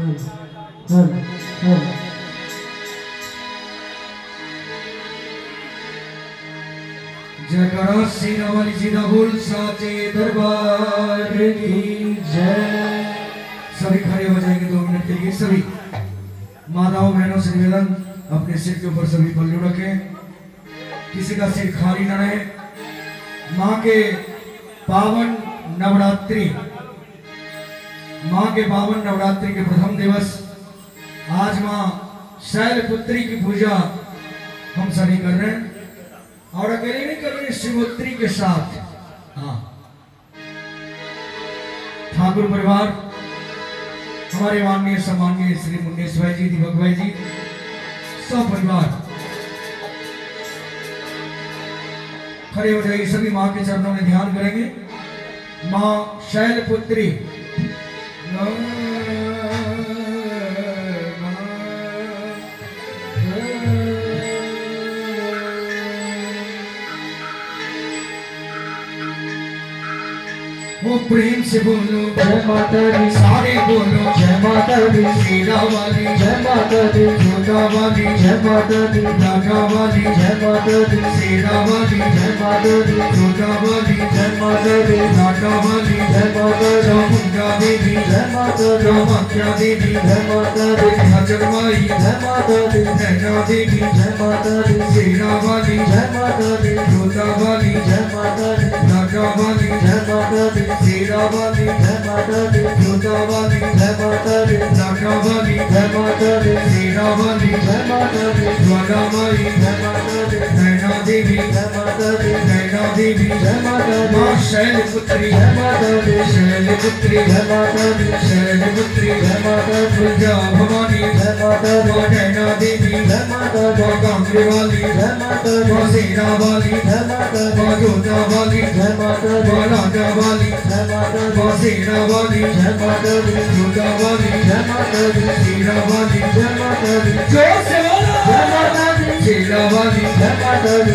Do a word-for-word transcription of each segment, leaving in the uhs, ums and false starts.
हर हर जयकारा सेना वाली सीधा बोल साचे दरबार की जय। सभी खड़े हो जाएंगे दो मिनट के लिए। सभी माताओं बहनों से निवेदन, अपने सिर के ऊपर सभी पल्लू रखें, किसी का सिर खाली न रहे। माँ के पावन नवरात्रि माँ के पावन नवरात्रि के प्रथम दिवस आज माँ शैलपुत्री की पूजा हम सभी कर रहे हैं, और अकेले नहीं कर रहे, शिवोत्री के साथ। हाँ, ठाकुर परिवार, हमारे माननीय सम्माननीय श्री मुन्नेश भाई जी, दीपक भाई जी, सब परिवार खड़े हो जाइए। सभी माँ के चरणों में ध्यान करेंगे। माँ शैलपुत्री वो प्रेम से बोलो जय माता दी, सारे बोलो जय माता दी, सीधा वाली जय माता दी, छोटा वाली जय माता दी, राजा वाली जय माता दी, सीधा वाली जय माता दी, छोटा वाली जय माता दी, राजा वाली जय माता दी, चामुंडा देवी जय माता दी, कामाख्या देवी जय माता दी, हजरमाई जय माता दी, नैना देवी जय माता दी, सीधा वाली जय माता दी, छोटा वाली जय माता दी, राजा वाली जय माता दी, सीधा वाली जय माता दी, छोटा वाली जय माता दी, राजा वाली जय माता दी, सीधा वाली जय माता दी, ज्वाला माई जय माता दी, नैना देवी जय माता दी, नैना देवी जय माता दी, माँ शैलपुत्री जय माता दी, शैलपुत्री जय माता दी, शैलपुत्री जय माता दी, दुर्गा भवानी जय माता दी, माँ नैना देवी जय माता दी, माँ कांगड़े वाली जय माता दी, माँ सेना वाली जय माता दी, माँ जोधा वाली जय माता दी, माँ राजा वाली जय माता दी, माँ सेना वाली जय माता दी, जोधा वाली जय माता दी, सेना वाली जय माता दी, जोर से बोलो जय माता दी, सेना वाली जय माता दी।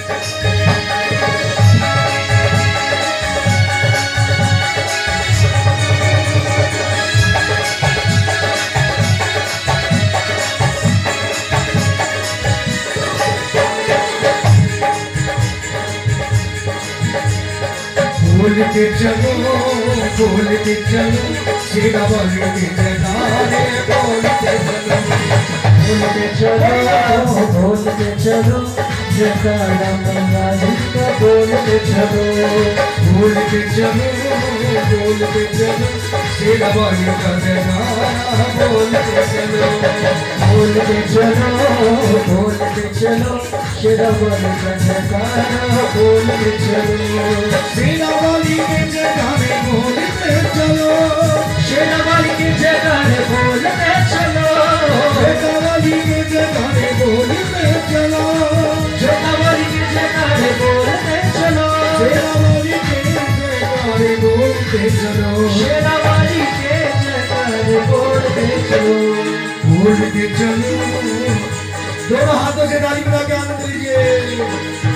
बोलते चलो बोलते चलो सेना वाली के जयकारे बोलते चलो बोलते चलो बोलते चलो जयकारा मैया जी का बोलते चलो बोलते चलो बोलते चलो सेना वाली का जयकारा बोलते चलो बोलते चलो बोलते चलो शेरावाली का जयकारा बोलते चलो सेना वाली के जयकारे बोलते चलो शेरावाली के जयकारे बोलते चलो सेना वाली के जयकारे बोलते चलो शेरावाली के जयकारे बोलते चलो शेरावाली के जयकारे बोलते चलो शेरावाली के जयकारे बोलते चलो बोलते चलो। दोनों हाथों से ताली बजा के आनंद लीजिए।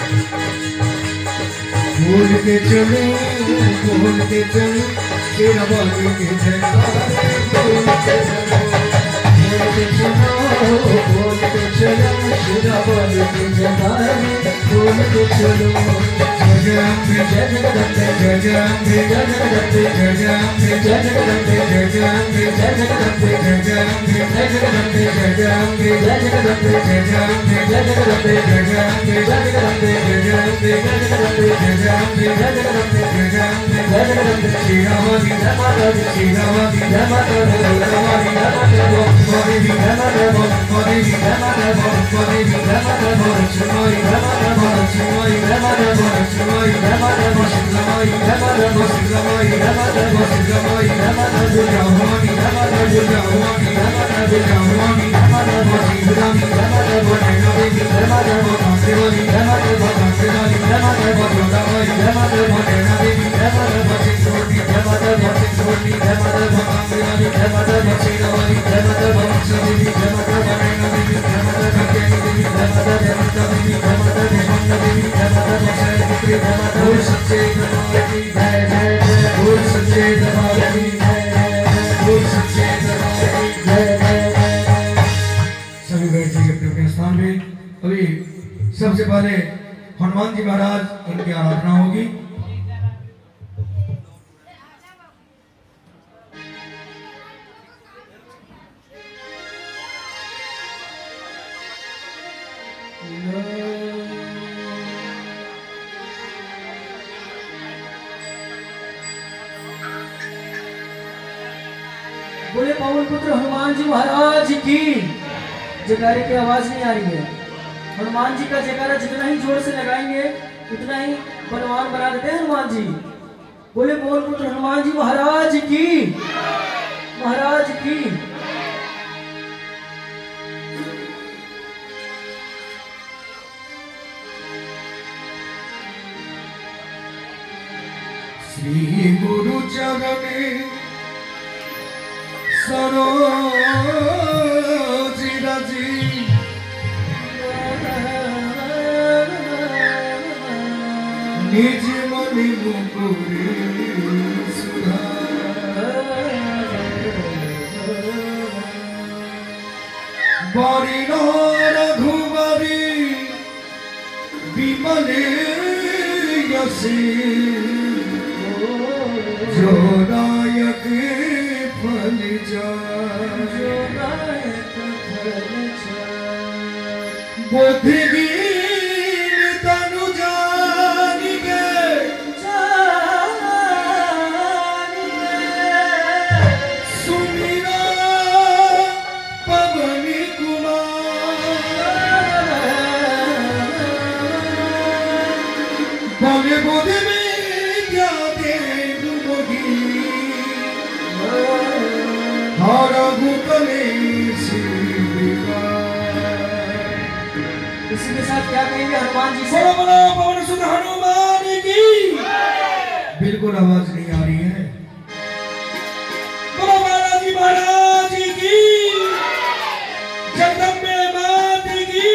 बोलते चलो बोलते चलो शेरा वाली के जयकारे बोलते चलो बोलते चलो बोलते चलो शेरावाली के जयकारे बोलते चलो जय अम्बे जय जगदम्बे जय जय अम्बे जय जगदम्बे जय जय अम्बे जय जगदम्बे जय जय अम्बे जय जगदम्बे जय जय अम्बे जय जगदम्बे जय जय अम्बे जय जगदम्बे जय जय अम्बे जय जगदम्बे जय जय अम्बे जय जगदम्बे जय जय अम्बे जय जगदम्बे जय जय अम्बे जय जगदम्बे जय जय अम्बे जय जगदम्बे शेरा वाली जय माता दी शेरा वाली जय माता दी जोधा वाली जय माता दी वाली भी जय माता दी वाली भी जय माता दी वाली भी जय माता दी शिवाई जय माता दी शिवाई जय माता दी शिवाई जय माता दी शिवाई जय माता दी शिवाई जय माता दी शिवाई जय माता दी दुर्गा भवानी जय माता दी दुर्गा भवानी जय माता दी दुर्गा भवानी जय माता दी शिवरानी जय माता दी नैना देवी जय माता दी कांसे वाली जय माता दी कांसे वाली जय माता दी जोधा वाली जय माता दी नैना देवी जय माता दी छोटी जय माता दी छोटी जय माता दी कांसे वाली जय माता दी शेरा वाली जय माता दी कांसे देवी जय माता दी नैना देवी जय माता दी कल्याणी देवी जय माता दी अमृता देवी जय माता दी मंगला देवी जय माता दी शैलपुत्री जय माता बोल दी सच्चे दरबार की जय जय जय बोल सच्चे दरबार की जय जय जय बोल सच्चे दरबार की हनुमान जी महाराज इनकी आराधना होगी। बोले पवन पुत्र हनुमान जी महाराज की। जयकारे की आवाज नहीं आ रही है। हनुमान जी का जयकारा जितना ही जोर से लगाएंगे उतना ही बलवान बना देते हैं हनुमान जी। बोले पवन पुत्र हनुमान जी महाराज की, महाराज की। श्री गुरु चरणे सरोज रजी निज मनि मुकुरि सुधा बरिनो रघुबरी विमले यसी जो नायक फल बुद्धिहीन तनु जानिगे सुमिरा पवन कुमार भले बुद्धि विद्या देनु मोहि इसी के साथ क्या कहेंगे हनुमान जी से? बोलो बोलो पवन सुत हनुमान की। बिल्कुल आवाज नहीं आ रही है। बोलो बालाजी महाराज की, जगदम्बे मात की।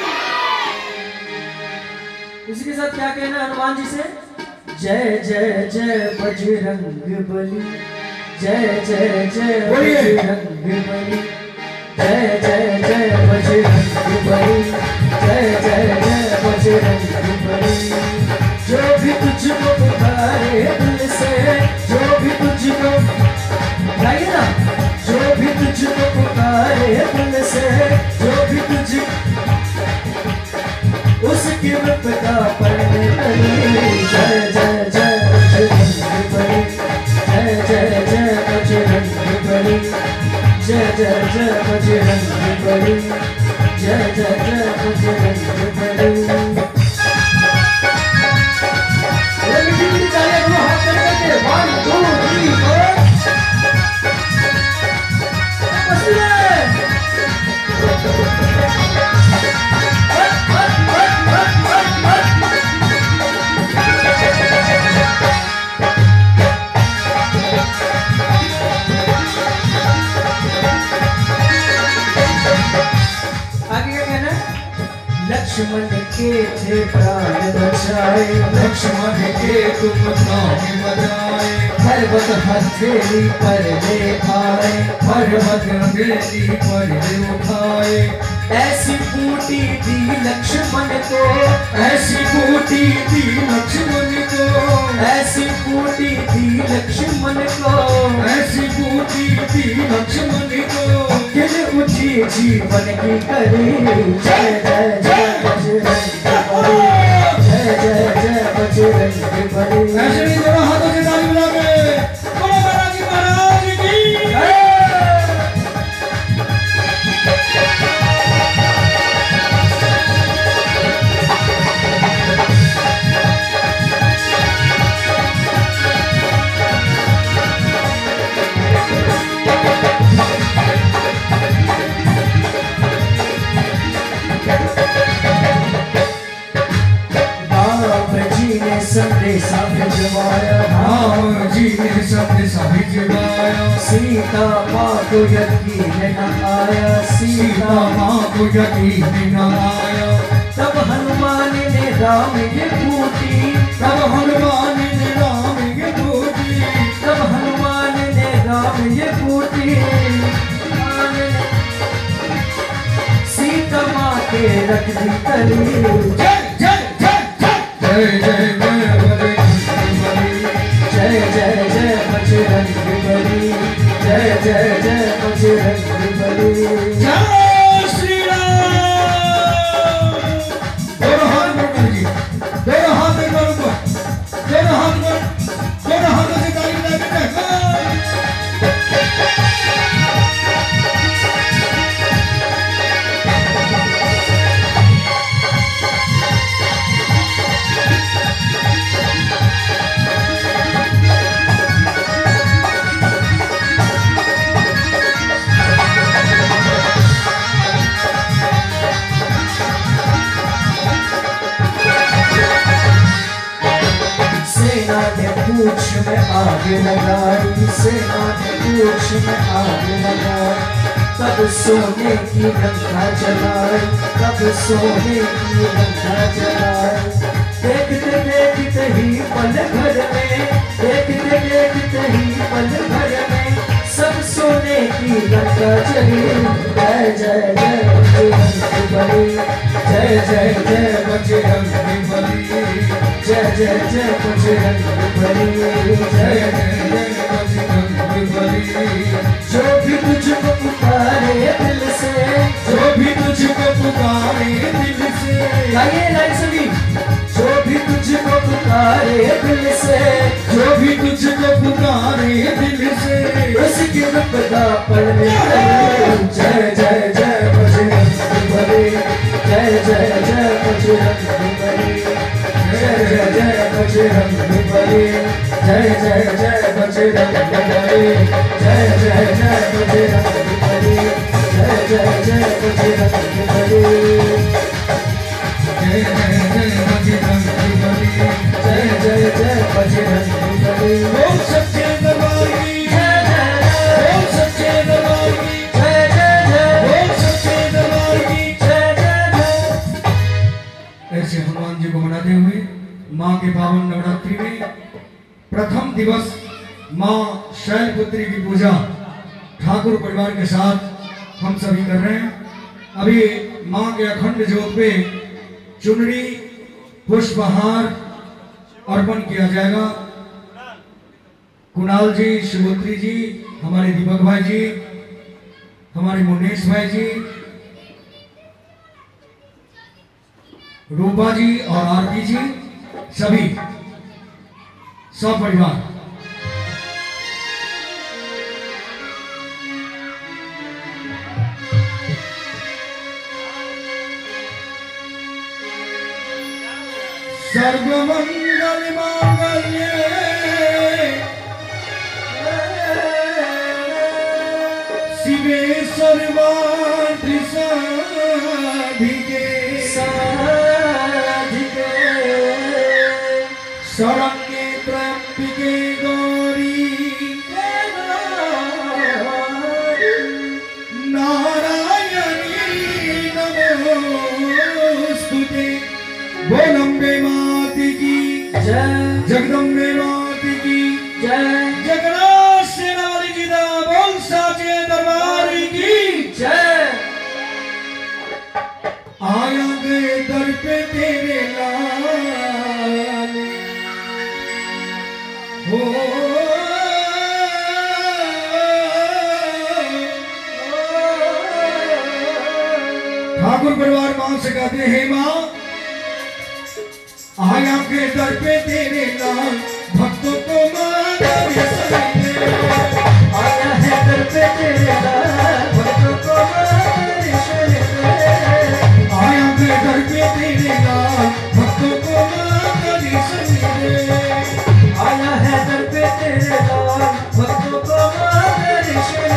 इसी के साथ क्या कहना हनुमान जी से? जय जय जय बजरंग बली, जय जय जय बजरंग बली, जय जय जय बजरंग बली, जय जय जय बजरंग बली। जो भी तुझको पुकारे दिल से, जो भी तुझको गाइए ना, जो भी तुझको पुकारे दिल से, जो भी तुझ उसकी विपदा पड़ने लगी। जय जय जय बजरंग बली, जय जय जय बजरंग बली, जय जय जय बजरंग बली, जय जय जय बजरंग बली। मीठी मीठी तालियां दोनों हाथ में करके one two three four. Lakshman के थे प्राण बचाए, लक्ष्मण के तुम नाम बजाए, पर्वत हथेली पर ले आए, पर्वत हथेली पर ले उठाए। ऐसी बूटी दी लक्ष्मण को, ऐसी बूटी दी लक्ष्मण को, ऐसी बूटी दी लक्ष्मण को, ऐसी बूटी दी लक्ष्मण को। दिल उठी जीवन की करी। जय जय जय बजरंग बली, जय जय जय बजरंग बली। ऐसे ही दोनों हाथों से ताली बजा के बोलो बालाजी महाराज की। संदेशा भिजवाया, राम जी ने संदेशा भिजवाया। सीता माँ को यकीन न आया, सीता माँ को यकीन न आया। तब हनुमान ने राम ये बूटी, तब हनुमान ने राम ये बूटी, तब हनुमान ने राम ये बूटी सीता माँ के रख दी कली। जय जय जय जय जय जय जय बजरंगबली जय जय जय बजरंगबली जय जय जय बजरंगबली जय श्री राम। दोनों हाथ में कर जी, दोनों हाथ में करो ऊपर, दोनों हाथ में, दोनों हाथों से ताली बजाते हैं। सेना ने पूछ में आग लगाई सेना ने पूछ में आग लगाई तब सोने की लंका जलाई तब सोने की लंका जलाई देखते देखते ही पल भर में देखते देखते ही पल भर में सब सोने की लंका जली जय जय जय बजरंगबली जय जय जय बजरंगबली जय जय जय बजरंगबली जय जय जय बजरंगबली। जो भी तुझको पुकारे दिल से जो भी तुझको पुकारे दिल से, गाइए लाइन सभी जो भी तुझको पुकारे दिल से जो भी तुझको पुकारे दिल से, उसकी विपदा पड़ने लगे जय जय जय बजरंगबली जय जय जय बजरंगबली जय जय जय बजरंगबली जय जय जय बजरंगबली जय जय जय बजरंगबली जय जय जय बजरंगबली जय जय जय बजरंगबली जय जय जय बजरंगबली बोल सच्चे दरबार की जय जय बोल सच्चे दरबार की जय जय जय बोल सच्चे दरबार की। जय जय जय ऐसे हनुमान जी को मनाते हुए माँ के पावन नवरात्रि में प्रथम दिवस माँ शैलपुत्री की पूजा ठाकुर परिवार के साथ हम सभी कर रहे हैं। अभी माँ के अखंड ज्योत पे चुनरी पुष्पहार अर्पण किया जाएगा। कुणाल जी, शिवोत्री जी, हमारे दीपक भाई जी, हमारे मुन्नेश भाई जी, रूपा जी और आरती जी, सभी सब परिवार सर्वमंगल मांगल्ये शिवे सर्वार्थ साधिके साधिके शरण्ये त्र्यंबके गौरी नारायणी नमोस्तुते। बोलंबे माती की जय जगदम्बे माती की जय जगन्नाथ सेना वाली जी दा बोल साचे दरबार की जय आया गए दर पे तेरे लाल हो ठाकुर परिवार मां से कहते हैं मां आया के दर पे तेरे लाल भक्तों को मांगे सजने आया है दर पे तेरे लाल भक्तों को मांगे सजने आया के दर पे तेरे लाल भक्तों को मांगे सजने आया है दर पे तेरे लाल भक्तों को मांगे सजने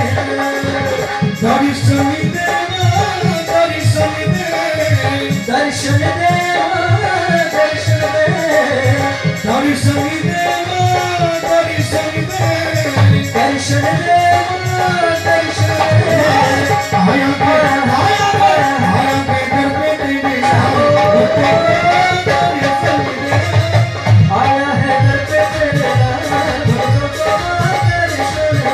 दर्शन दे दर्शन दे दर्शन दे दर्शन दे दर्शन दे दर्शन दे दर्शन दे दर्शन दे आया के आया के आया के दर पे तेरे लाल भक्तों को मांगे सजने आया है दर पे तेरे लाल भक्तों को मांगे सजने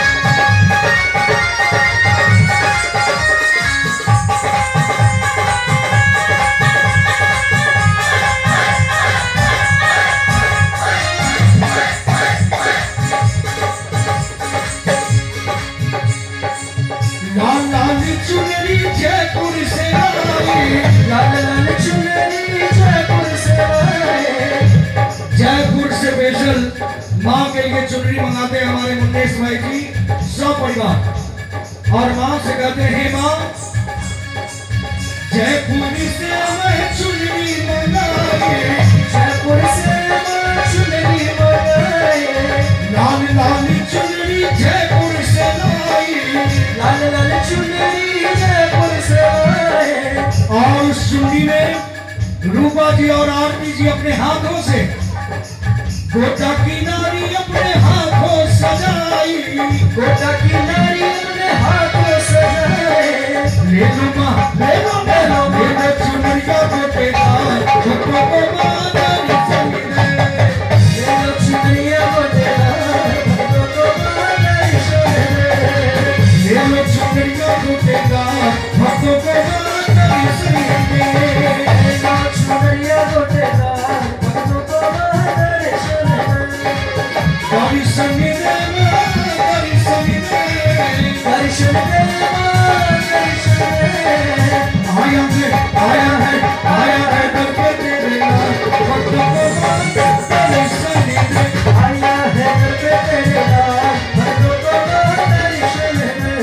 जय स्पेशल माँ के लिए चुनरी मंगाते हैं हमारे मुकेश भाई जी सब परिवार और माँ से कहते हैं माँ जयपुर से मैं चुनरी मंगाए जयपुर से माँ चुनरी मंगाए लाल लाल चुनरी जयपुर से लाई लाल लाल चुनरी जयपुर से आए और उस चुनरी में रूपा जी और आरती जी अपने हाथों से गोटा की नारी अपने हाथों सजाई गोटा की नारी अपने हाथों सजाए ले लो माँ ले लो ले लो ले लो चुनरिया गोटे का छोटों को मादरी संग दे ले लो चुनरिया गोटेदार भक्तों को मादरी संग दे ले लो चुनरिया गोटे का छोटों को मादरी संग दे ले लो चुनरिया गोटेदार भक्तों को मादरी संग दे गाड़ी संग दे गाड़ी संग दे दर्शन दे माँ दर्शन दे आया है आया है आया है करके तेरे लाल भक्तों को मादरी संग दे आया है घर पे तेरे लाल भक्तों को मादरी संग दे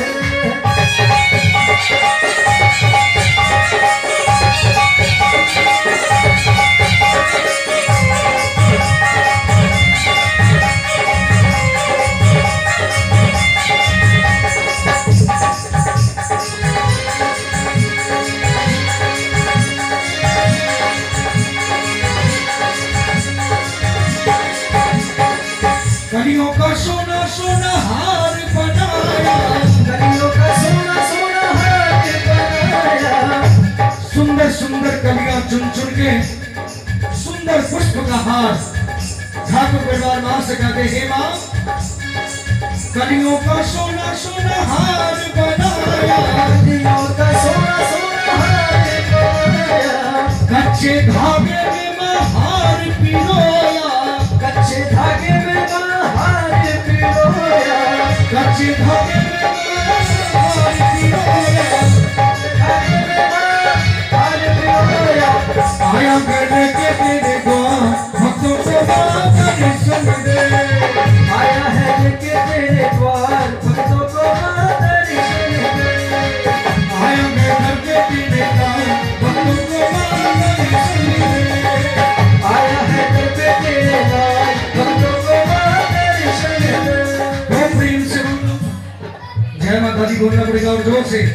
कलियों का सोना सोना हार बनाया कलियों का सोना सोना हाथ बनाया सुंदर सुंदर कलियां चुन चुन के सुंदर पुष्प का हार ठाकुर परिवार मां से कहते हे मां कलियों का सोना सोना हार बनाया कलियों का सोना सोना हाथ बनाया कच्चे धागे में मां हार पिरोया कच्चे धागे में माँ हार पिरोया कच्चे धागे में मां हार पिरोया धागे में माँ हार पिरोया आया करने के तेरे द्वार भक्तों को मादरी संग दे आया है लेके तेरे द्वार भक्तों को मादरी संग दे आया मैं घर के तेरे द्वार भक्तों को मादरी संग दे आया है घर पे तेरे द्वार भक्तों को मादरी संग दे खूब प्रेम से बोलो जय माता दी बोलना पड़ेगा और जोर से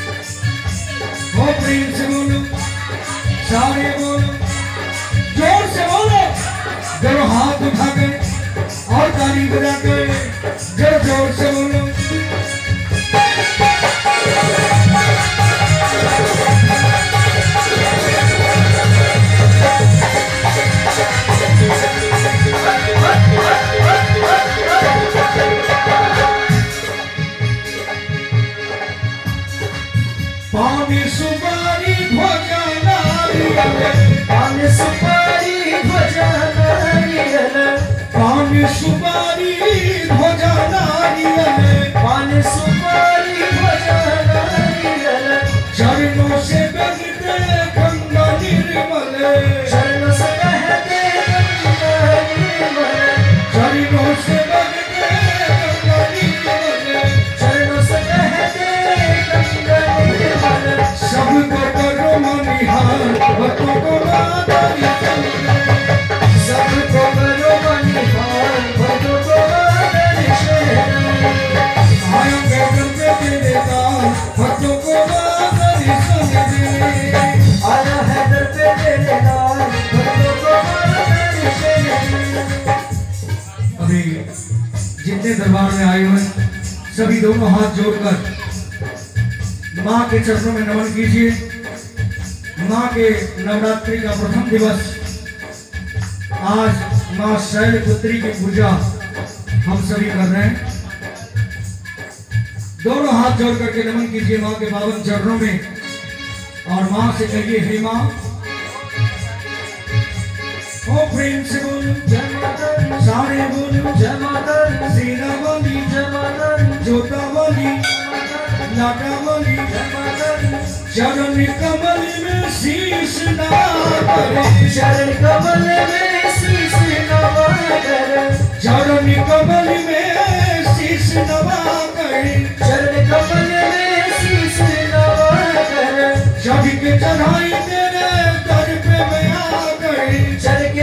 खूब प्रेम से बोलो सारे बोलो जोर से बोलो दोनों हाथ उठाकर और ताली बजाकर जोर जोर से बोलो पानी सुपारी ध्वजा नारियल पान सुपारी ध्वजा नारियल पानी सुपारी ध्वजा नारियल पान सुपारी ध्वजा नारियल चरणों से बगते गंगा निर्मल चरणों से बहते गंगा निर्मल चरणों से बगते गंगा निर्मल चरणों से बहते गंगा निर्मल सबको करो मनिहार भक्तों को मादरी संग दे सबको करो बनिहार भक्तों को मादरी संग दे आया मैं घर पे तेरे द्वार भक्तों को मादरी संग दे आया है दर पे तेरे द्वार भक्तों को मादरी संग दे अभी जितने दरबार में आए हुए सभी दोनों हाथ जोड़कर माँ के चरणों में नमन कीजिए। माँ के नवरात्रि का प्रथम दिवस आज माँ शैलपुत्री की पूजा हम सभी कर रहे हैं। दोनों हाथ जोड़ करके नमन कीजिए माँ के पावन चरणों में और माँ से कहिए हे माँ ओ प्रेम से बोलो जय माता दी सारे बोलो जय माता दी सीना वाली जय माता दी जोता वाली लाटा वाली जय माता दी चरण कमल में शीश नवा करे शरण कमल में शीश नवाकर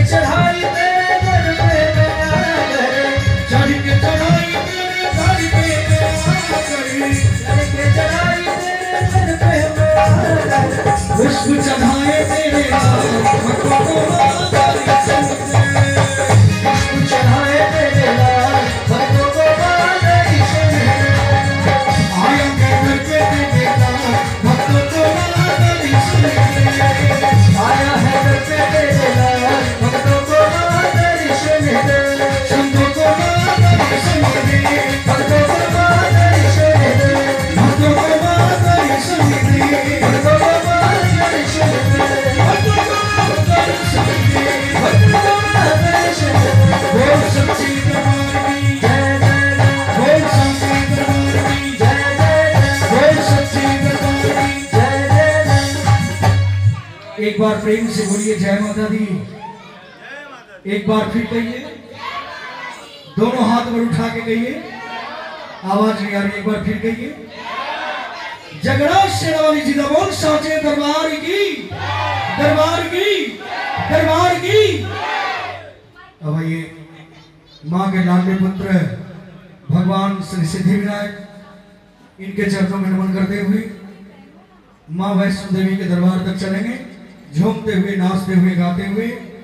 चढ़ाई तेरे दर पे मैं आकर, चढ़ के चढ़ाई तेरे दर पे मैं आकर, चढ़ के चढ़ाई तेरे दर पे मैं आकर, पुष्प चढ़ाए तेरे नाम भक्तों को मातारी सुनते, पुष्प चढ़ाए तेरे नाम भक्तों को मातारी सुनते, आया मैं घर पे तेरे नाम भक्तों को मातारी सुनते, आया है घर पे तेरे नाम भक्तों को मातारी सुनते, संतों को मातारी सुनते, भक्तों को मातारी सुनते, भक्तों को मातारी सुनते, भक्तों को मातारी सुनते, भक्तों को मातारी सुनते, भक्तों को मातारी सुनते। बोल सच्ची दरबार की जय जय जय बोल सच्ची दरबार की जय जय जय बोल सच्ची दरबार की। जय जय जय। एक बार प्रेम से बोलिए जय माता दी। एक बार फिर कहिए, दोनों हाथ पर उठा के कहिए, आवाज नहीं आ रही, एक बार फिर कहिए, जगड़ा शेरावाली जी का बोल साचे दरबार की, दरबार की, दरबार की। अब आइए माँ के लाडले पुत्र भगवान श्री सिद्धि विनायक, इनके चरणों में नमन करते हुए माँ वैष्णो देवी के दरबार तक चलेंगे, झूमते हुए, नाचते हुए, गाते हुए।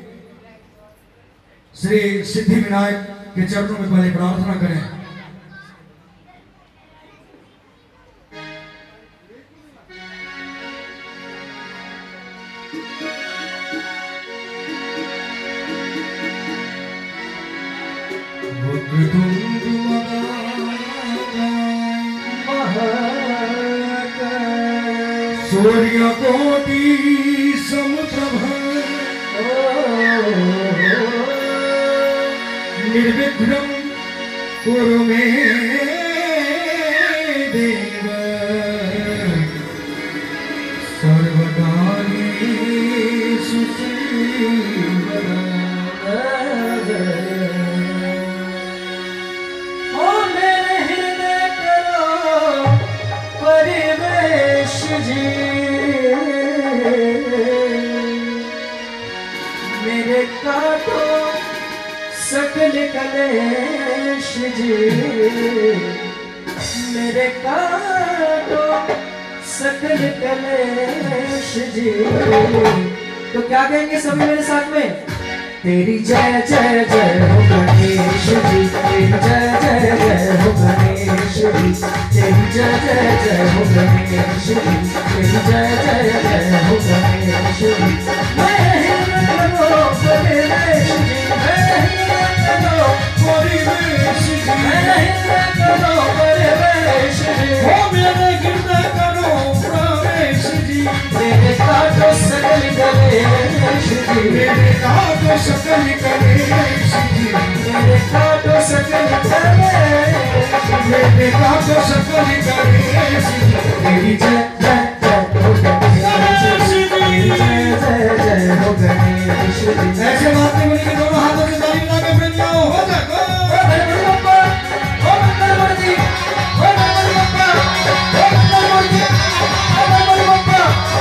श्री सिद्धि विनायक के चरणों में पहले प्रार्थना करें। वक्रतुंड महाकाय सूर्यकोटि समप्रभ निर्विघ्नं कुरु मे देव सर्वकार्येषु सर्वदा। ओ मेरे हृदय करो परिवेश जी, मेरे काटो सकल कलेश जी, मेरे काटो सकल कलेश जी। तो क्या कहेंगे सभी मेरे साथ में? तेरी जय जय जय हो गणेश जी, तेरी जय जय जय हो गणेश जी, तेरी जय जय जय हो गणेश जी, तेरी जय जय जय हो गणेश जी। मैं हिम्मत करो परिवेश जी, मैं हिम्मत करो परिवेश जी, मैं हिम्मत करो परिवेश जी, ओ मेरे हृदय करो प्रवेश जी, मेरे काटो सकल कलेश जी, मेरे काटो सकल कलेश जी, मेरे काटो सकल कलेश जी, मेरे काटो सकल कलेश जी। तेरी जय जय जय हो गणेश जी, तेरी जय जय जय हो गणेश जी। ऐसे बातें बोली कि दोनों हाथों से ताली बजा के प्रेम जाओ हो जाएगा। ओ गणपति बप्पा, ओ गणपति, ओ गणपति बप्पा, ओ गणपति, ओ गणपति बप्पा।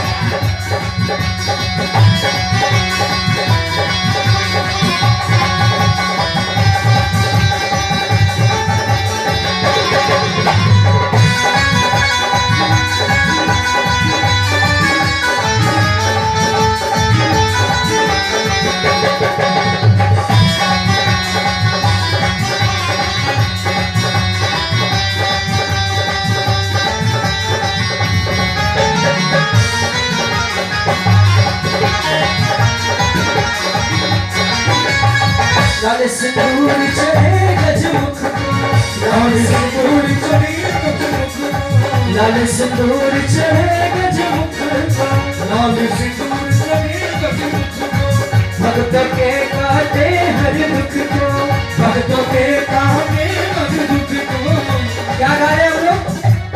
लाल सिंदूर चढ़े गजमुख को, लाल सिंदूर चढ़े गजमुख को, लाल सिंदूर चढ़े गजमुख को, लाल सिंदूर चढ़े गजमुख को, भक्तों के काटे हर दुख को, भक्तों के काटे हर दुख को। क्या गा रहे हैं हम लोग?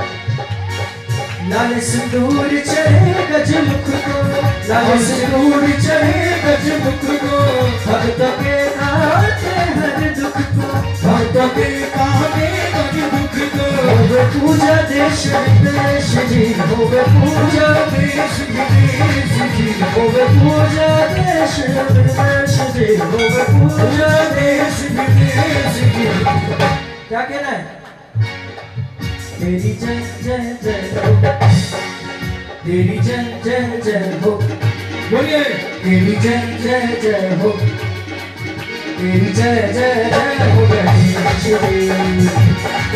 लाल सिंदूर चढ़े गजमुख को, लाल सिंदूर चढ़े गजमुख को, भक्तों के काटे हर दुख को, भक्तों के काटे हर दुख को। होवे पूजा देश विदेश जी, होवे पूजा देश विदेश जी, होवे पूजा देश विदेश जी, विदेश की। क्या कहना है? तेरी जय जय जय हो, तेरी जय जय जय हो, बोलिए तेरी जय जय जय हो, तेरी जय जय जय हो गणेश जी।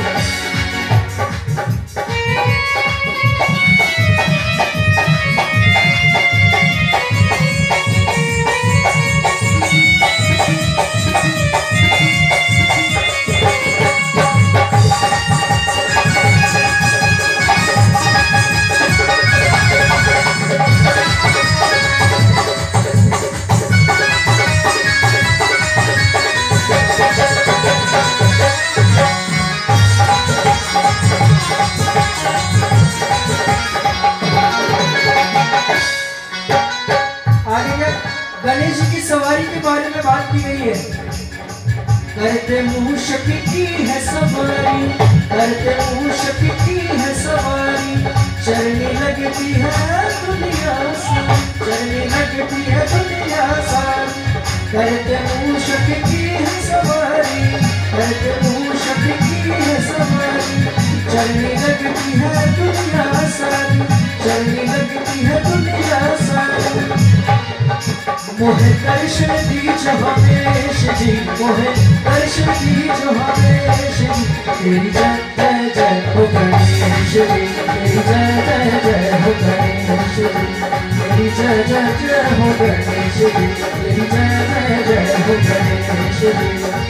गणेश की सवारी के बारे में बात की गई है। करते मूषक की है सवारी, करते मूषक की है सवारी, चलने लगती है दुनिया सारी, चलने लगती है दुनिया सारी। करते मूषक की है सवारी, करते मूषक की है सवारी, चलने लगती है दुनिया सारी, चलने लगती है दुनिया सारी। मोहे दर्शन दीजो हमेश जी, मोहे दर्शन दीजो हमेश जी। तेरी जय जय जय हो गणेश जी, तेरी जय जय जय हो गणेश जी, तेरी जय जय जय हो गणेश जी, तेरी जय जय जय हो गणेश जी।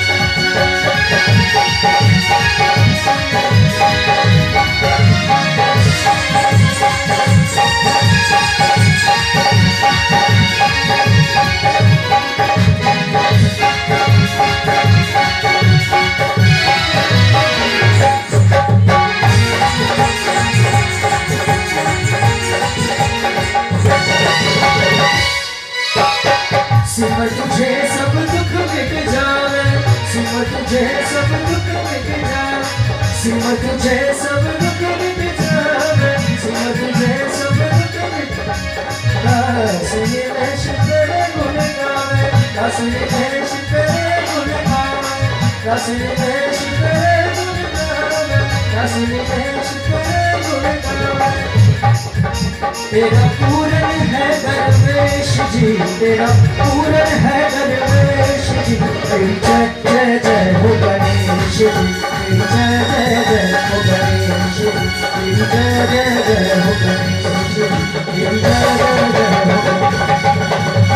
सिमर तुझे सब दुख मिट जावे, सिमर तुझे सब दुख मिट जावे, सिमर तुझे सब दुख मिट जावे, सिमर तुझे सब दुख मिट जावे। दास निवेश तेरे गुण गावे, दास निवेश तेरे गुण गावे, दास निवेश तेरे गुण गावे, दास निवेश तेरे गुण गावे। तेरा पूरन है दरवेश जी, तेरा पूरन है दरवेश जी। तेरी जय जय जय हो गणेश जी, तेरी जय जय जय हो गणेश जी, तेरी जय जय जय हो गणेश जी, तेरी जय जय जय हो।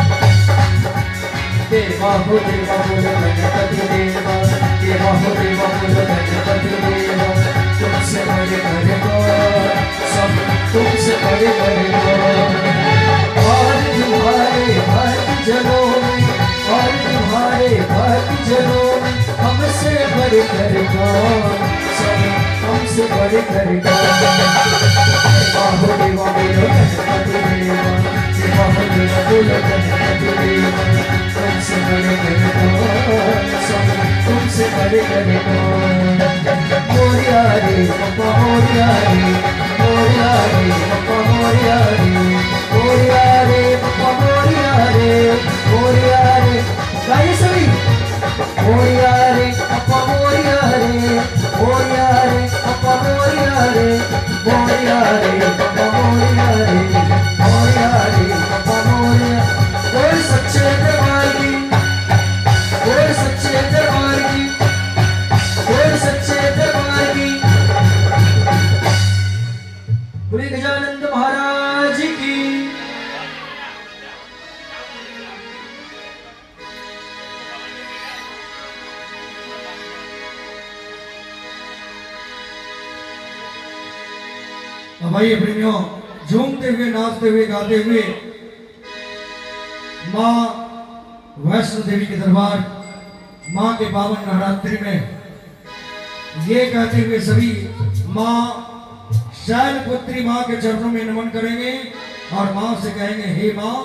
देवा हो देवा बोलो गणपति देवा, देवा हो देवा बोलो गणपति देवा। तुमसे बड़े बड़े कौन, सब तुमसे बड़े बड़े कौन। और तुम्हारे भक्त जनों में, और तुम्हारे भक्त जनों में, हमसे बड़े कर कौन, सब हमसे बड़े कर कौन। देवा हो देवा बोलो गणपति देवा, देवा हो देवा बोलो गणपति देवा। तुमसे बड़े कर कौन, सब तुमसे बड़े कर कौन। मोरिया रे पप्पा मोरिया रे, मोरिया रे पप्पा मोरिया रे, मोरिया रे पप्पा मोरिया रे, मोरिया रे। गाइए सभी। मोरिया रे पप्पा मोरिया रे, मोरिया रे पप्पा मोरिया रे, मोरिया रे पप्पा मोरिया रे, मोरिया रे पप्पा मोरिया। कोई सच्चे दरबार की, कोई सच्चे दरबार की, कोई सच्चे दरबार की। बोले गजानंद महाराज की। अब आइए प्रेमियों, झूमते हुए नाचते हुए गाते हुए माँ वैष्णो देवी के दरबार, माँ के पावन नवरात्रि में ये कहते हुए सभी माँ शैलपुत्री माँ के चरणों में नमन करेंगे और माँ से कहेंगे हे माँ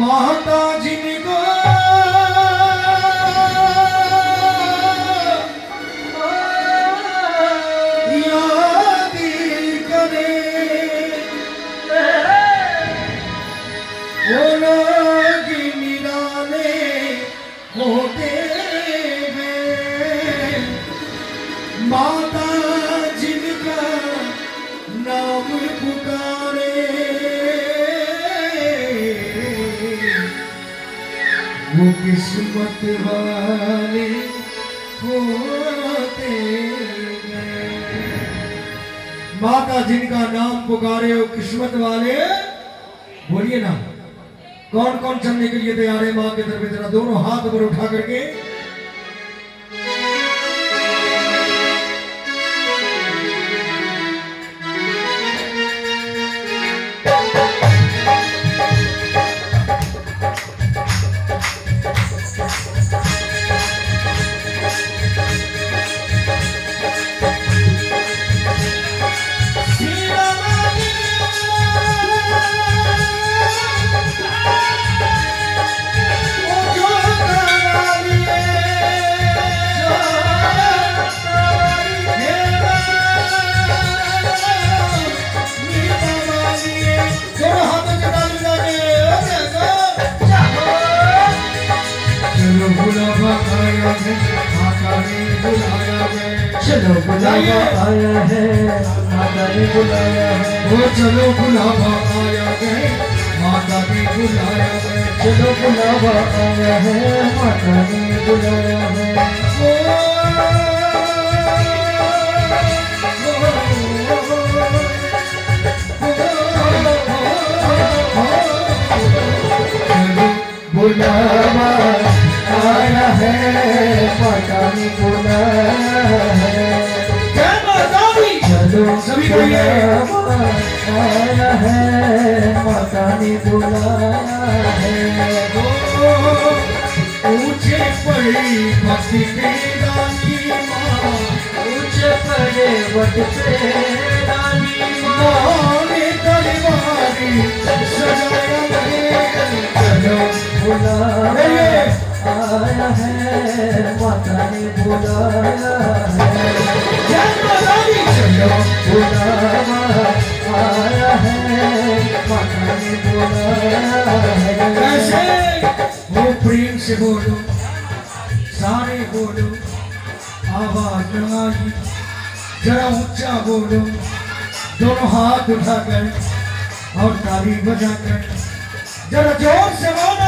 माता जिनको माता जिनका नाम पुकारे वो किस्मत वाले होते हैं। माता जिनका नाम पुकारे वो किस्मत वाले, बोलिए ना कौन कौन चलने के लिए तैयार है माँ के दर पे? जरा दोनों हाथ ऊपर उठा करके चलो बुलावा आया है माता ने बुलाया है। वो चलो बुलावा आया है माता ने बुलाया है। चलो बुलावा आया है माता ने बुलाया है। बुलावा आया है माता ने बुलाया है। चलो सभी बुलावा आया है माता ने बुलाया है। ऊंचे पड़ी भक्ति के रानी माँ, ऊंचे पड़े वट पे रानी माँ ने तलवारी सजाया है। चलो बुलावा आया है माता ने बुलाया है। चलो बुलावा आया है माता ने बुलाया है। कैसे वो प्रेम से बोलो, सारे बोलो, आवाज लगाई, जरा ऊंचा बोलो, दोनों हाथ उठाकर और ताली बजाकर जरा जोर से बोलो।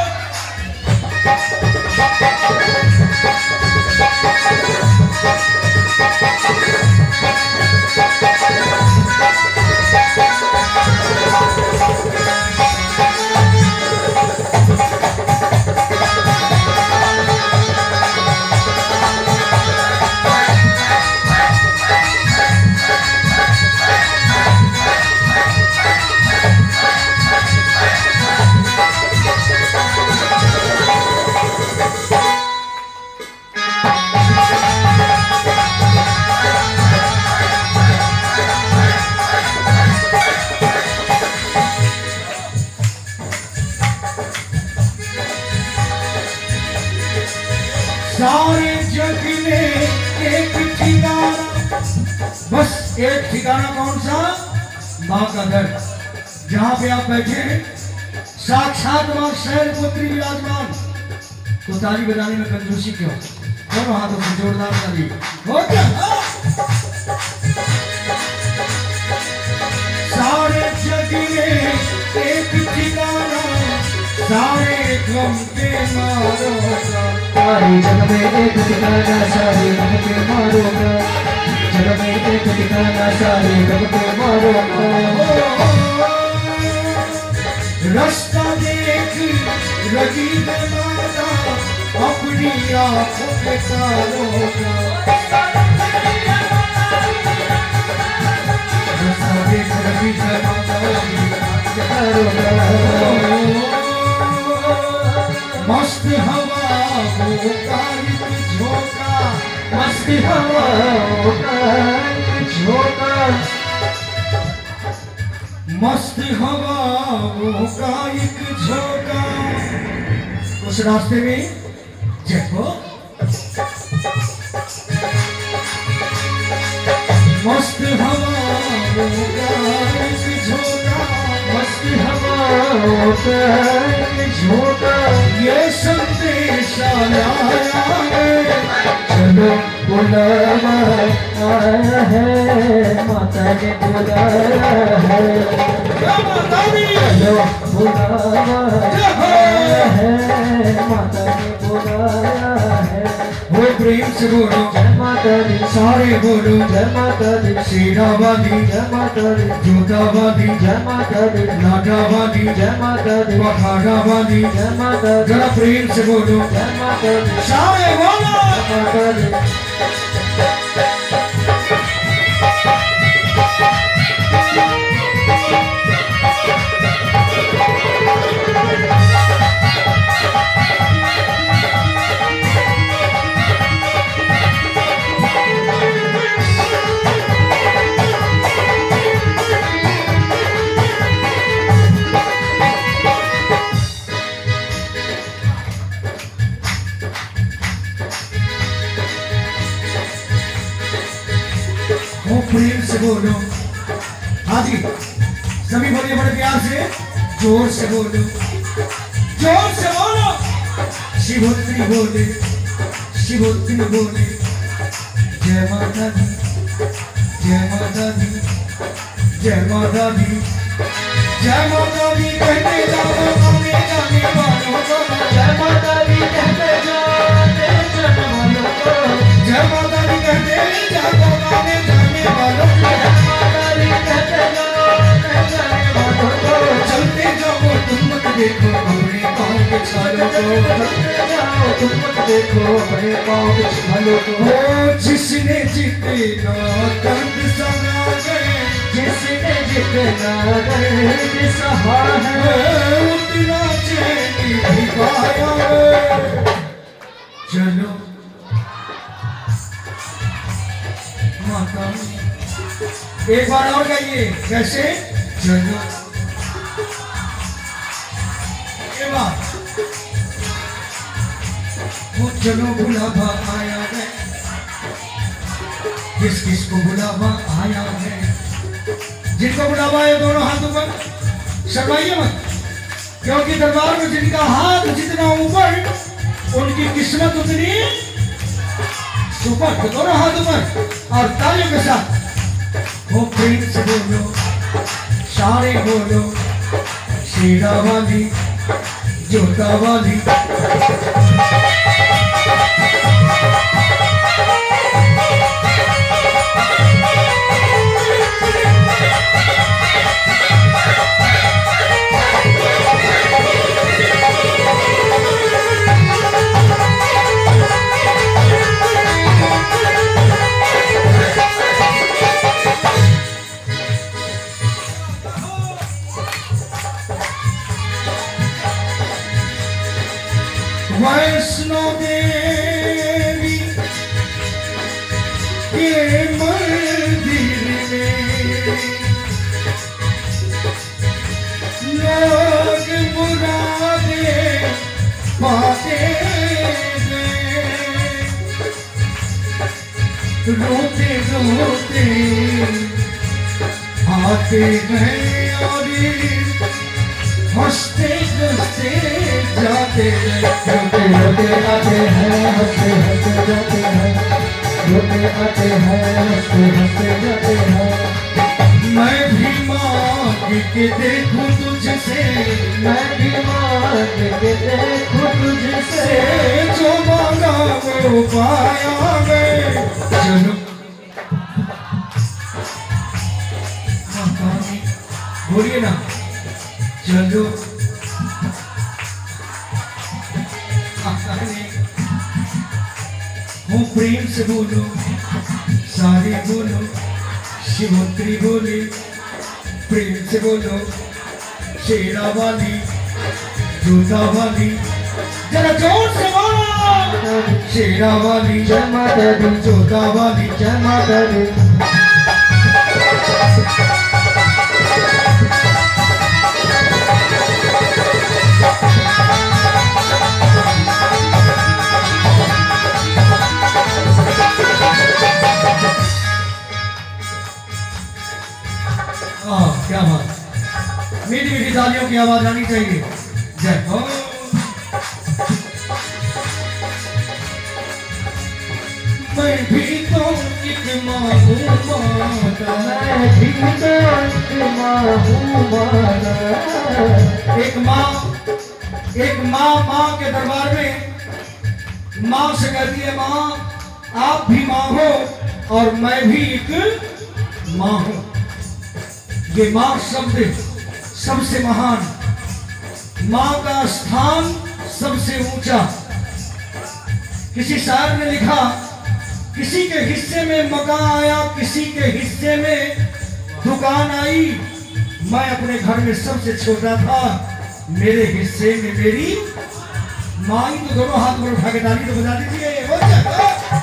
सारे जग में एक ठिकाना, बस एक ठिकाना, कौन सा? माँ का दर। जहाँ पे आप बैठे हैं साक्षात माँ शैलपुत्री विराजमान, तो ताली बजाने में कंजूसी क्यों? दोनों हाथों से जोरदार ताली हो क्या? सारे जग में एक ठिकाना, सारे गम के मारो का, सारे जग में एक ठिकाना, सारे गम के मारो का, जग में एक ठिकाना, सारे गम के मारो का। रास्ता देख रही है माता अपनी आंखों के तारों का, रास्ता देख रही है माता अपनी आंखों के तारों का। मस्त हवा वो कालिक झोंका, मस्त हवा झोंका, मस्त हवा वो कालिक झोंका। उस रास्ते में देखो मस्त हवा वो कालिक झोंका, मस्त हवा झोंका, ये संदेश आया है। चलो बुलावा आया है, माता ने बुलाया है, चलो बुलावा आया है, माता ने बुलाया है। वो प्रेम से बोलो जय माता दी, सारे बोलो जय माता दी, शेरावादी जय माता दी, जोतावादी जय माता दी, लाटावादी जय माता दी, पखाड़ावादी जय माता दी, जरा प्रेम से बोलो जय माता दी, सारे बोलो जय माता दी। वो प्रेम से बोलो। हाँ जी, सभी बोलिए बड़े प्यार से, जोर से बोलो, जोर से बोलो। शिवोत्री बोले, शिवोत्री बोले, जय माता दी, जय माता दी, जय माता दी, जय माता दी कहते जाओ आने जाने वालों को, जय माता दी कहते जाने जाने वालों को, जय माता दी कहते जाओ आने जाने वालों को, जय माता दी कहते जाने जाने वालों को, चलते जाओ तुम मत देखो अपने पाँव के छालों को, चलते जाओ तुम मत देखो अपने पाँव के छालों को। ओ जिसने जितना दर्द सहा गए, जिसने जितना दर्द सहा है, उतना चैन भी पाया। चलो माता, एक बार और गाइए, कैसे? चलो ये बात, वो चलो बुलावा आया है, किस किस को बुलावा आया है? जिनको बुलावा है दोनों हाथों पर, शर्माइए मत, क्योंकि दरबार में जिनका हाथ जितना ऊपर उनकी किस्मत उतनी सुपर। तो दोनों हाथों पर और तालियों के साथ वो प्रेम से बोलो, सारे बोलो, शेरावाली जोतावाली। वैष्णो देवी के मंदिर में लोग मुरादे पाते गए, रोते रोते आते गए और हंसते हंसते जाते गए। रोते रोते आते हैं, हंसते हंसते जाते हैं, रोते आते हैं, हंसते हंसते जाते हैं। मैं भी मांग के देखूं तुझसे, मैं भी मांग के देखूं तुझसे, जो मांगा वो पाया मैं। चलो बोलिए ना, चलो वो प्रेम से बोलो, सारे बोलो, शिवोत्री बोले, प्रेम से बोलो, शेरावाली जोतावाली, जरा जोर से बोलो, शेरावाली जय माता दी, जोतावाली, जय माता दी। हाँ क्या बात, मीठी मीठी तालियों की आवाज आनी चाहिए। जय हो। मैं भी तो एक माँ हूँ माता, मैं भी तो एक माँ हूँ माता। एक माँ एक माँ माँ के दरबार में माँ से कहती है, माँ आप भी माँ हो और मैं भी एक माँ हूँ। ये माँ शब्द सबसे महान, माँ का स्थान सबसे ऊंचा। किसी शायर ने लिखा, किसी के हिस्से में मकान आया, किसी के हिस्से में दुकान आई, मैं अपने घर में सबसे छोटा था, मेरे हिस्से में मेरी माँ। तो दोनों हाथ में उठा के ताली तो बजा दीजिए। हो जाएगा।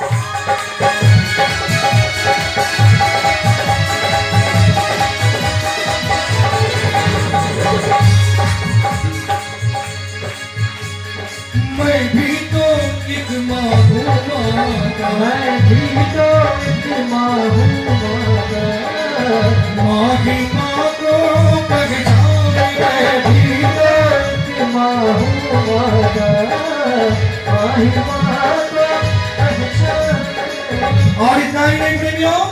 मैं भी तो एक माँ हूँ माता, मैं भी तो एक माँ हूँ माता। माँ की माँ को पहचाने, मैं भी तो एक माँ हूँ माता। माँ ही माँ को पहचाने। और इतना ही नहीं प्रेमियों,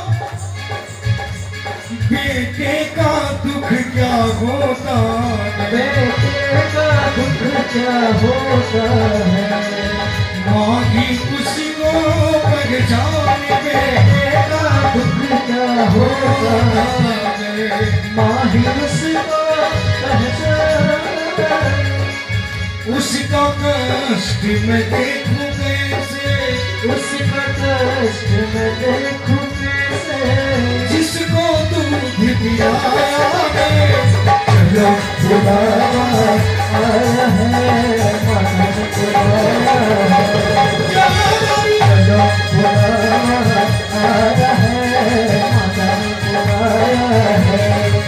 बेटे का दुख क्या होता है, बेटे का दुख क्या होता है, माँ की उसको पहचाने, बेटे का दुख क्या होता है, है। माँ ही उसको पहचाने। उसका कष्ट मैं देखूं कैसे, उसका कष्ट मैं देखूं कैसे, जिसको दूध पिलाया है। चलो बुलावा आया है, माता ने बुलाया है। चलो बुलावा आया है, माता ने बुलाया है।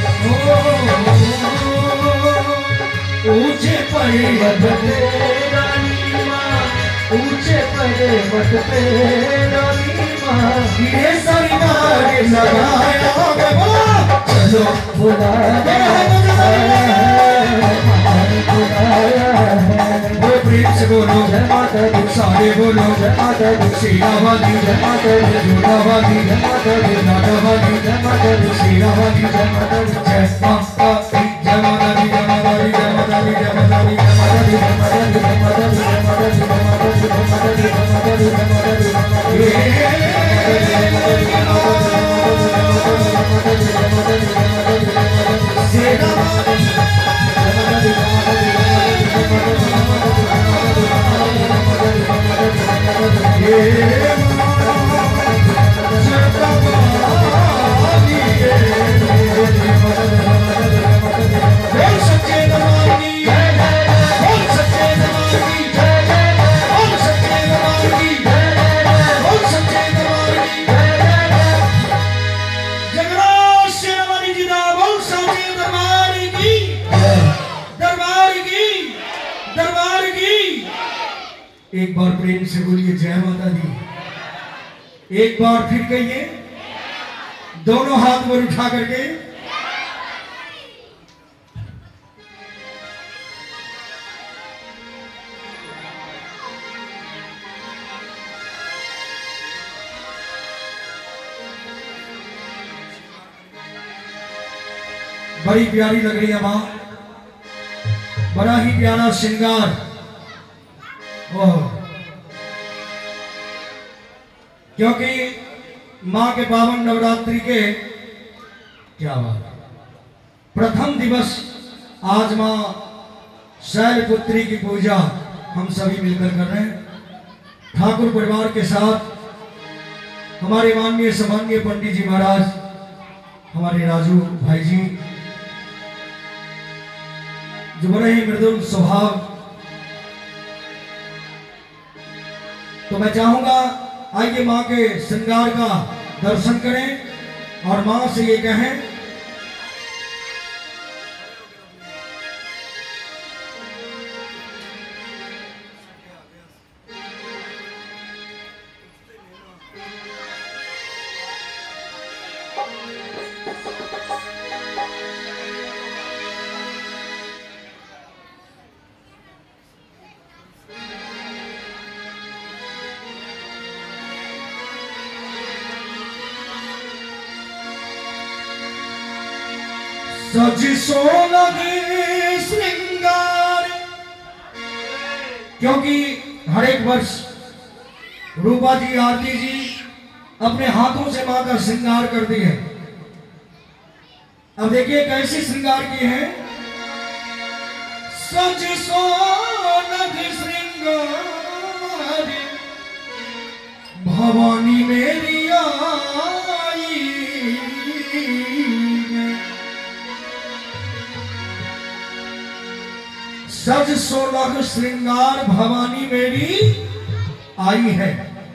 ऊंचे पर्वत पे रानी माँ, ऊंचे पर्वत पे रानी माँ, ये सारी बात लगाया है। चलो बुलाया आया है, माता ने बुलाया है। वो प्रेम से बोलो, जय माता दी, सारे बोलो, जय माता दी, शेरा वाली, जय माता दी, जोड़ा वाली, जय माता दी, नाटा वाली, जय माता दी, शेरा वाली, जय माता दी, जय माता दी, जय माता दी, जय माता दी, जय माता दी, जय माता दी, जय माता दी, जय माता दी, जय माता दी, जय माता दी, जय माता दी, जय माता दी, जय माता दी, जय माता दी, जय एक बार प्रेम से बोलिए जय माता दी। एक बार फिर कहिए, दोनों हाथ पर उठा करके। बड़ी प्यारी लग रही है मां, बड़ा ही प्यारा श्रृंगार। ओह, क्योंकि मां के पावन नवरात्रि के क्या बात, प्रथम दिवस आज मां शैलपुत्री की पूजा हम सभी मिलकर कर रहे हैं। ठाकुर परिवार के साथ हमारे माननीय सम्माननीय पंडित जी महाराज, हमारे राजू भाई जी, जो बड़े ही मृदुल स्वभाव। तो मैं चाहूंगा आइए मां के श्रृंगार का दर्शन करें और मां से ये कहें, सज सोलगे श्रृंगार। क्योंकि हर एक वर्ष रूपा जी आरती जी अपने हाथों से मां का श्रृंगार करती है। अब देखिए कैसे श्रृंगार किए हैं। सज सोलग श्रृंगार भवानी मेरी आई। सज सोलग श्रृंगार भवानी मेरी आई है।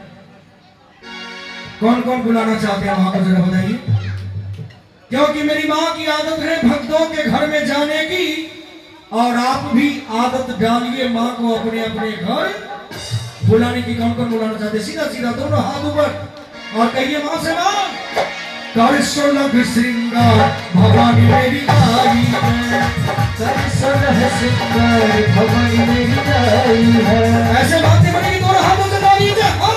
कौन कौन बुलाना चाहते हैं वहां पर जरा बताइए। क्योंकि मेरी मां की आदत है भक्तों के घर में जाने की, और आप भी आदत डालिए मां को अपने अपने घर बुलाने की। कौन कौन बुलाना चाहते? सीधा सीधा दोनों हाथ ऊपर और कहिए मां से मां कर सोलग श्रृंगार भवानी मेरी आई है। कर सोलग श्रृंगार भवानी मेरी आई है। ऐसे बातें बनेगी दोनों हाथों से डालिए।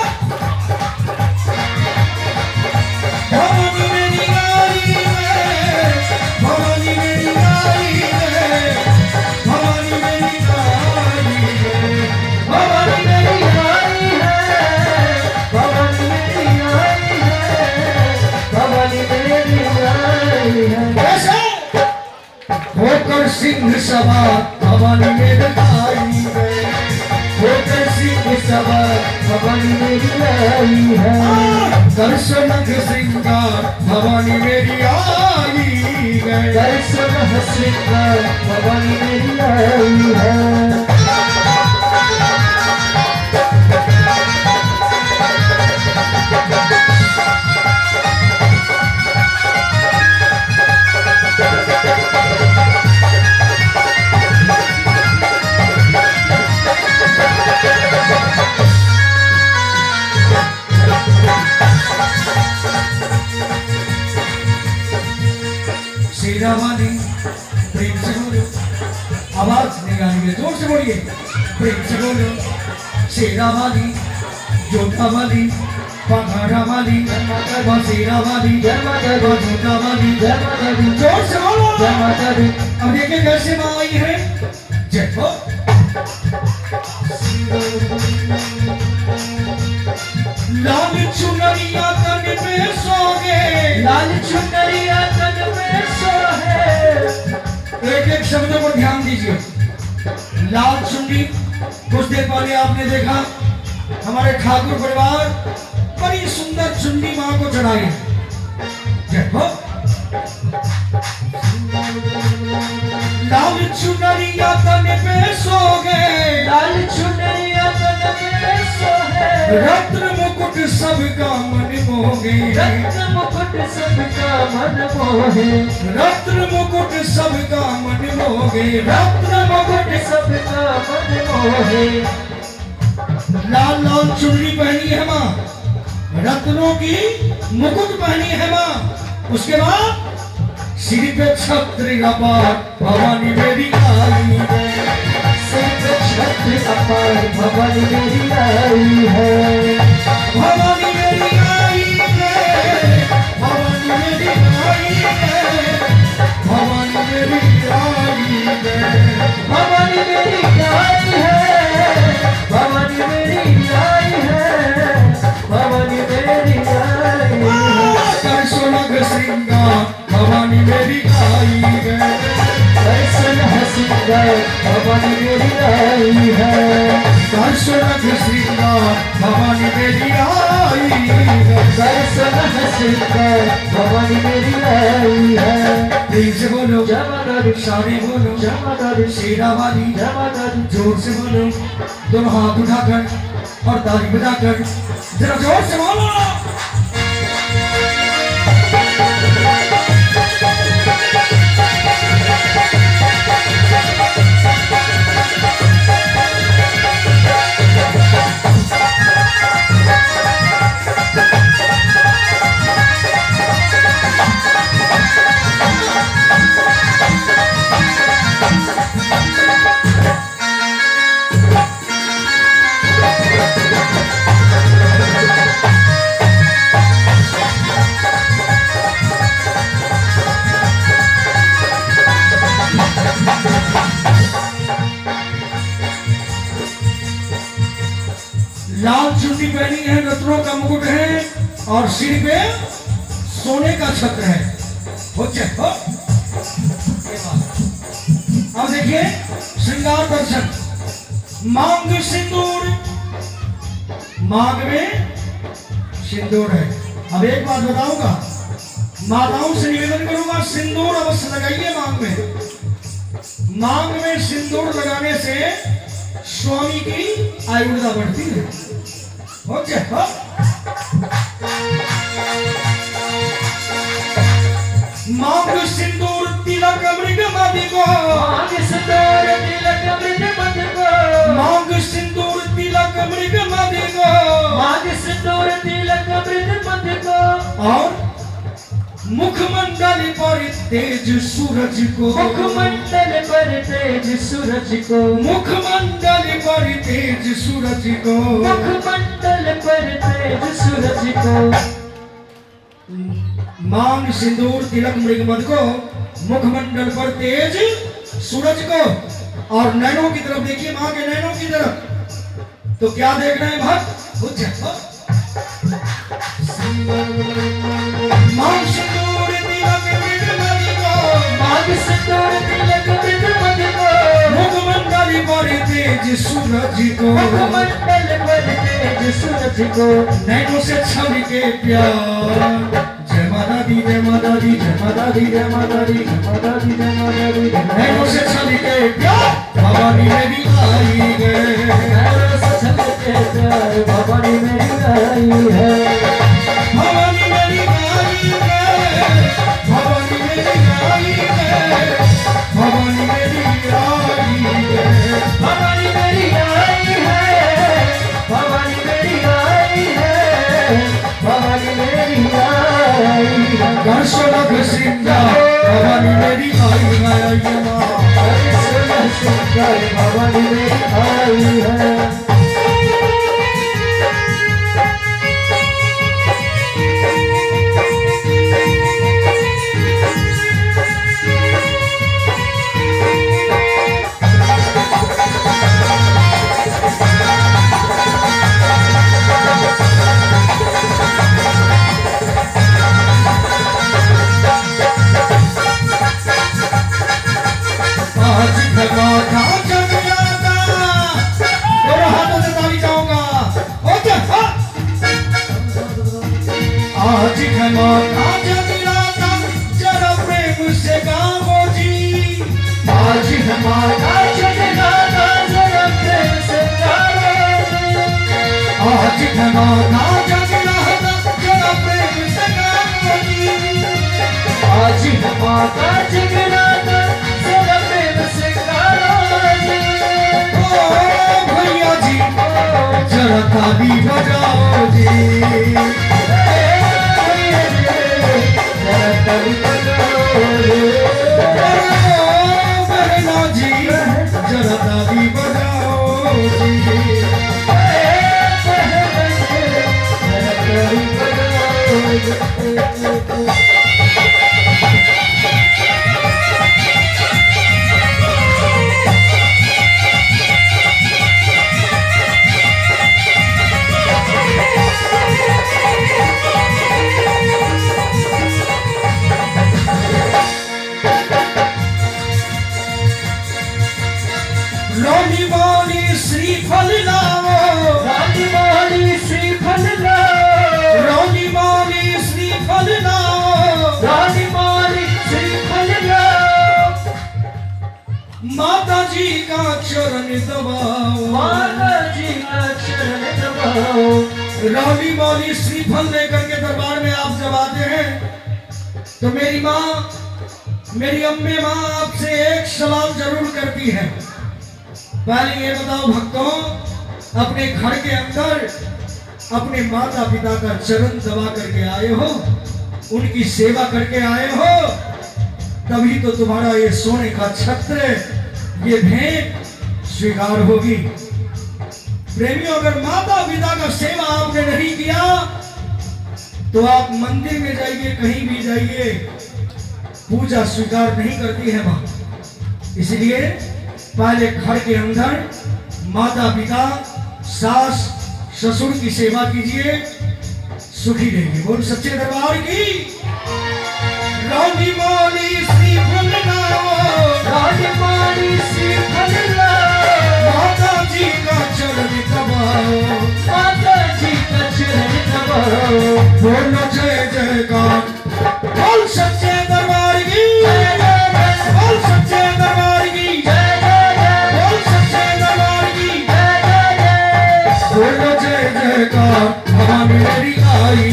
भवानी मेरी आई है, भवानी मेरी आई है, भवानी मेरी आई है, भवानी मेरी आई है, भवानी मेरी आई है, भवानी मेरी आई है। ऐसे होकर सिंह सवार भवानी मेरी आई है। होकर सिंह सवार भवानी मेरी आई है। कर सोलग श्रृंगार भवानी मेरी आई है। कर सोलग श्रृंगार भवानी मेरी आई है। शेरावाली प्रेम से बोलो, आवाज निकालिए, जोर से बोलिए, प्रेम से बोलो। शेरावाली, जोधावाली, पघारावाली, बसेरावाली, जोधावाली, जोर से बोलो। अब देखिए कैसे मां आई है। जय हो। लाल चुनरिया तन पे सोगे, लाल चुनरिया तन पे सोहे। एक एक शब्दों पर ध्यान दीजिए। लाल चुन्नी, कुछ देर पहले आपने देखा हमारे ठाकुर परिवार बड़ी सुंदर चुन्नी मां को चढ़ाई। जय हो। लाल चुनरिया तन पे सोगे, लाल चुनरिया तन पे सोहे। रत्न मुकुट सबका मन मोहे, रत्न मुकुट सबका मन मोहे। रत्न मुकुट सबका मन मोहे, रत्न मुकुट सबका मन मोहे। लाल लाल चुन्नी पहनी है माँ, रत्नों की मुकुट पहनी है माँ। उसके बाद सिर पे छत्र अपार भवानी मेरी आई है। सिर पे छत्र अपार भवानी मेरी आई है। भवानी मेरी आई है, भवानी मेरी आई है, भवानी मेरी आई है, भवानी मेरी आई है, भवानी मेरी आई है, भवानी मेरी आई है। कर सोलग श्रृंगार भवानी मेरी आई है। कर सोलग श्रृंगार भवानी मेरी आई है। कर सोलग श्रृंगार भवानी मेरी आई है। कर सोलग श्रृंगार भवानी मेरी आई है। प्रेम से बोलो, जय माता दी, सारे बोलो, जय माता दी, शेरावाली, जय माता दी। जोर से बोलो, दोनों हाथ उठाकर और ताली बजाकर जरा जोर से बोलो। रत्नों का मुकुट है और सिर पे सोने का छत्र है। हो हो। अब देखिए श्रृंगार दर्शन। मांग सिंदूर, मांग में सिंदूर है। अब एक बात बताऊंगा, माताओं से निवेदन करूंगा, सिंदूर अवश्य लगाइए मांग में। मांग में सिंदूर लगाने से स्वामी की आयुर्दा बढ़ती है। ओके हो। मांग सिंदूर तिलक मृग मदि को, मांग सिंदूर तिलक मृग मदि को, मांग सिंदूर तिलक मृग मदि को, मांग सिंदूर तिलक मृग मदि को, और मुखमंडल पर तेज सूरज को, मुखमंडल पर तेज सूरज को, मुखमंडल पर तेज सूरज को, मुखमंडल पर तेज सूरज को। मांग सिंदूर तिलक मृगमद को, मुखमंडल पर तेज सूरज को, और नैनों की तरफ देखिए, मां के नैनों की तरफ। तो क्या देख रहे हैं भक्त? मांग सिंदूर तिलक मृगमद को, मांग सिंदूर तिलक मृगमद को, मुखमंडल पर तेज सूरज को, मुखमंडल पर तेज सूरज को। नैनों से छवि के प्यार। जय माता दी, जय माता दी, जय माता दी, जय माता दी, जय माता दी, जय माता दी। नैनों से छवि के प्यार भवानी मेरी आई है, नैनों से छवि के प्यार भवानी मेरी आई है, भवानी मेरी आई है, भवानी मेरी आई है, भवानी मेरी आई है, भवानी मेरी आई है, भवानी मेरी आई है, भवानी मेरी आई है। कर्षणक सिंगार भवानी मेरी आई है, कर्षणक सिंगार भवानी मेरी आई है। भैया जी जरा ताली बजाओ जी, जरा ताली बजाओ बहना जी, जरा ताली बजाओ जी, जरा ताली बजाओ। रानी वाली श्रीफल लाओ, रानी वाली श्रीफल लाओ, रानी वाली श्रीफल लाओ, रानी वाली श्रीफल लाओ, माता जी का चरण दबाओ, माता जी का चरण दबाओ। रानी वाली श्रीफल लेकर के दरबार में आप जब आते हैं तो मेरी माँ, मेरी अम्मे माँ आपसे एक सवाल जरूर करती है। पहले ये बताओ भक्तों, अपने घर के अंदर अपने माता पिता का चरण दबा करके आए हो, उनकी सेवा करके आए हो, तभी तो तुम्हारा ये सोने का छत्र, ये भेंट स्वीकार होगी। प्रेमियों, अगर माता पिता का सेवा आपने नहीं किया तो आप मंदिर में जाइए, कहीं भी जाइए, पूजा स्वीकार नहीं करती है मां। इसलिए पहले घर के अंदर माता पिता, सास ससुर की सेवा कीजिए, सुखी रहेंगे। बोल सच्चे दरबार की। रानी माली श्री फलनाओ, रानी माली श्री फलनाओ, माता जी का चरण दबाओ, माता जी का चरण दबाओ। बोलो जय जयकार। बोल सच्चे दरबार की। बोल सच्चे दरबार की। बोल सच्चे दरबार की। बोलो जय जयकार। भवानी मेरी आई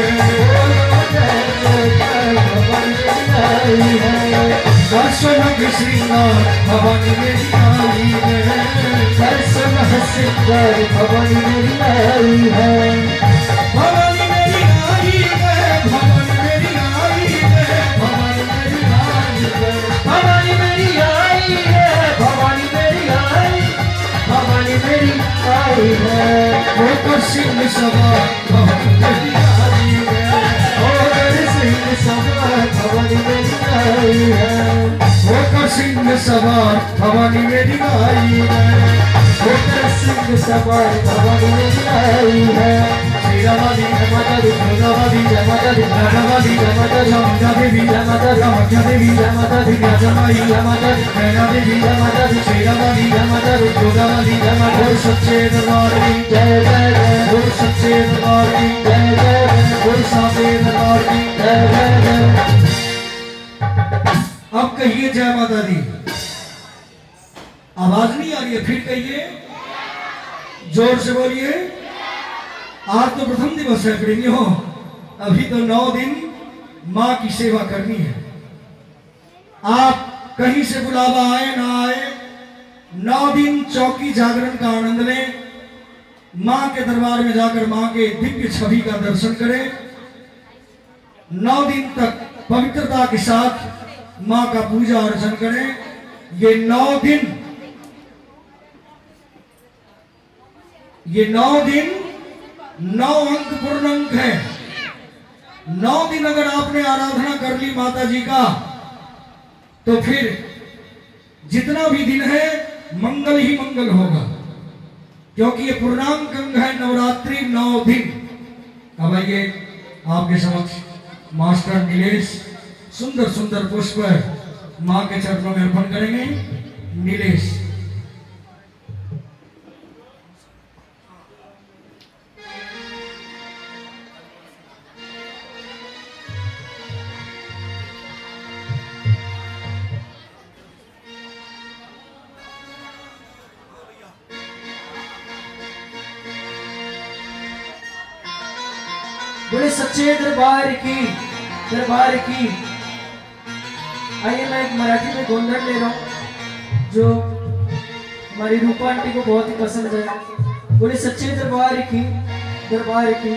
है, दर्शन के श्रृंगार भवानी मेरी आई है, दर्शन श्रृंगार भवानी मेरी आई है, भवानी मेरी आई है, भवानी मेरी आई है, भवानी मेरी आई है, भवानी मेरी आई है, भवानी मेरी आई, भवानी मेरी आई है। होकर सिंह सवार भवानी मेरी आई है, होकर सिंह सवार भवानी मेरी आई है, होकर सिंह सवार भवानी मेरी आई है, होकर सिंह सवार भवानी मेरी आई है। शेरा वाली जय माता दी, गंगा वाली जय माता दी, राधा वाली जय माता दी, राजा देवी जय माता दी, रामज्ञा देवी जय माता दी, राजा माई जय माता दी, नैना देवी जय माता दी, शेरा वाली जय माता दी, गंगा वाली जय माता बोल दी। सच्चे दरबार की। जय जय जय, बोल सच्चे दरबार की। जय जय जय, बोल साचे दरबार की। जय जय जय। अब कहिए जय माता दी। आवाज नहीं आ रही है, फिर कहिए, जोर से बोलिए। आज तो प्रथम दिवस है प्रेमियों, अभी तो नौ दिन माँ की सेवा करनी है। आप कहीं से बुलावा आए ना आए, नौ दिन चौकी जागरण का आनंद लें, माँ के दरबार में जाकर माँ के दिव्य छवि का दर्शन करें। नौ दिन तक पवित्रता के साथ माँ का पूजा अर्चन करें। ये नौ दिन ये नौ दिन नौ अंक पूर्ण अंक है। नौ दिन अगर आपने आराधना कर ली माता जी का, तो फिर जितना भी दिन है मंगल ही मंगल होगा, क्योंकि ये पूर्णांक अंग है नवरात्रि नौ दिन। अब आइए आपके समक्ष मास्टर नीलेश सुंदर सुंदर पुष्प माँ के चरणों में अर्पण करेंगे। नीलेश। बोले सच्चे दरबार की, दरबार की। आइए मैं एक मराठी में गोंधन ले रहा हूँ जो हमारी रूपा आंटी को बहुत ही पसंद है। बोले सच्चे दरबार की, दरबार की।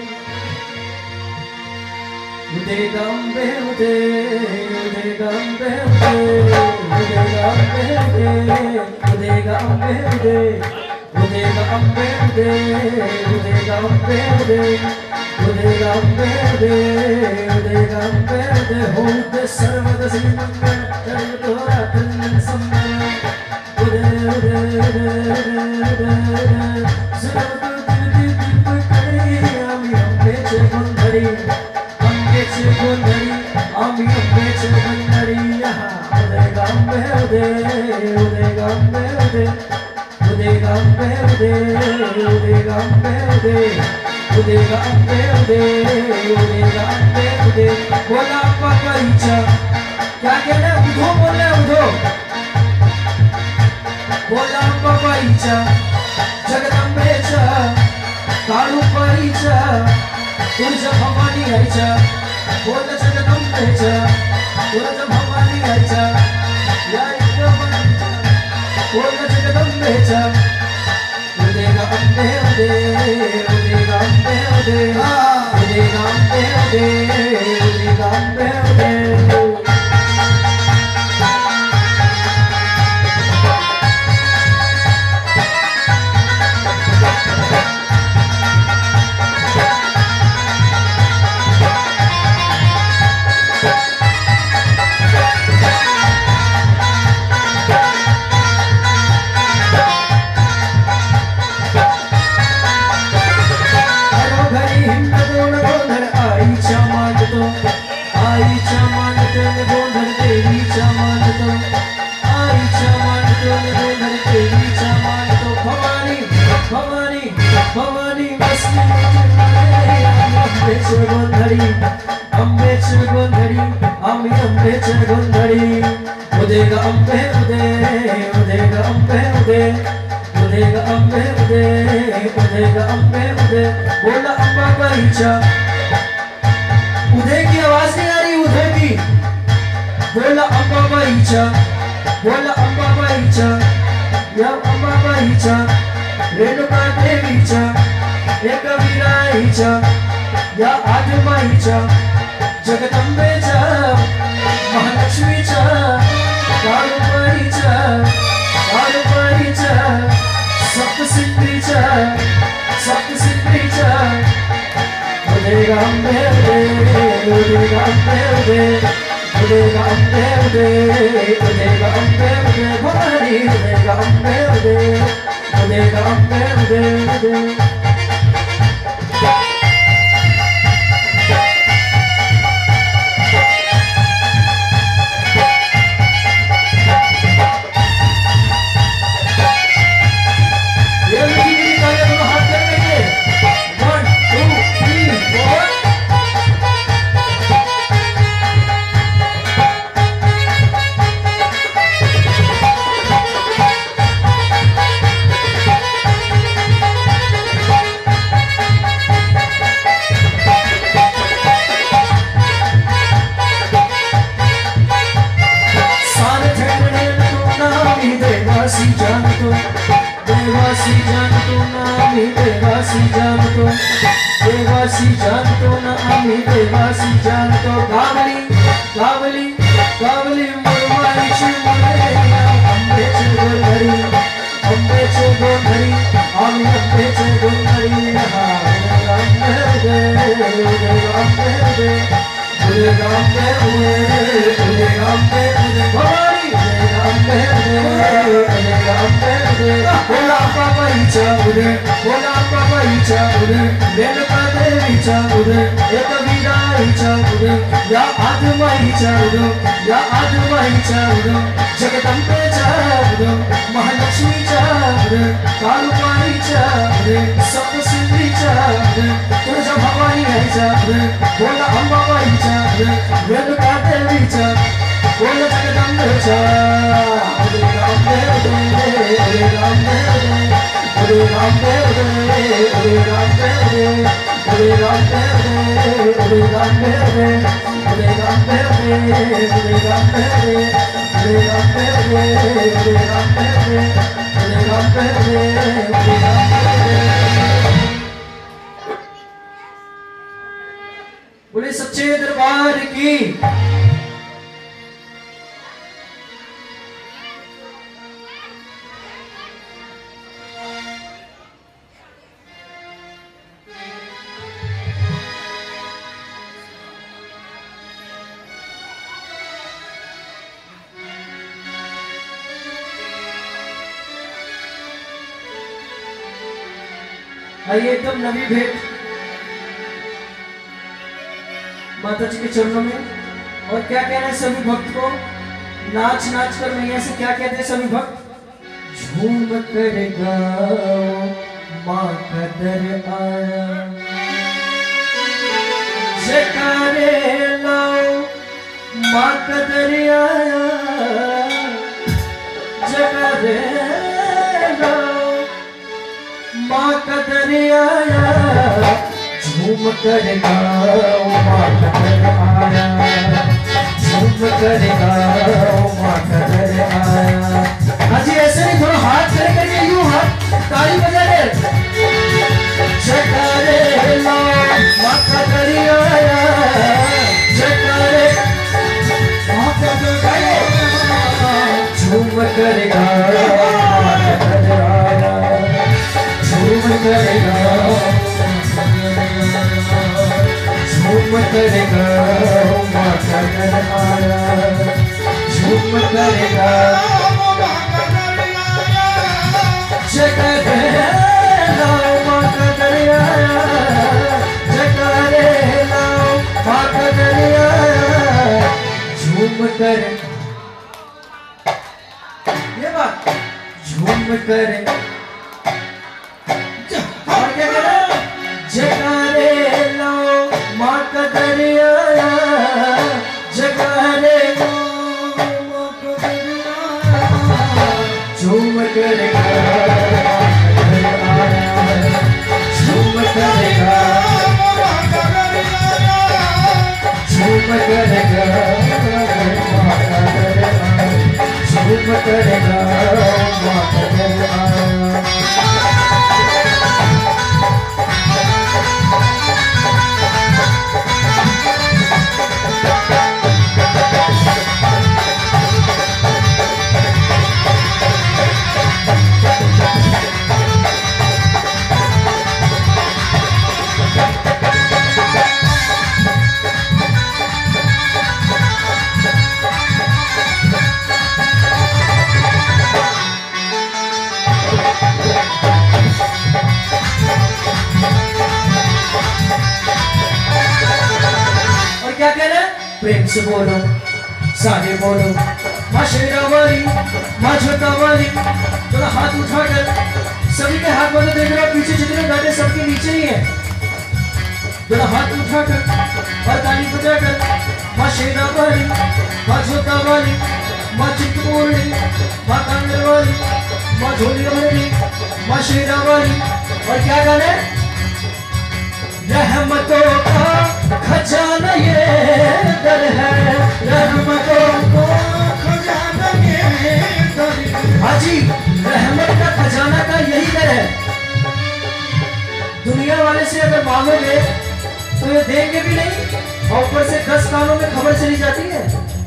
उदय गंबे उदे, उदय गंबे उदे, उदय गंबे उदे, उदय गंबे उदे, उदय गंबे उदे, उदय गंबे उदे, उदय गंबे उदे, उदय गंबे उदे। होते सर्वदा श्रीमंगल सर्वतोरा तन्न सम्मान। उदय उदय उदय उदय उदय सर्वतो दिव्य दिव्य करे आमी अम्बेचे बंधरी, अम्बेचे बंधरी, आमी अम्बेचे बंधरी। उदय गंबे उदे, उदय गंबे उदे, उदय गंबे उदे, उदय गंबे उदे, उदय गंबे उदे, उदय गंबे उदे। बोला पकईचा, क्या कहना उधो बोले उधो। बोला पकईचा, जगदंबेचा, काळू परीचा, तुझ्या भवानी आईचा। बोल जगदंबेचा, तुझ्या भवानी आईचा। या बोल जगदंबेचा। उदय गंबे उदे, उदय गंबे उदे, उदय गंबे उदे, उदय गंबे उदे। हरो घरी हिम्मत गोंधळी अंबेचे गोंधळी आम्ही अंबेचे गोंधळी उदे ग अंबे उदे उदे ग अंबे उदे उदे ग अंबे उदे उदे ग अंबे उदे बोला अंबाबाईच्या उदे की आवाज नहीं आ रही उदे की बोला अंबाबाईच्या बोला अंबाबाईच्या या अंबाबाईच्या रेणुका देवीच्या एकविराईच्या या आदिमाईच्या जगदंबेच्या महालक्ष्मीच्या काळूबाईच्या काळूबाईच्या सप्तसिद्धीच्या सप्तसिद्धीच्या उदे ग अंबे उदे उदे ग अंबे उदे उदे ग अंबे उदे उदे ग अंबे उदे भवानी उदे ग अंबे उदे उदे ग अंबे उदे उदे देवासी जानतो ना आम्ही देवासी जानतो देवासी जानतो ना आम्ही देवासी जानतो गावली गावली गावली मुरमाईची मुरैया अंबेचे गोंधळी अंबेचे गोंधळी आम्ही अंबेचे गोंधळी अंबे उदे उदे अंबे उदे उदे अंबे उदे उदे अंबे उदे भवानी उदे अंबे उदे उदे अंबे उदे बोला अंबाबाईच्या उदे बोला अंबाबाईच्या उदे रेणुका देवीच्या उदे एकविराईच्या उदे या आदिमाईच्या उदे या आदिमाईच्या उदे जगदंबेच्या उदे महालक्ष्मीच्या उदे काळूबाईच्या उदे सप्तसिद्धीच्या उदे तुळजा भवानी आईच्या उदे बोला अंबाबाईच्या उदे रेणुका देवीच्या बोला जगदंबेच्या उदे अंबे उदे उदे अंबे उदे उदे अंबे उदे उदे अंबे उदे उदे अंबे उदे उदे अंबे उदे उदे अंबे उदे उदे अंबे उदे उदे अंबे उदे उदे अंबे उदे उदे अंबे उदे उदे अंबे उदे बोले सच्चे दरबार की आइए एकदम नवी भेंट माता जी के चरणों में। और क्या कहना है सभी भक्त को, नाच नाच कर मैया से क्या कहते हैं सभी भक्त, झूम कर गाओ माँ का दर आया, जयकारे लाओ माँ का दर आया, जयकारे लाओ माँ का दर आया, झूम कर गाओ माँ का दर आया, झूम कर गाओ माँ का दर आया। हाँ जी ऐसे नहीं, थोड़ा हाथ खड़े करके यूं हाथ ताली बजा दे, जयकारे लाओ माँ का दर आया, जयकारे माँ का दर आया, झूम कर गाओ माँ का दर आया, झूम कर गाओ झूम कर गाओ माँ का दर आया, झूम कर गाओ जयकारे लाओ माँ का दर आया, जयकारे लाओ माँ का दर आया, झूम कर ये बात झूम कर और क्या करें, जयकारे लाओ माँ का दर करेगा माँ का घर आया। क्या कहना है? प्रेम से बोलो, सारे बोलो, माँ शेरा वाली, माँ छोटा वाली। थोड़ा हाथ उठाकर सभी के हाथ में देख रहे हो, पीछे जितने बैठे सबके नीचे ही है। थोड़ा हाथ उठाकर और ताली बजाकर माँ शेरा वाली, माँ छोटा वाली, माँ चिंतपूर्णी, माँ कांगड़ वाली, माँ झोली वाली, माँ शेरा वाली। और क्या गाना है? रहमतों का खजाना ये दर है, रहमतों का खजाना ये दर है। हाजी, रहमत का खजाना का यही दर है। दुनिया वाले से अगर मांगोगे तो ये देंगे भी नहीं, और ऊपर से दस कानों में खबर चली जाती है।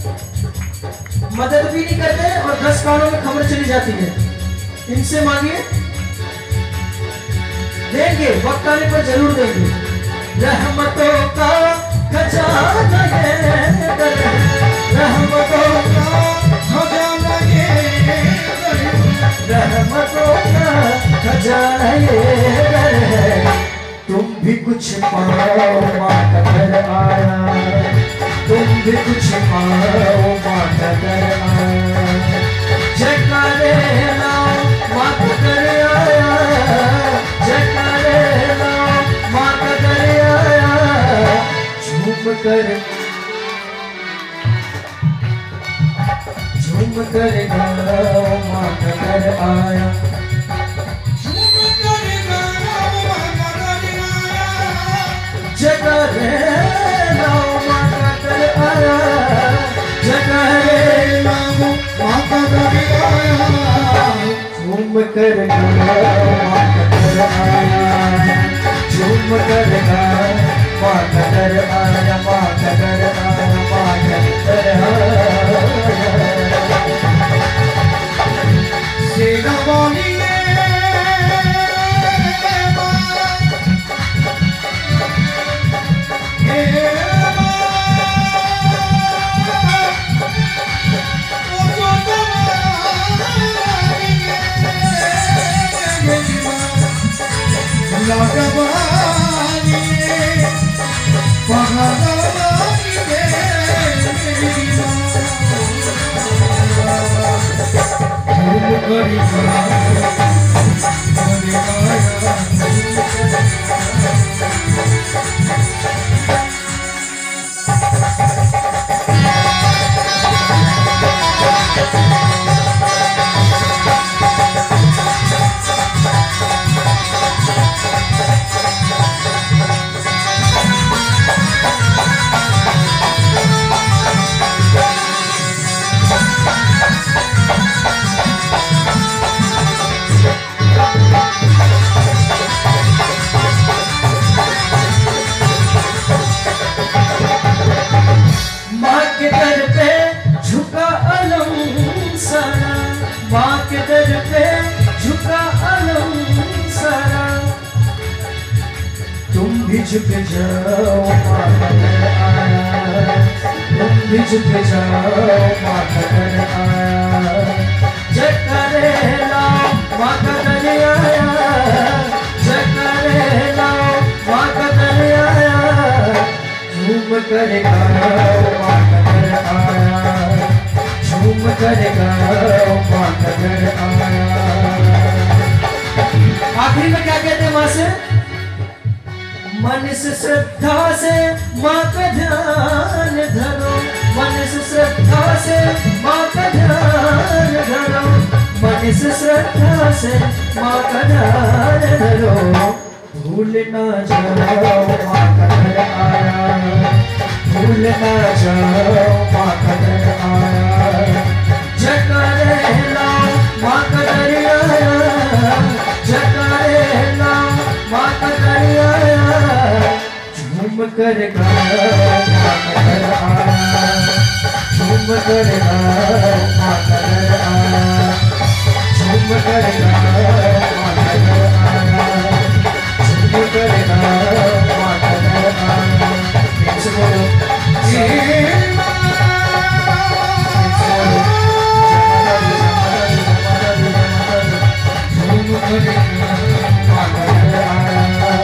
मदद भी नहीं करते और दस कानों में खबर चली जाती है। इनसे मांगिए, देंगे, वक्त आने पर जरूर देंगे। रहमतों का खजाना ये दर है, रहमतों का खजाना ये दर है, रहमतों का खजाना ये दर है। तुम भी कुछ पाओ माँ का घर आया, तुम भी कुछ पाओ माँ का घर आया। जयकारे लाओ माँ का घर आया, जयकारे लाओ माँ का घर आया। झूम कर झूम कर गाओ माँ का घर आया, झूम कर गाओ माँ का घर आया। जयकारे लाओ माँ का घर आया, जयकारे लाओ माँ का घर आया। झूम कर गाओ माँ का घर आया, झूम कर गाओ माँ का घर आया, माँ का घर आया, माँ का घर आया। शेरा वाली झुक जाओ माँ का घर आया, तुम भी झुक जाओ माँ का घर आया। जयकारे लाओ माँ का घर आया, जयकारे लाओ माँ का घर आया। झूम कर गाओ माँ का घर आया, झूम कर गाओ माँ का घर आया। आखिरी में क्या कहते हैं माँ से? मन से श्रद्धा से माँ का ध्यान धरो, मन से श्रद्धा से माँ का ध्यान धरो, मन से श्रद्धा से माँ का ध्यान धरो। भूल ना जाओ माँ का घर आया, भूल ना जाओ माँ का घर आया। जयकारे कर माता घर आया, झूम कर माता घर आया, झूम कर माता घर आया, झूम कर माता घर आया। फिर से बोलो झूम कर माता घर आया,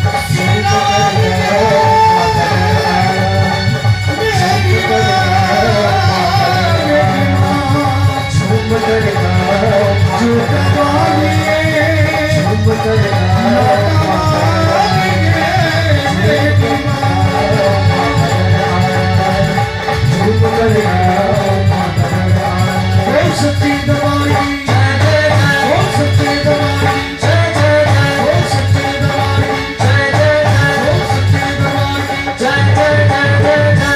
सच्ची दवाई सच्ची दवाई सच्ची दवाई सच्ची दवाई।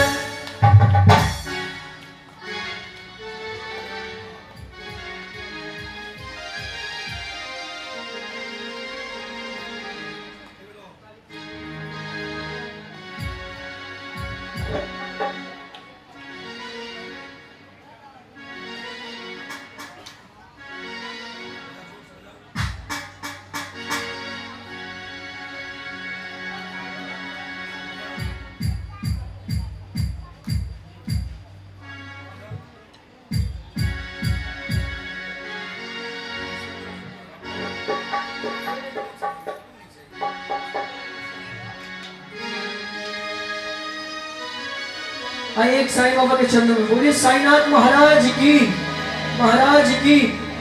आइए एक साईं बाबा के चरणों में बोलिए साईनाथ महाराज की, महाराज की।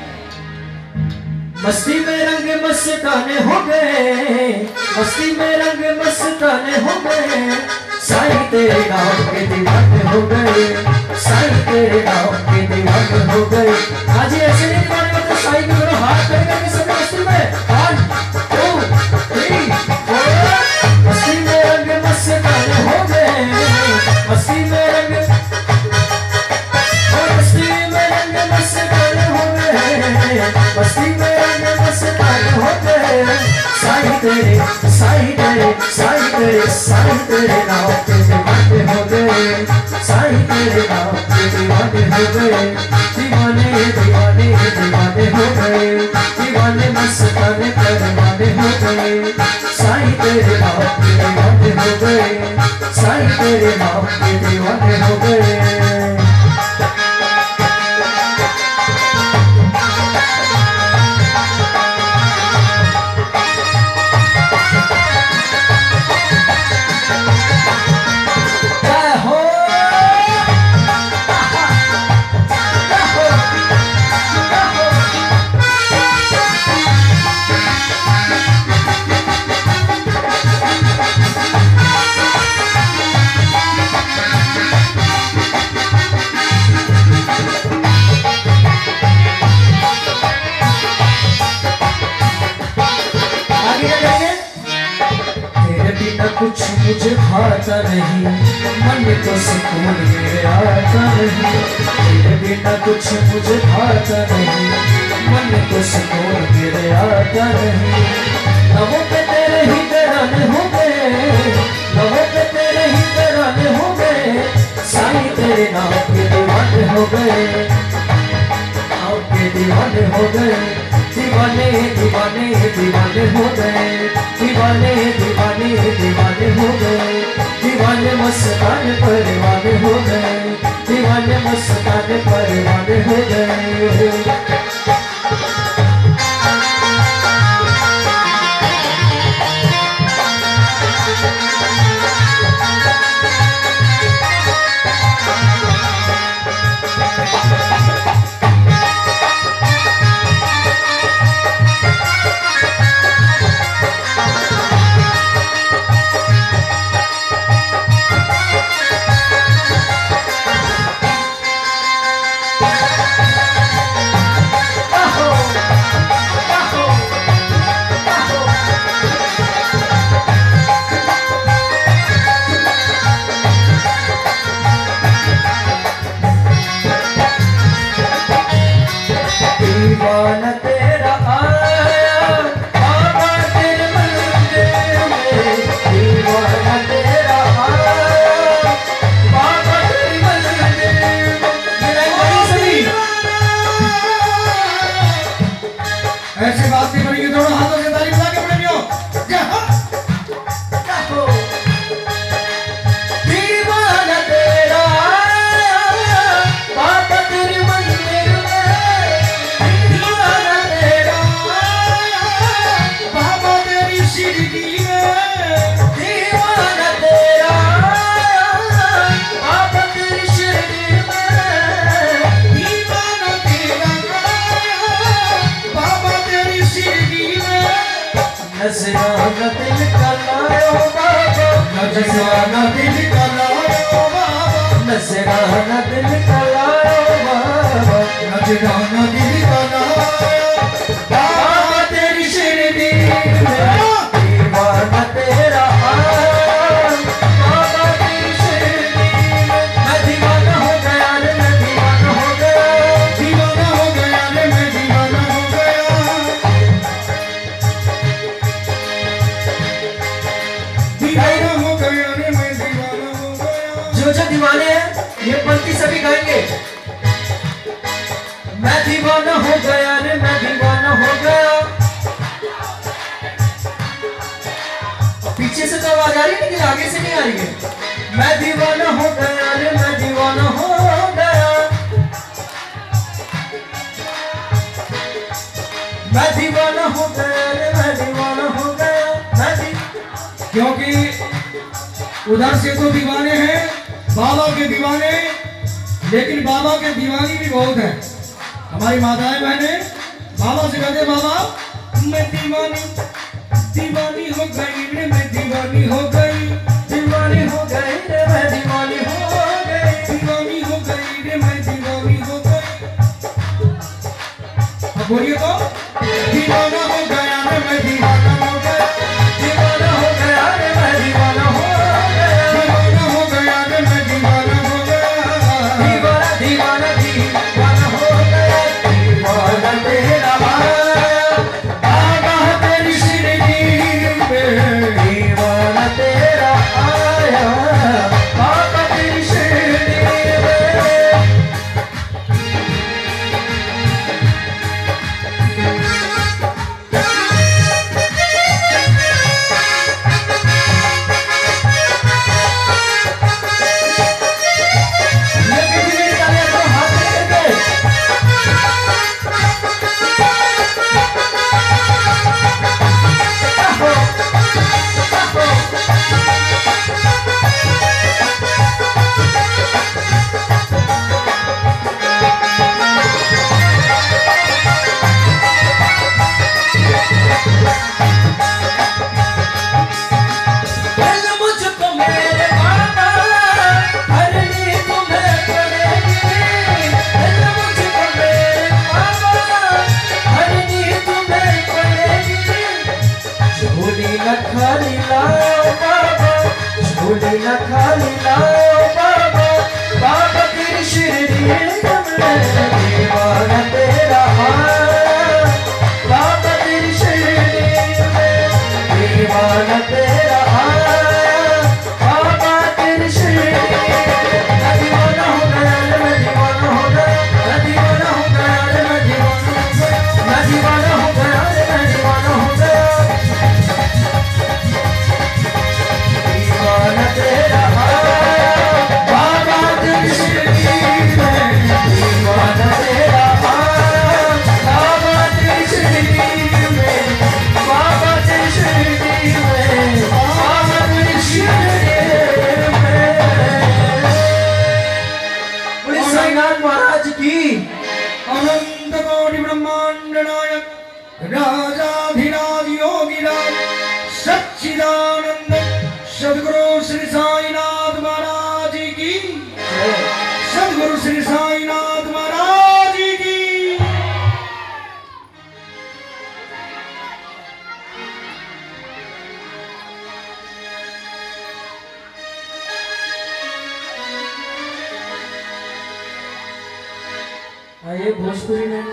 मस्ती में रंग मस्ताने हो गए, मस्ती में रंग मस्ताने हो गए, साईं तेरे नाम के दीवाने हो गए, साईं तेरे नाम के दीवाने हो गए। आज ऐसे नहीं दीवाने होते, साईं के दोनों हाथ करके सब मस्ती में वन टू थ्री फोर। मस्ती में रंग मस्ताने हो गए, मस्ती में रंग मस्ती में रंग मस्ताने हो गए, मस्ती में रंग मस्ताने हो गए, साईं तेरे साईं तेरे साईं तेरे साईं तेरे नाम के दीवाने हो गए, साईं तेरे नाम के दीवाने हो गए, दीवाने दीवाने दीवाने हो गए, दीवाने मस्ताने परवाने हो गए, साईं तेरे नाम के दीवाने हो गए, साईं तेरे नाम के दीवाने हो गए। कुछ मुझे भाता नहीं, मन को सुकून मेरे आता नहीं, तेरे बिना कुछ मुझे भाता नहीं, मन को सुकून मेरे आता नहीं। लबों पे तेरे ही तराने हो गए, लबों पे तेरे ही तराने हो गए, साईं तेरे नाम के दीवाने हो गए, नाम के दीवाने हो गए, दीवाने दीवाने दीवाने हो गए, दीवाने दीवाने दीवाने हो गए, दीवाने मस्ताने परवाने हो गए, दीवाने मस्ताने परवाने हो गए। नजराना दिल का लायो बाबा, नजराना दिल का लायो बाबा, नजराना दिल का लायो बाबा तेरी शिरडी में दीवाना तेरा आया, बाबा तेरी शिरडी में मैं दीवाना हो गया रे, मैं दीवाना हो गया, दीवाना हो गया रे, मैं दीवाना हो गया, दीवाना हो गया रे, मैं दीवाना हो गया। जो जो दीवाने हैं ये पंक्ति सभी गाएंगे। मैं दीवाना हो गया रे, मैं दीवाना हो गया। पीछे से तो आवाज आ रही है लेकिन आगे से नहीं आ रही है। मैं दीवाना हो गया रे, मैं दीवाना हो गया, मैं दीवाना हो गया रे, मैं दीवाना हो गया, मैं दी... क्योंकि उधर से तो दीवाने हैं बाबा के दीवाने, लेकिन बाबा के दीवानी भी बहुत है। हमारी माताएं बहनें बाबा से कहते बाबा मैं दीवानी दीवानी हो गई रे, मैं दीवानी हो गई, दीवानी हो गई रे, मैं दीवानी हो गई, दीवानी हो गई रे, मैं दीवानी हो गई। अब बोलिए तो दीवाना हो गया रे, मैं दीवाना हो गया, दीवाना हो गया रे, मैं दीवाना हो गया, दीवाना हो गया रे, मैं दीवाना हो गया, दीवाना दीवाना दीवाना हो गया, दीवाना तेरा आया, बाबा तेरी शिरडी में दीवाना तेरा आया, बाबा तेरी शिरडी में। ये किसी ने निकाले तो हाथ लेके दिल मुझको मेरे बाबा हर नी तुम्हें पड़ेगी, दिल मुझको मेरे बाबा हर नी तुम्हें पड़ेगी, झोली न खाली लाओ बाबा, झोली न खाली लाओ बाबा, बाबा तेरी शिरडी में दीवाना तेरा आया, बाबा तेरी शिरडी में दीवाना तेरा आया, बाबा तेरी शिरडी में मैं दीवाना हो गया रे, मैं दीवाना हो गया, मैं दीवाना हो गया रे, मैं दीवाना हो गया, मैं दीवाना हो गया रे, मैं दीवाना हो गया, दीवाना तेरा आया, बाबा तेरी शिरडी में दीवाना तेरा आया, बाबा तेरी शिरडी में, बाबा तेरी शिरडी में, बाबा तेरी शिरडी में। बोले साईनाथ महाराज की। अनंत कोटि ब्रह्मांड नायक राजाधिराज योगीराज सच्चिदानंद सद्गुरु श्री साईनाथ महाराज की, सद्गुरु श्री साईनाथ महाराज की। आइए भोजपुरी में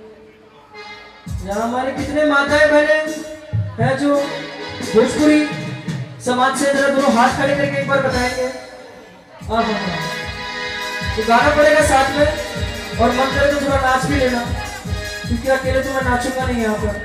यहाँ हमारे कितने माताएं बहने हैं जो भोजपुरी समाज से जरा दोनों हाथ खड़े करके एक बार बताएंगे। हाँ हाँ हाँ तो गाना पड़ेगा साथ में और मन करे तो थोड़ा नाच भी लेना, क्योंकि अकेले तो मैं नाचूंगा नहीं यहाँ पर।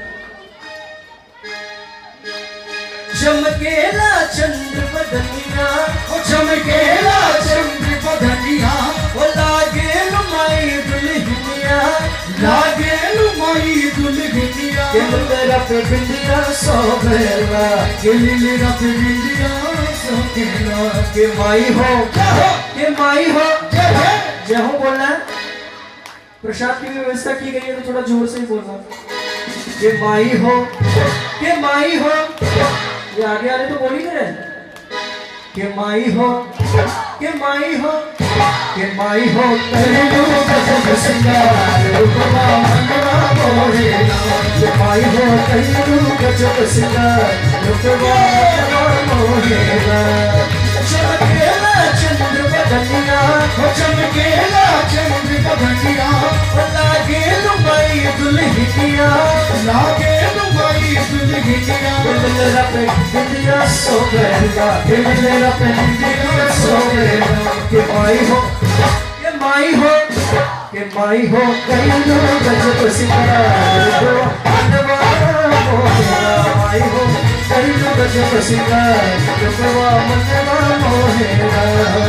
चमकेला चंद्र बदनिया, ओ चमकेला चंद्र बदनिया, ओ लागे लुमाई दुल्हनिया, लागे लुमाई दुल्हनिया, दिल तेरा पे बिंदिया सोभेला, दिल मेरा पे बिंदिया सोभेला, के माई हो जय हो के माई हो जय जय जय हो बोलना है। प्रसाद की भी व्यवस्था की गई है तो थोड़ा जोर से ही बोलना। के माई हो के माई हो, ये आगे आ रहे तो बोल ही नहीं रहे। के माई हो के माई हो के माई हो कहियो गजब सिंगार रूपवा मनवा मोहेला के माई हो कहियो गजब सिंगार रूपवा मनवा मोहेला चमकेला चंद्र बदनिया हो चमकेला चंद्र बदनिया लागे लुमाई दुल्हनिया लागे लुमाई दुल्हनिया दिलरा पे दिलिया सो गया दिलरा पे दिलिया सो गया के माई हो के माई हो के माई हो कहियो गजब सिंगार मनवा मोहेला माई हो कहियो गजब सिंगार रूपवा मनवा मोहेला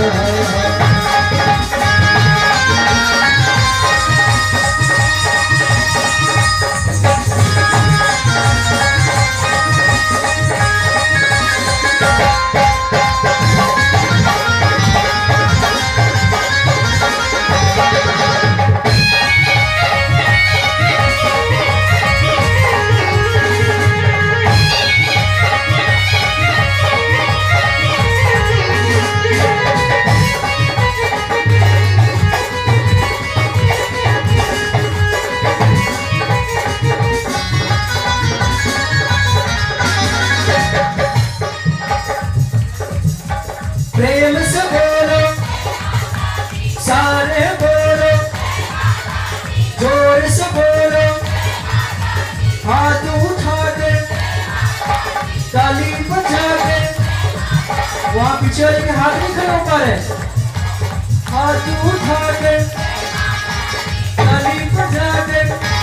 प्रेम से बोलो सारे बोलो जोर से बोलो हाथ उठा के ताली बजा के वहां पीछे वाले के हाथ नहीं खड़े हो पा रहे हाथ उठा के ताली बजा के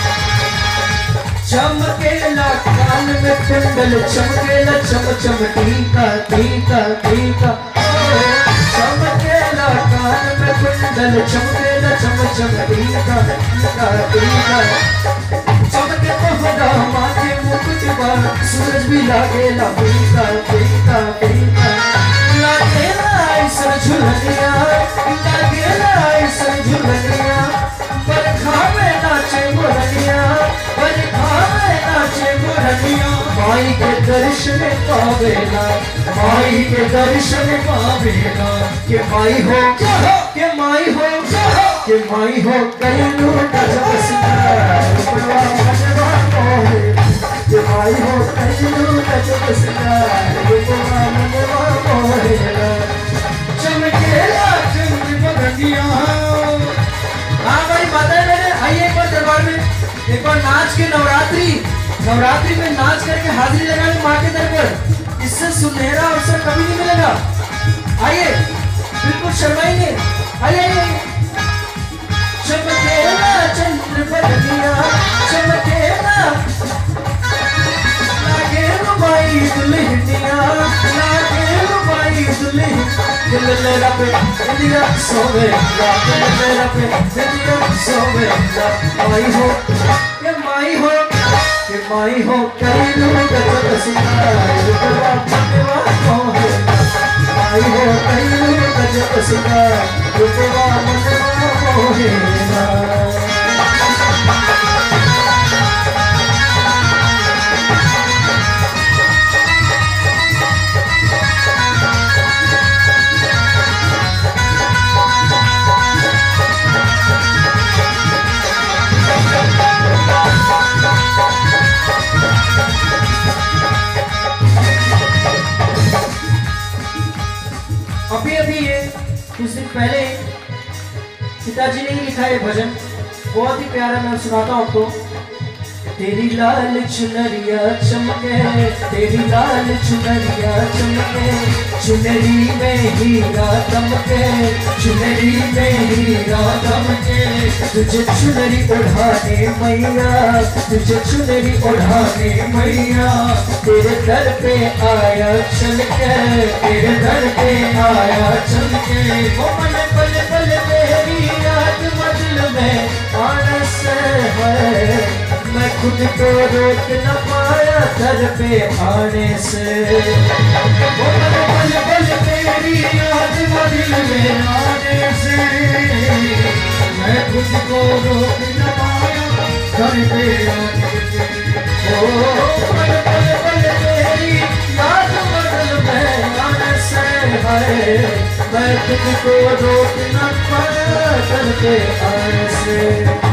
चमकेला कान में कुंडल चमकेला चम चम टीका टीका टीका चमकेला कान में कुंडल चमकेला चम चम टीका टीका टीका चमके पहुड़ा माथे मुकुट बाल सूरज भी लागेला टीका टीका टीका लागेला ऐसा झुलनिया लागेला ऐसा झुलनिया बरखा में नाचे मोरनिया बरखा में नाचे मोरनिया माई के दर्शन पावेला माई के दर्शन पावेला के माई हो के माई हो के माई हो कहियो गजब सिंगार रूपवा मनवा मोहेला के माई हो कहियो गजब सिंगार रूपवा मनवा मोहेला चमकेला चंद्र बदनिया हाँ भाई माता बहने आइए एक बार दरबार में एक बार नाच के नवरात्रि नवरात्रि में नाच करके हाजिरी लगाने माँ के दर पर इससे सुनहरा अवसर कभी नहीं मिलेगा आइए बिल्कुल शर्माएंगे आइए आइए चमकेला चंद्र बदनिया चमकेला लागे रुबाई दुल्हनिया लागे रुबाई दुल्हन दिल मेरा पे दिलिया सोवेला दिल मेरा पे दिलिया सोवेला माई हो ये माई हो ये माई हो कहियो गजब सिंगार रूपवा मनवा मोहेला माई हो कहियो गजब सिंगार रूपवा मनवा मोहेला अभी अभी ये कुछ दिन पहले पिताजी ने ही लिखा है भजन बहुत ही प्यारा मैं सुनाता हूँ आपको तेरी लाल चुनरिया चमके तेरी लाल चुनरिया चमके चुनरी में हीरा दमके चुनरी में हीरा दमके तुझे चुनरी ओढ़ाने मैया तुझे चुनरी ओढ़ाने मैया तेरे दर पे आया चल के तेरे दर पे आया चल के वो मन पल पल तेरी याद मदिल में आनस है मैं खुद को रोक न पाया दर पे आने से वो पल पल पल तेरी याद दिल में आने से मैं खुद को रोक न पाया दर पे आने से ओ पल पल पल तेरी याद दिल में आने से हाय मैं तुझको रोक न पाया करके ऐसे।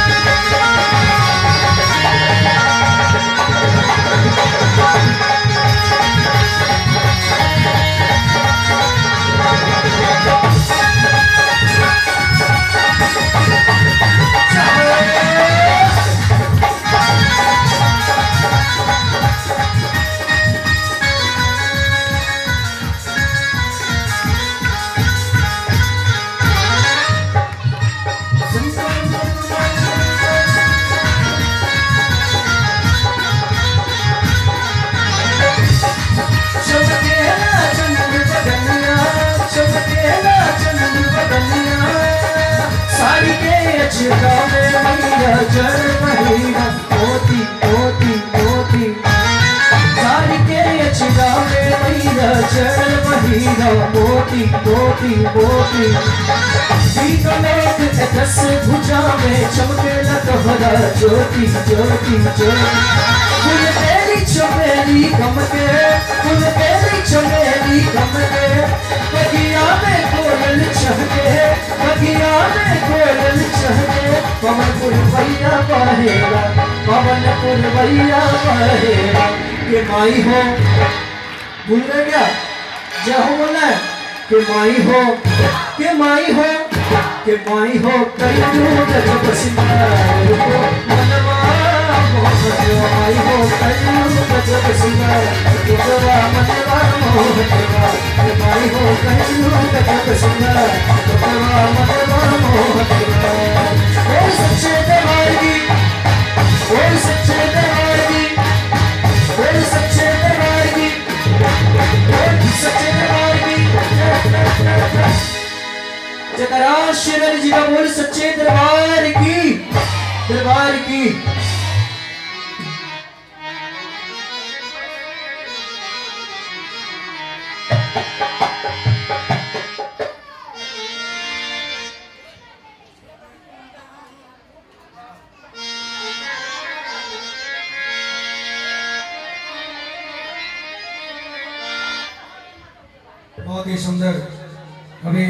जल महीना मोती मोती मोती सारी के अचरा में मैया जल महीना मोती मोती मोती दीप में दस भुजा में चमके लहरा ज्योति ज्योति ज्योति फूल तेरी चमेली गमके फूल तेरी चमेली गमके बगिया में कोयल चहके बगिया में कोयल चहके पवन पुरवैया बहेगा पवन पुरवैया बहेगा के माई हो भूल गए क्या जय हो बोलना है के माई हो के माई हो के माई हो कईलू गजब सिंगार को मनवा मोहनवा माई हो कईलू गजब सिंगार को मनवा मोहनवा के माई हो कईलू गजब सिंगार को मनवा मोहनवा। ओ सच्चे दरबार की ओ सच्चे दरबार की ओ सच्चे दरबार की ओ सच्चे दरबार की जकरा शेर जी का बोल सच्चे दरबार की दरबार की। बहुत ही सुंदर अभी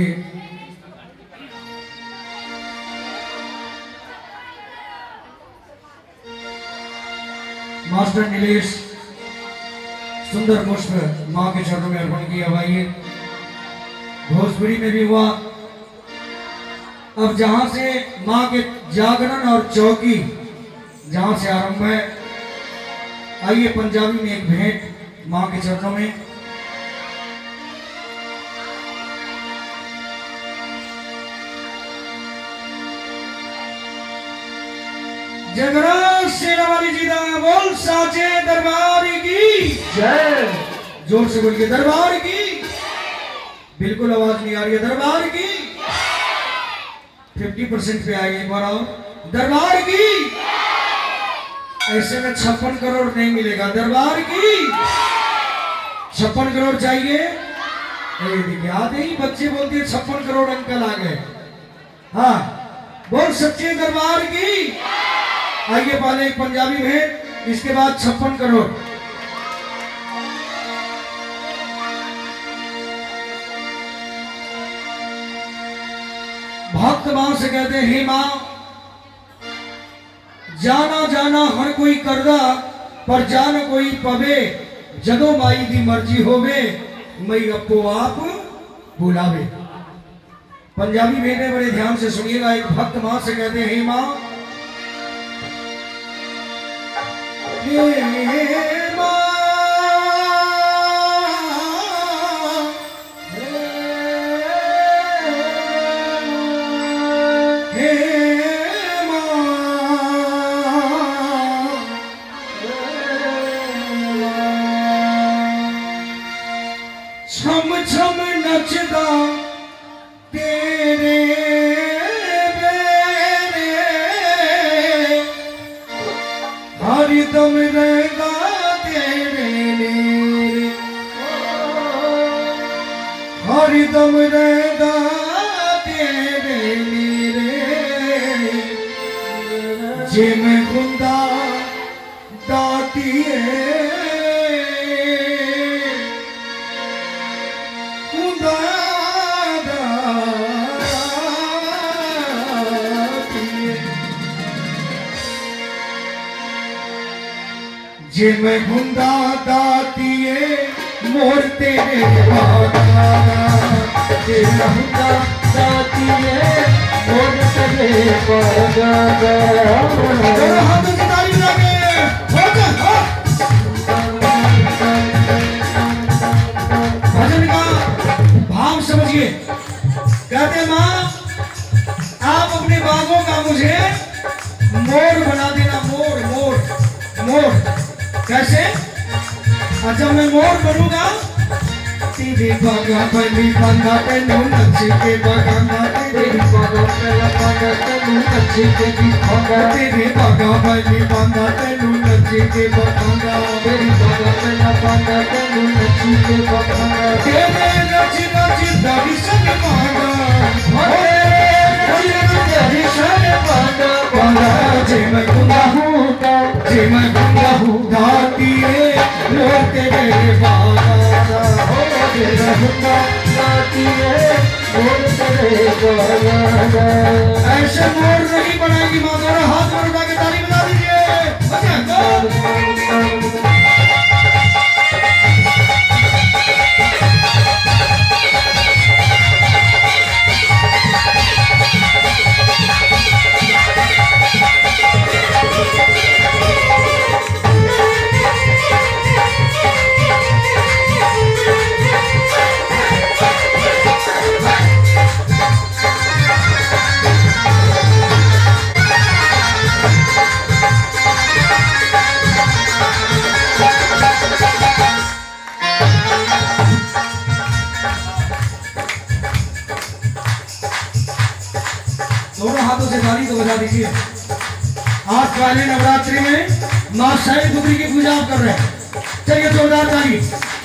मास्टर नीलेश सुंदर पुष्प मां के चरणों में अर्पण किया। भाई भोजपुरी में भी हुआ। अब जहां से मां के जागरण और चौकी जहां से आरंभ है, आइए पंजाबी में एक भेंट मां के चरणों में। जगरा शेरावाली जी दा बोल साचे दरबार की जय। जोर से बोलिए दरबार की। बिल्कुल आवाज नहीं आ रही है दरबार की। फिफ्टी परसेंट पे आएगी एक बार और दरबार की। ऐसे में छप्पन करोड़ नहीं मिलेगा दरबार की। छप्पन करोड़ चाहिए। देखिए आते ही बच्चे बोलते हैं छप्पन करोड़ अंकल आ गए। हाँ बोल सच्चे दरबार की। आइए पहले एक पंजाबी भेंट, इसके बाद छप्पन करोड़। भक्त मां से कहते हैं हे मां जाना जाना हर कोई करदा पर जान कोई पवे जदों माई दी मर्जी होवे मई अपो आप बुलावे। पंजाबी भेंटे बड़े ध्यान से सुनिएगा। एक भक्त मां से कहते हैं हे मां हे मां छम छम नचदा तेरे बेरे हर दम रहेगा जे मैं गुंदा दातिए मोर तेरे बागा, जे मैं गुंदा दातिए मोर तेरे बागा। दोनों हाथों की ताली बजा के हो जा, हो। भजन का भाव समझिए। कहते माँ आप अपने बागों का मुझे मोर बना देना, मोर मोर मोर। कैसे? और जब मैं मोर बनूंगा तेरे बागा पहली बागा तेनू नची के बागा, तेरी बागा पहला बागा तेनू नची के बागा, तेरे बागा पहली बागा तेनू नची के बागा, तेरी बागा पहला बागा तेनू नची के बागा, तेरे नची नची दादी संग बागा, तेरे नची दादी संग बागा बागा। जे मैं गुंगा हूँ, जे मैं गुंगा हूँ दातिए मोर तेरे बागा, जे मैं गुंगा दातिए मोर तेरे बागा। ऐसे मोर नहीं बनाएगी माँ, दोनों हाथ में उठा के ताली बजा दीजिए। दोनों हाथों से ताली तो बजा दीजिए। आज पहले नवरात्रि में माँ शैल पुत्री की पूजा आप कर रहे हैं। चलिए जोरदार ताली।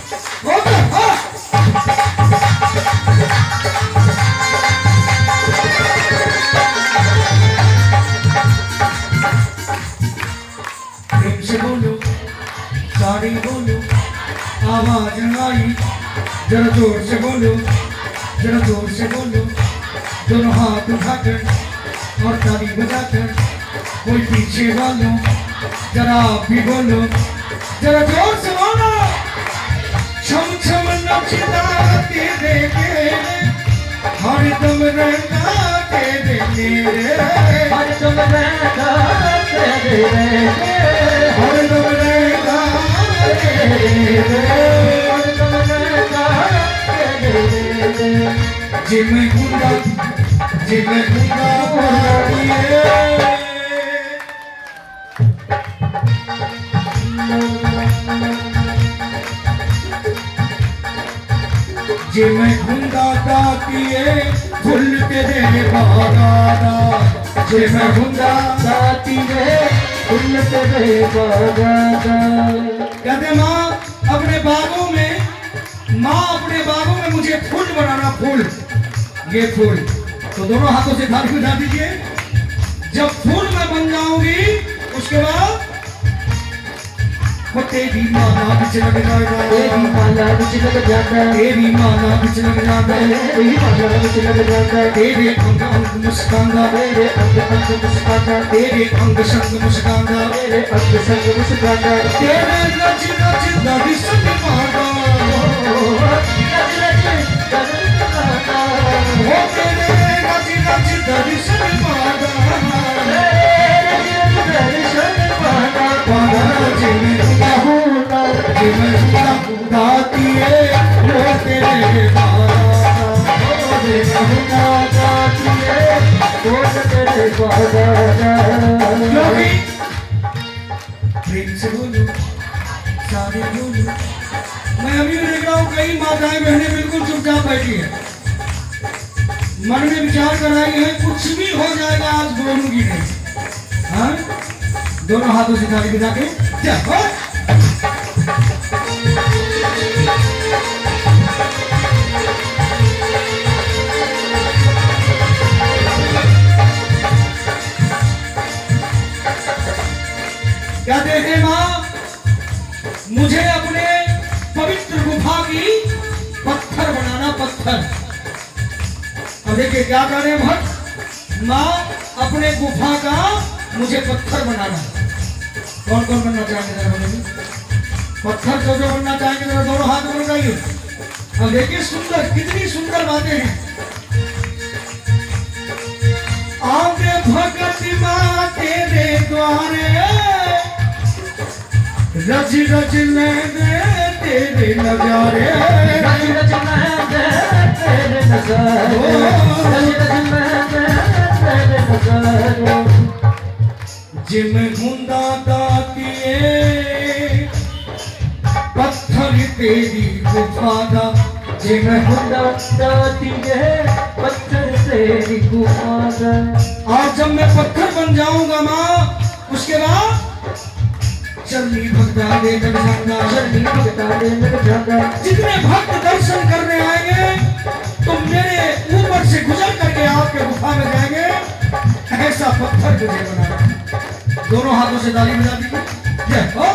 प्रेम से बोलो, साड़ी बोलो, आवाज आई, जरा जोर से बोलो, जरा जोर से बोलो। दोनों हाथ उठाकर और ताली बजाकर कोई पीछे वालों जरा आप भी बोलो, जरा जोर से बोलो। छम छम नचता तेरे हर दम रहना तेरे मेरे, हर दम रहना तेरे, हर दम रहना तेरे, हर दम रहना तेरे। जे मैं गुंगा, जे मैं गुंगा दातिए, जे मैं गुंगा दातिए फुल तेरे बागा, जे मैं गुंगा दातिए फुल तेरे बागा। कहते माँ अपने बागों में, माँ अपने बागों में मुझे फूल बनाना, फूल, ये फूल। तो दोनों हाथों से ताली बजा दीजिए। जब फूल मैं बन जाऊंगी उसके बाद वो तेरी माला बिच लग जाएगा, तेरी माला बिच लग जाता, तेरी माला बिच लग जाता, तेरी माला बिच लग जाता, तेरे अंग अंग मुस्काना, तेरे अंग अंग मुस्काना, तेरे अंग संग मुस्काना, तेरे अंग संग मुस्काना, तेरे नच नच दादी संग माना, नच नच दादी माना, वो तेरे नच नच दादी संग माना, तेरे नच दादी संग माना। पाना जे मैं गुंगा हूँ, जे मैं गुंगा दातिए मोर तेरे बागा, जे मैं गुंगा दातिए मोर तेरे बागा। क्योंकि प्रेम से बोलो, सारे बोलो। मैं अभी भी देख रहा हूँ कई माताएं बहनें बिल्कुल चुपचाप बैठी है, मन में विचार कर रही है कुछ भी हो जाएगा आज बोलूंगी नहीं। हाँ, दोनों हाथों से ताली बजा के जाओ। कहते हैं माँ मुझे अपने पवित्र गुफा की पत्थर बनाना, पत्थर। अब देखिए क्या कर रहे हैं भक्त, माँ अपने गुफा का मुझे पत्थर बनाना। कौन कौन बनना चाहेंगे? पत्थर जो जो बनना चाहेंगे जरा दोनों हाथ में उठाइए। अब देखिए सुंदर, कितनी सुंदर बातें हैं। आगे भगत माँ तेरे द्वारे रज रज लेने तेरे नजारे, रज रज लेने तेरे नजारे, रज रज लेने तेरे नजारे। जिम गुंदा दातिए पत्थर तेरी गुफादा, जिम गुंदा दातिए पत्थर तेरी गुफादा। आज जब मैं पत्थर बन जाऊंगा माँ, उसके बाद चलनी भक्ता दे लग जाऊंगा, चलनी भक्ता दे लग जाऊंगा। जितने भक्त दर्शन करने आएंगे तो मेरे ऊपर से गुजर करके आपके गुफा में जाएंगे। ऐसा पत्थर तुझे बनाना। दोनों हाथों से ताली बजा दीजिए। जय हो।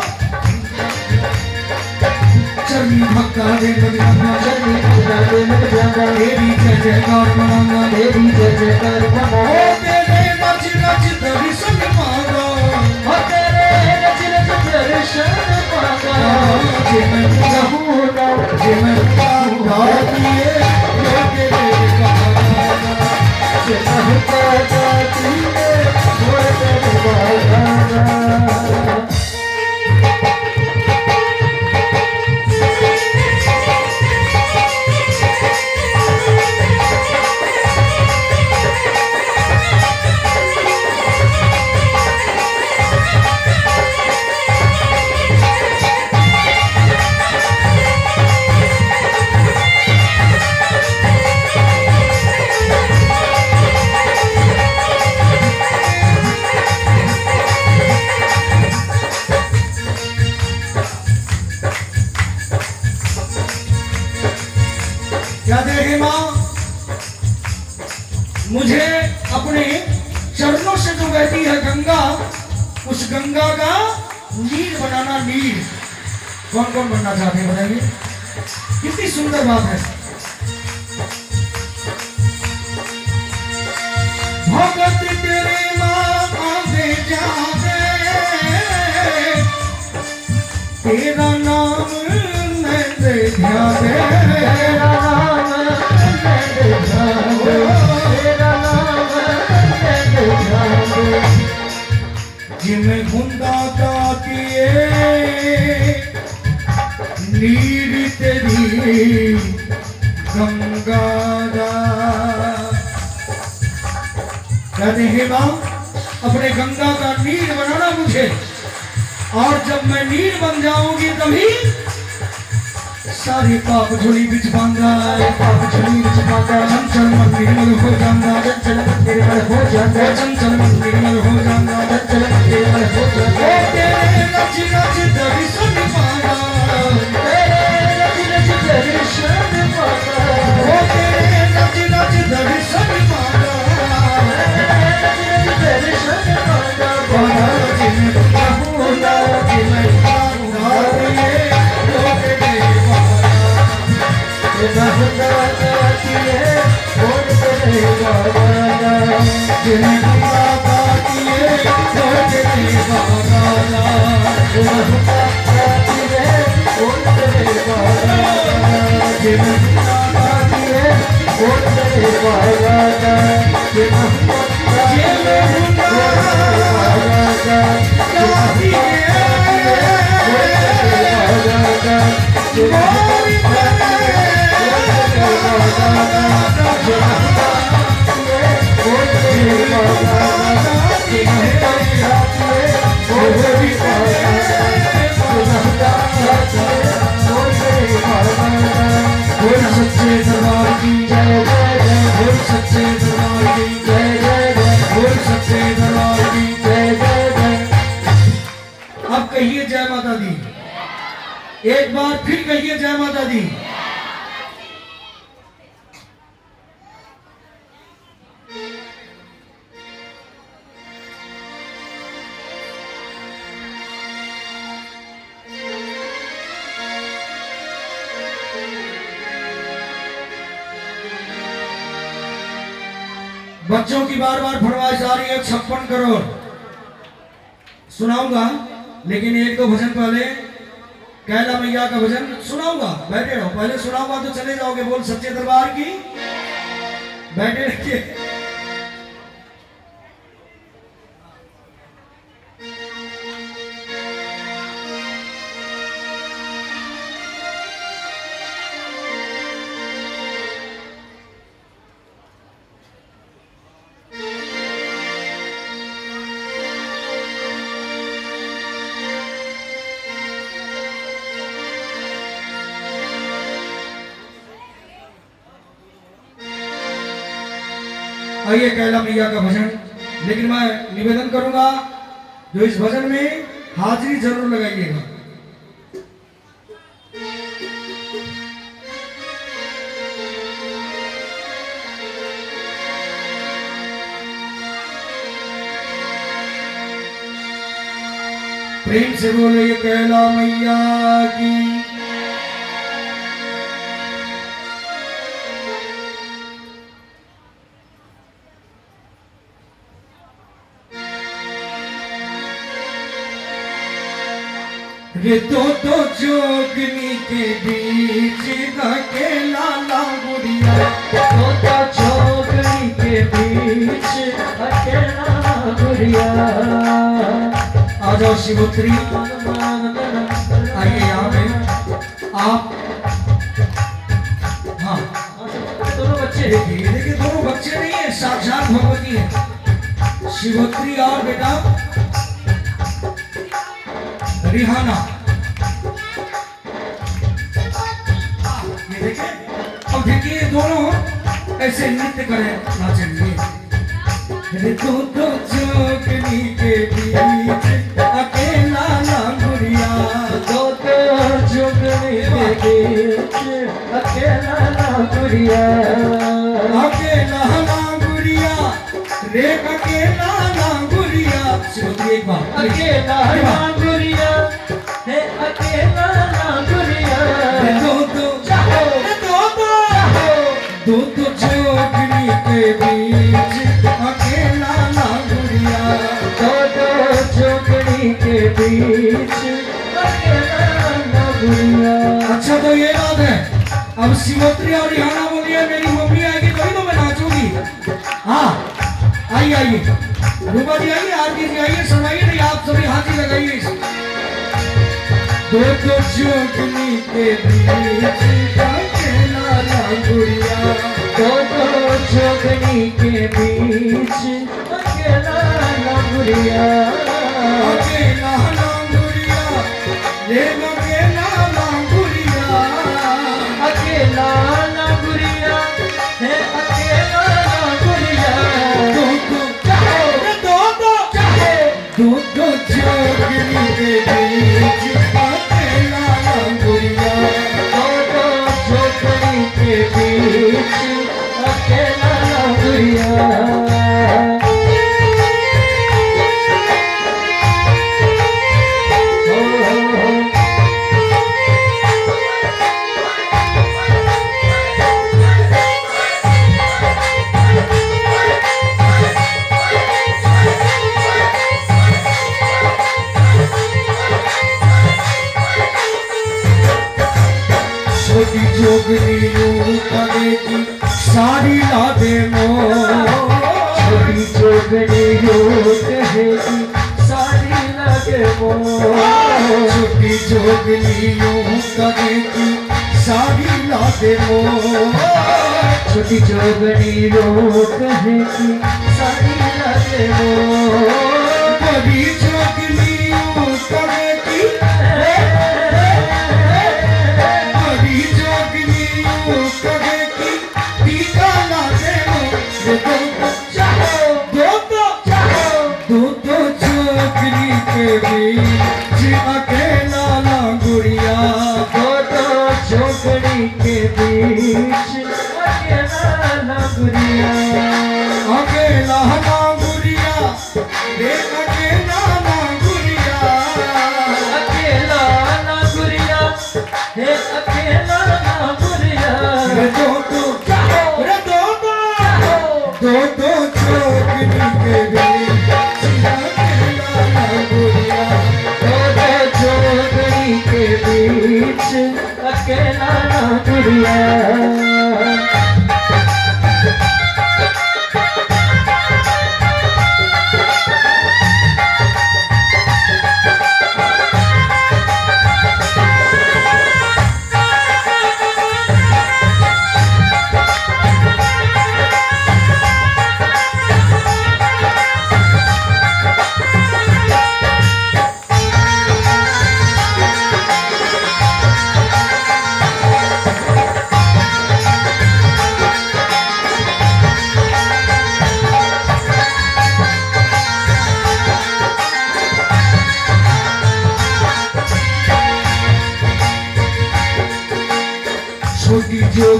चलनी भक्ता दे लग जाऊंगा, चलनी भक्ता दे लग जाऊंगा। तेरी जय जयकार मनाऊंगा, तेरी जय जयकार मनाऊंगा। तेरे रच रच दर्शन पाऊंगा, हो तेरे रच रच दर्शन पाऊंगा। जिम कहूँगा जिम दातिए लोगे तेरे कहाना, जिम भक्ता दातिए लोगे तेरे कहाना। मुझे अपने चरणों से जो बहती है गंगा, उस गंगा का नीर बनाना। नीर कौन कौन बनना चाहते हैं बताइए, कितनी सुंदर बात है। भगत तेरे माँ आगे जाते, तेरा नाम मैं दे ध्याने, तेरा नाम मैं दे ध्याने, तेरा नाम मैं दे ध्याने। जिम गुंदा दातिए नीर तेरी गंगा दा। कहते हैं माँ अपने गंगा का नीर बनाना मुझे, और जब मैं नीर बन जाऊंगी तभी सारे पाप झोली बिच पाऊंगा, पाप झोली बिच पाऊंगा। चंचल मन निर्मल हो जाऊंगा, चंचल मन निर्मल हो जाऊंगा, चंचल मन निर्मल हो जाऊंगा, चंचल मन निर्मल हो जाऊंगा। तेरे रच रच दर्शन पाऊंगा, तेरे रच रच दर्शन पाऊंगा, तेरे रच रच दर्शन पाऊंगा, रच रच दर्शन पाऊंगा। बाबा जिम कहूँगा जिम कहूँगा ये लोग देवा, जिम कहूँगा दातिए लोग देवा, जिम कहूँगा दातिए लोग देवा, जिम कहूँगा दातिए लोग देवा, जिम कहूँगा दातिए लोग देवा, जिम कहूँगा सच्चे दरबार की जय जय जय, बोल सच्चे दरबार की जय जय जय, बोल सच्चे दरबार की जय जय जय। अब कहिए जय माता दी, एक बार फिर कहिए जय माता दी। बच्चों की बार बार फरमाइश आ रही है छप्पन करोड़ सुनाऊंगा, लेकिन एक दो भजन पहले कैला मैया का भजन सुनाऊंगा, बैठे रहो। पहले सुनाऊंगा तो चले जाओगे, बोल सच्चे दरबार की। बैठे रहिए। आइए कैला मैया का भजन। लेकिन मैं निवेदन करूंगा जो इस भजन में हाजिरी जरूर लगाइएगा। प्रेम से बोले कैला मैया की। ये तो तो जोगनी के बीच अकेला लांगुरिया, तो तो जोगनी के बीच अकेला लांगुरिया। आ जाओ शिवोत्री, आइए यहाँ पे आप। हाँ दोनों बच्चे देखिए, देखिए दोनों बच्चे नहीं है, साक्षात भगवती है शिवोत्री और बेटा रिहाना। ये देखिए, अब देखिए दोनों ऐसे नृत्य करें, नाचेंगे। तो तो जोगनी के बीच अकेला लांगुरिया, तो तो जोगनी के बीच अकेला लांगुरिया। अकेला लांगुरिया रे, अकेला लांगुरिया। शिवोत्री एक बार अकेला लांगुरिया है, अकेला लांगुरिया। दो दो दो दो दो दो जोगनी के बीच अकेला लांगुरिया, दो दो जोगनी के बीच अकेला लांगुरिया। अच्छा तो ये बात है। अब शिवोत्री और रिहाना बोलिए मेरी मम्मी आएगी तभी तो मैं नाचूंगी। हाँ आइए आइए, रूपा जी आइए, आरती जी आइए, सुनाइए। नहीं आप सभी हाथी लगाइए। दो दो जोगनी के बीच अकेला लांगुरिया, दो दो जोगनी के बीच अकेला लांगुरिया। अकेला लांगुरिया रे, अकेला लांगुरिया। अकेला लांगुरिया है, अकेला लांगुरिया। दो दो दो दो दो दो जोगनी के बीच अकेला लांगुरिया, दो दो जोगनी के बीच अकेला लांगुरिया। छोटी जोगनी यूं करेगी सारी लादे मोर, छोटी जोगनी यूं कहेगी सारी लागे मोर। छोटी जोगनी यूं करेगी सारी लादे मोर, छोटी जोगनी यूं कहेगी सारी लागे मोर। बड़ी जोगनी यूं करेगी, बड़ी जोगनी यूं करेगी टीका लादे मोर। दो दो दो दो जोगनी के बीच अकेला लांगुरिया, दो दो जोगनी के बीच अकेला लांगुरिया। अकेला लांगुरिया रे, अकेला लांगुरिया। अकेला लांगुरिया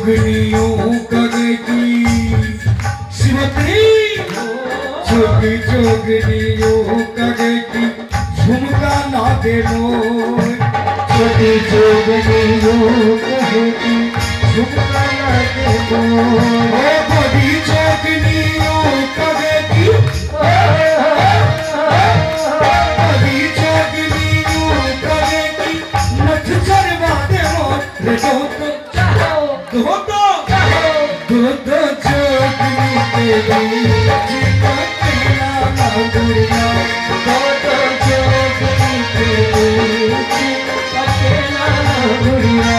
जोगनियों कगे की शिवत्री छोटी जोगनियों कगे की झुमका ना दे मोर छोटी जोगनियों कगे की झुमका ना दे मोर ओ बड़ी जोगनियों कगे की बड़ी जोगनियों कगे की नथ चरवा दे मोर रे दो दो दो दो दो जोगनी तेरी जीता तेरा ना दुनिया दो दो जोगनी तेरी जीता तेरा ना दुनिया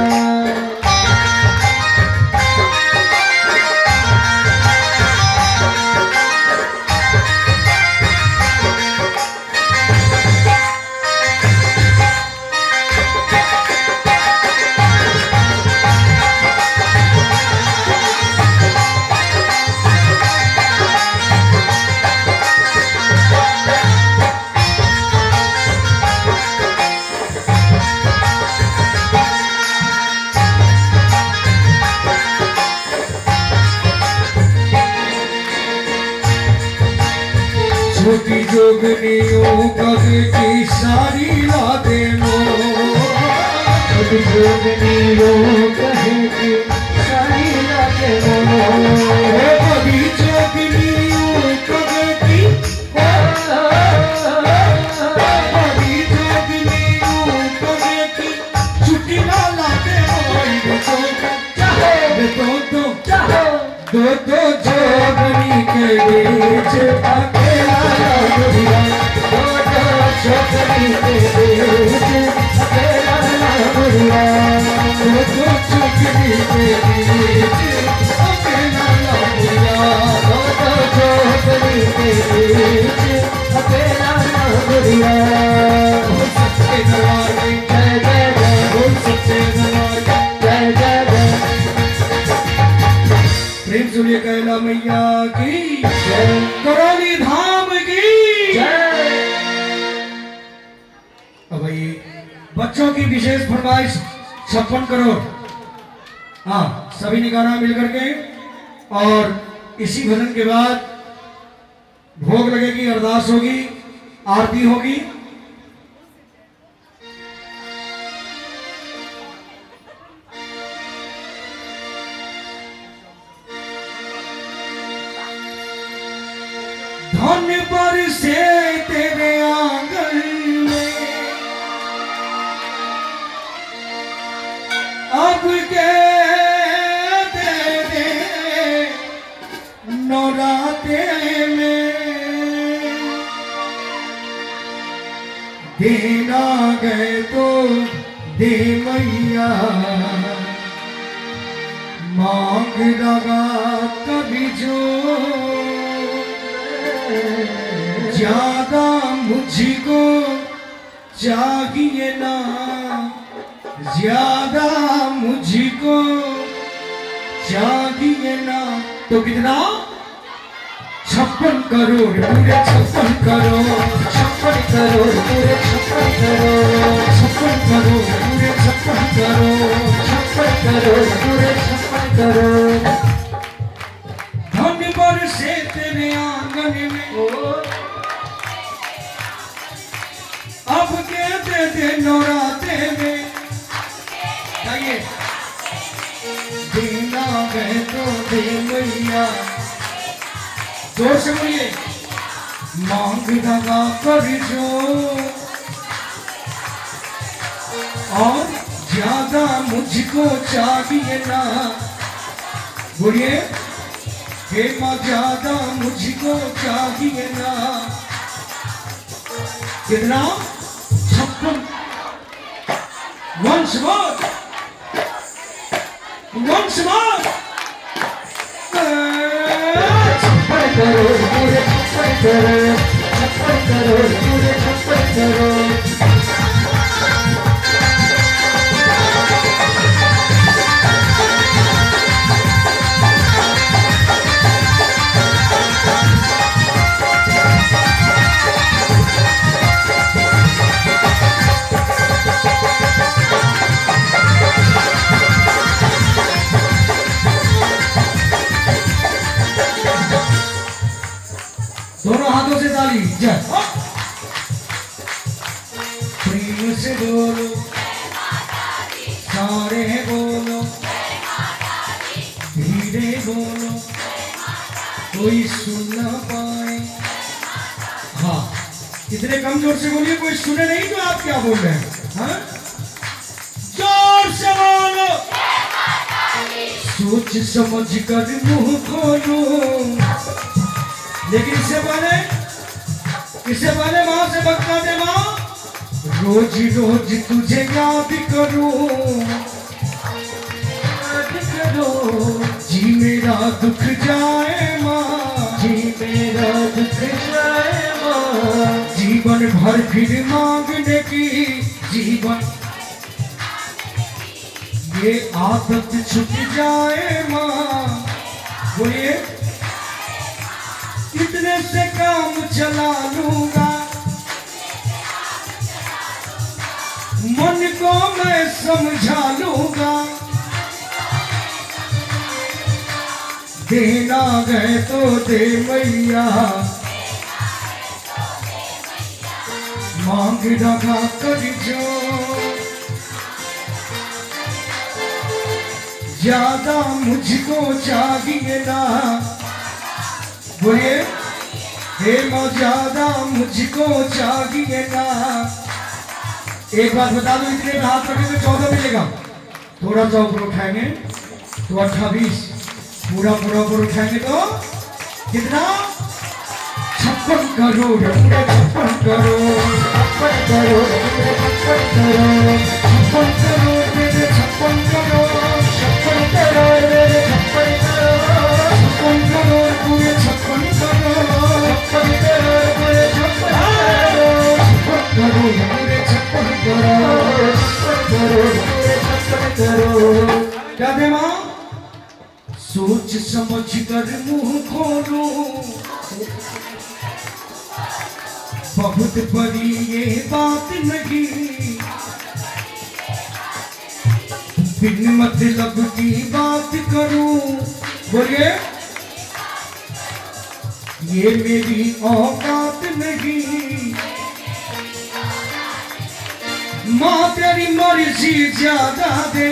छोटी जोगनियों कगे की सारी लादे मोर छोटी जोगनियों कगे की सारी लादे मोर बड़ी जोगनियों कगे की बड़ी जोगनियों कगे की छुट्टी ना लादे मोर दो दो दो दो जोगनी के बीच अकेला दुनिया दो दो जोगनी के बीच अकेला दुनिया दो दो जोगनी के बीच अकेला दुनिया दो दो जोगनी के बीच अकेला दुनिया हो सच्चे दरबार में जय जय जय हो सच्चे दरबार में जय जय जय प्रेम सुनिए कैला मैया की जय करौली धाम की जय। अब भाई बच्चों की विशेष फरमाइश छप्पन करोड़ हाँ सभी ने गाना मिल करके और इसी भजन के बाद भोग लगेगी अरदास होगी आरती होगी धन पर से तेरे आंगन में अब के दे दे नौराते में देना गए तो दे मैया मांग लगा कभी जो ज्यादा मुझको चाहिए ना ज्यादा मुझको चाहिए ना तो कितना छप्पन करोड़ पूरे छप्पन करोड़ छप्पन करोड़ पूरे छप्पन करोड़ छप्पन करोड़ पूरे छप्पन करोड़ छप्पन करोड़ पूरे छप्पन करोड़ धन पर से तेरे आंगन में अब के दे दे नौराते में आइए देना गए तो दे मैया जोर से बोलिए मांग लगा कर जो और ज्यादा मुझको चाहिए ना बोलिए हे माँ ज्यादा मुझको चाहिए ना कितना छप्पन वंश मोर वंश मोर छप्पन करोड़ पूरे छप्पन करोड़ छप्पन करोड़ पूरे छप्पन करोड़ दोनों हाथों से ताली। जय प्रेम से बोलो सारे बोलो, धीरे बोलो कोई सुन ना पाए। हाँ इतने कम जोर से बोलिए कोई सुने नहीं तो आप क्या बोल रहे हैं। हाँ जोर से बोलो। सोच समझ कर मुंह खोलो। लेकिन इससे पहले इससे पहले मां से बता दे मां रोज रोज तुझे याद करूं, याद करो जी मेरा दुख जाए मां, जी मेरा दुख जाए मां। जीवन भर फिर मांगने की जीवन ये आदत छूट जाए मां। बोलिए इतने से काम चला लूंगा, मन को मैं समझा लूंगा। देना गए तो दे मैया, मांग रखा कर जो ज्यादा मुझको चाहिए ना। बोलिए हे मां ज्यादा मुझको चाहिए ना। एक बात बता दो इतने में हाथ रखेंगे चौदह मिलेगा, थोड़ा सा ऊपर उठाएंगे तो अट्ठाईस, पूरा पूरा ऊपर उठाएंगे तो कितना छप्पन करोड़ पूरे छप्पन करोड़ छप्पन करोड़ पूरे छप्पन करोड़ छप्पन करोड़ मेरे छप्पन करोड़ छप्पन करोड़ मेरे छप्पन करोड़ छप्पन करोड़ पूरे छप्पन करोड़ छप्पन करोड़ पूरे छप्पन करोड़ छप्पन करोड़ पूरे छप्पन करोड़ छप्पन करोड़ पूरे छप्पन करोड़। क्या दे मां सोच समझ कर मुंह खोलो, बहुत बड़ी ये बात नहीं, बिन मतलब की बात करूं। बोलिए ये मेरी औकात नहीं, मां तेरी मर्जी ज्यादा दे,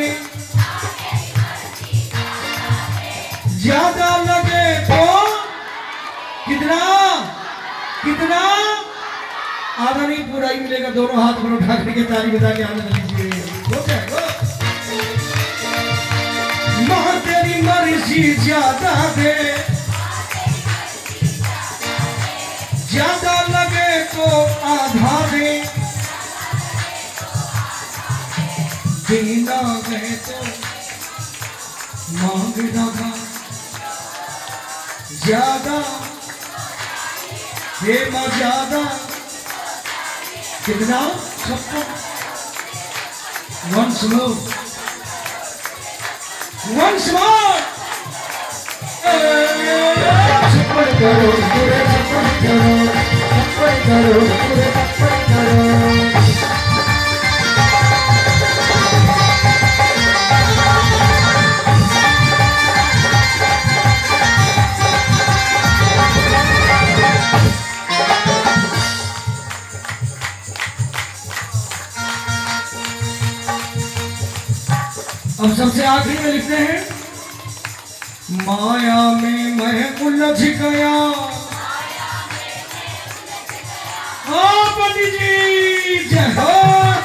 ज्यादा लगे तो कितना कितना आधा नहीं पूरा ही मिलेगा। दोनों हाथ पर उठा करके ताली बजा के आनंद लीजिए। हो जाएगा मां तेरी मर्जी ज्यादा दे, ज्यादा लगे तो आधा दे, देना गए तो मांग रहा ज्यादा, हे मां ज्यादा कितना छप्पन। वंस मोर वंस मोर छप्पन करोड़ पूरे छप्पन करोड़ छप्पन करोड़ पूरे छप्पन करोड़। अब सबसे आखिरी में लिखते हैं माया में मैं उलझ गया। हाँ पंडित जी जय हो।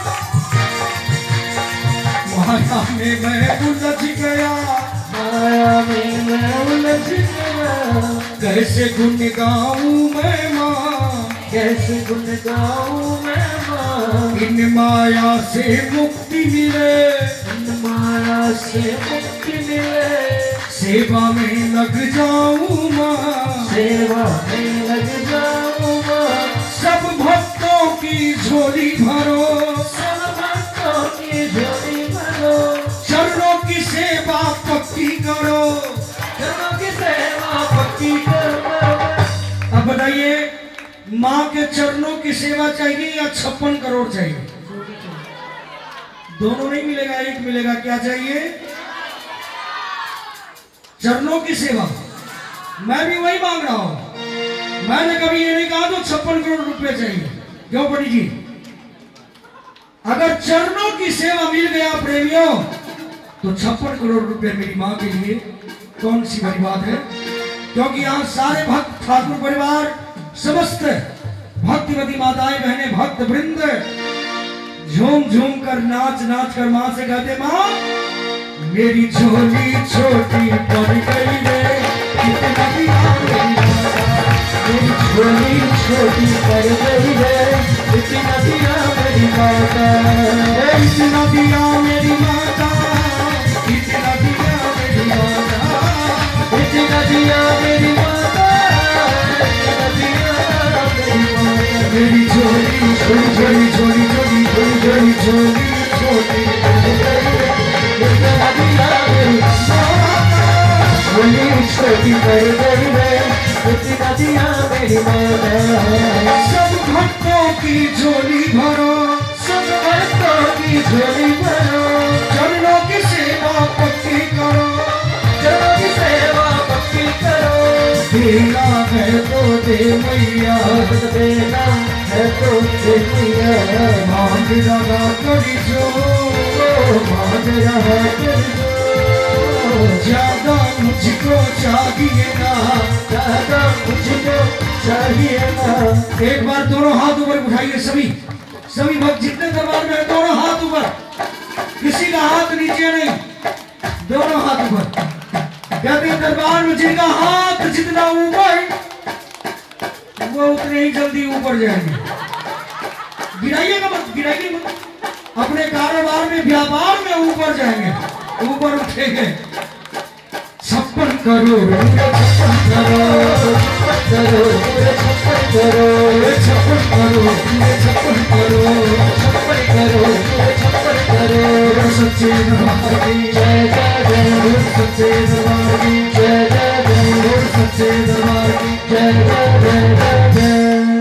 माया में मैं उलझ गया, माया में मैं उलझ गया। कैसे गुन गाऊं मैं माँ, कैसे गुन गाऊं मैं माँ। इन माया से मुक्ति मिले, इन माया से मुक्ति मिले। सेवा में लग जाऊं माँ, सेवा में लग जाऊं माँ। सब भक्तों की झोली भरो, सब भक्तों की झोली भरो। चरणों की सेवा पक्की करो, चरणों की सेवा पक्की करो। अब बताइए माँ के चरणों की सेवा चाहिए या छप्पन करोड़ चाहिए? दोनों नहीं मिलेगा, एक मिलेगा। क्या चाहिए? चरणों की सेवा। मैं भी वही मांग रहा हूं। मैंने कभी ये नहीं कहा तो छप्पन करोड़ रुपए चाहिए। क्यों पंडित जी? अगर चरणों की सेवा मिल गया प्रेमियों तो छप्पन करोड़ रुपए मेरी माँ के लिए कौन सी बड़ी बात है। क्योंकि यहाँ सारे भक्त ठाकुर परिवार, समस्त भक्तिवती माताएं बहनें, भक्त वृंद झूम झूम कर नाच नाच कर माँ से कहते, माँ मेरी झोली छोटी पड़ गई रे, कितना दिया मेरी माता, मेरी झोली छोटी पड़ गई रे, कितना दिया मेरी माता, इतना दिया मेरी माता, इतना दिया मेरी माता, इतना दिया मेरी माता, इतना दिया मेरी माता, मेरी झोली छोटी झोली झोली झोली झोली झोली झोली छोटी पड़ गई रे, कितना दिया मेरी माता, झोली छोटी पड़ गई रे, कितना दिया मेरी माता। सब भक्तों की झोली भरो, सब भक्तों की झोली भरो, चरणों की सेवा पक्की करो, चरणों की सेवा पक्की करो, देना है तो दे मैया, देना है तो दे मैया, मांग रहा करी जो, मांग रहा करी जो, ज्यादा मुझको चाहिए ना, ज्यादा मुझको चाहिए ना। एक बार दोनों हाथ ऊपर उठाइए सभी, सभी भक्त जितने दरबार में है दोनों हाथ ऊपर, किसी का हाथ नीचे नहीं, दोनों हाथ ऊपर। कहते हैं दरबार में जिनका हाथ जितना ऊपर वो उतने ही जल्दी ऊपर जाएंगे। गिराइएगा मत, गिराइए मत, अपने कारोबार में व्यापार में ऊपर जाएंगे, ऊपर उठेंगे। छप्पन करोड़ छप्पन करोड़ छप्पन करोड़ छप्पन करोड़ छप्पन करोड़ छप्पन करोड़ छप्पन करोड़ सच्चे दरबार की जय जय जय, सच्चे दरबार की जय जय जय, सच्चे दरबार की जय जय जय जय।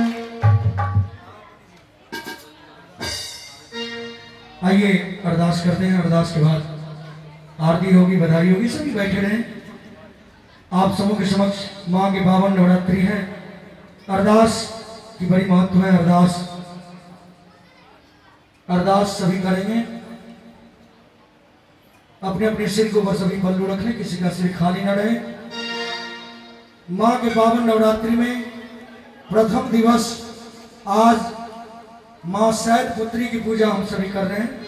आइए अरदास करते हैं, अरदास के बाद आरती होगी, बधाई होगी, सभी बैठे रहें। आप सबों के समक्ष माँ के पावन नवरात्रि है, अरदास की बड़ी महत्व है। अरदास अरदास सभी करेंगे, अपने अपने सिर के ऊपर सभी पल्लू रख लें, किसी का सिर खाली ना रहे। माँ के पावन नवरात्रि में प्रथम दिवस आज माँ सैद पुत्री की पूजा हम सभी कर रहे हैं।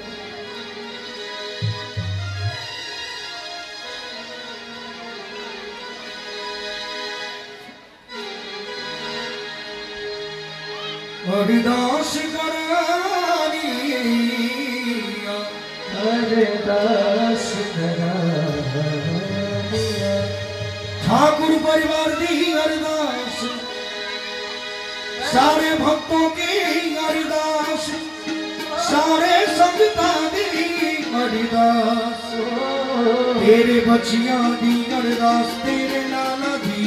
अरदास करानी अरदास करानी ठाकुर परिवार दी अरदास, सारे भक्तों की अरदास, सारे संगता दी अरदास, तेरे बच्चियां दी अरदास, तेरे नाना दी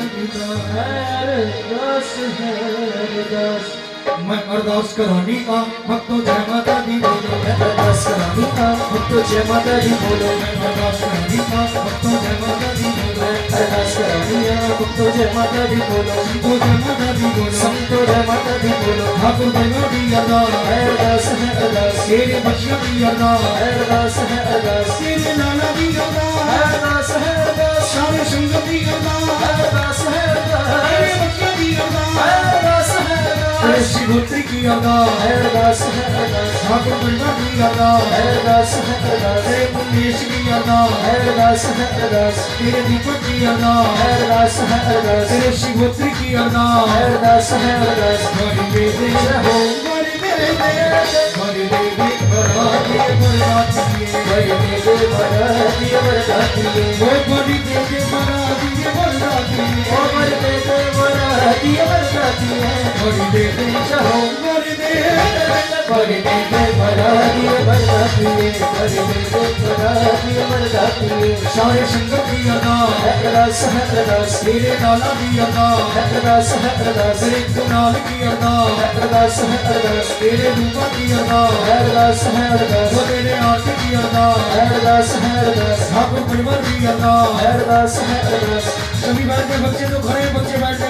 अरदास, अरदास मैं अरदास करानी का भक्तों जय माता दी बोलो, मैं अरदास करानी का भक्तों जय माता दी बोलो, मैं अरदास करानी का भक्तों जय माता दी बोलो, अरदास करानी का भक्तों जय माता दी बोलो, संतो जय माता दी बोलो, संतो जय माता दी बोलो, ठाकुर परिवार दी अरदास, अरदास है अरदास, तेरे बच्चियों की अरदास, अरदास है अरदास, तेरे नाना दी अरदास, अरदास है अरदास, सारे संगत दी अरदास, अरदास है अरदास, तेरे बच्चियों की अरदास, अरदास है अरदास, शिवोत्री की अरदास, अरदास है अरदास, ठाकुर परिवार की अरदास, अरदास है अरदास, तेरे पुण्येश की अरदास, अरदास है अरदास, तेरे दीपक की अरदास, अरदास है अरदास, तेरे शिवोत्री की अरदास, अरदास है अरदास। बड़ी बेदे हो बड़ी बेदे बड़ी बेदे बराती बराती बड़ी बेदे बराती बराती वो बड़ी बेदे बराती बराती वो बड़ी बेदे बराती बराती बड़ी बेदे चाहो बड़ी बेदे बड़ी बेदे बराती बराती बड़ी बेदे बराती बराती सारे संगत की अरदास, अरदास है अरदास, तेरे लाला की अरदास, अरदास है अरदास, तेरे कुणाल की अरदास, अरदास है अरदास, तेरे रूपा की अरदास, अरदास है अरदास, तेरे आरती की अरदास, अरदास है अरदास, ठाकुर परिवार की अरदास, अरदास है अरदास। सभी बैठ के बच्चे तो खड़े, बच्चे बैठ के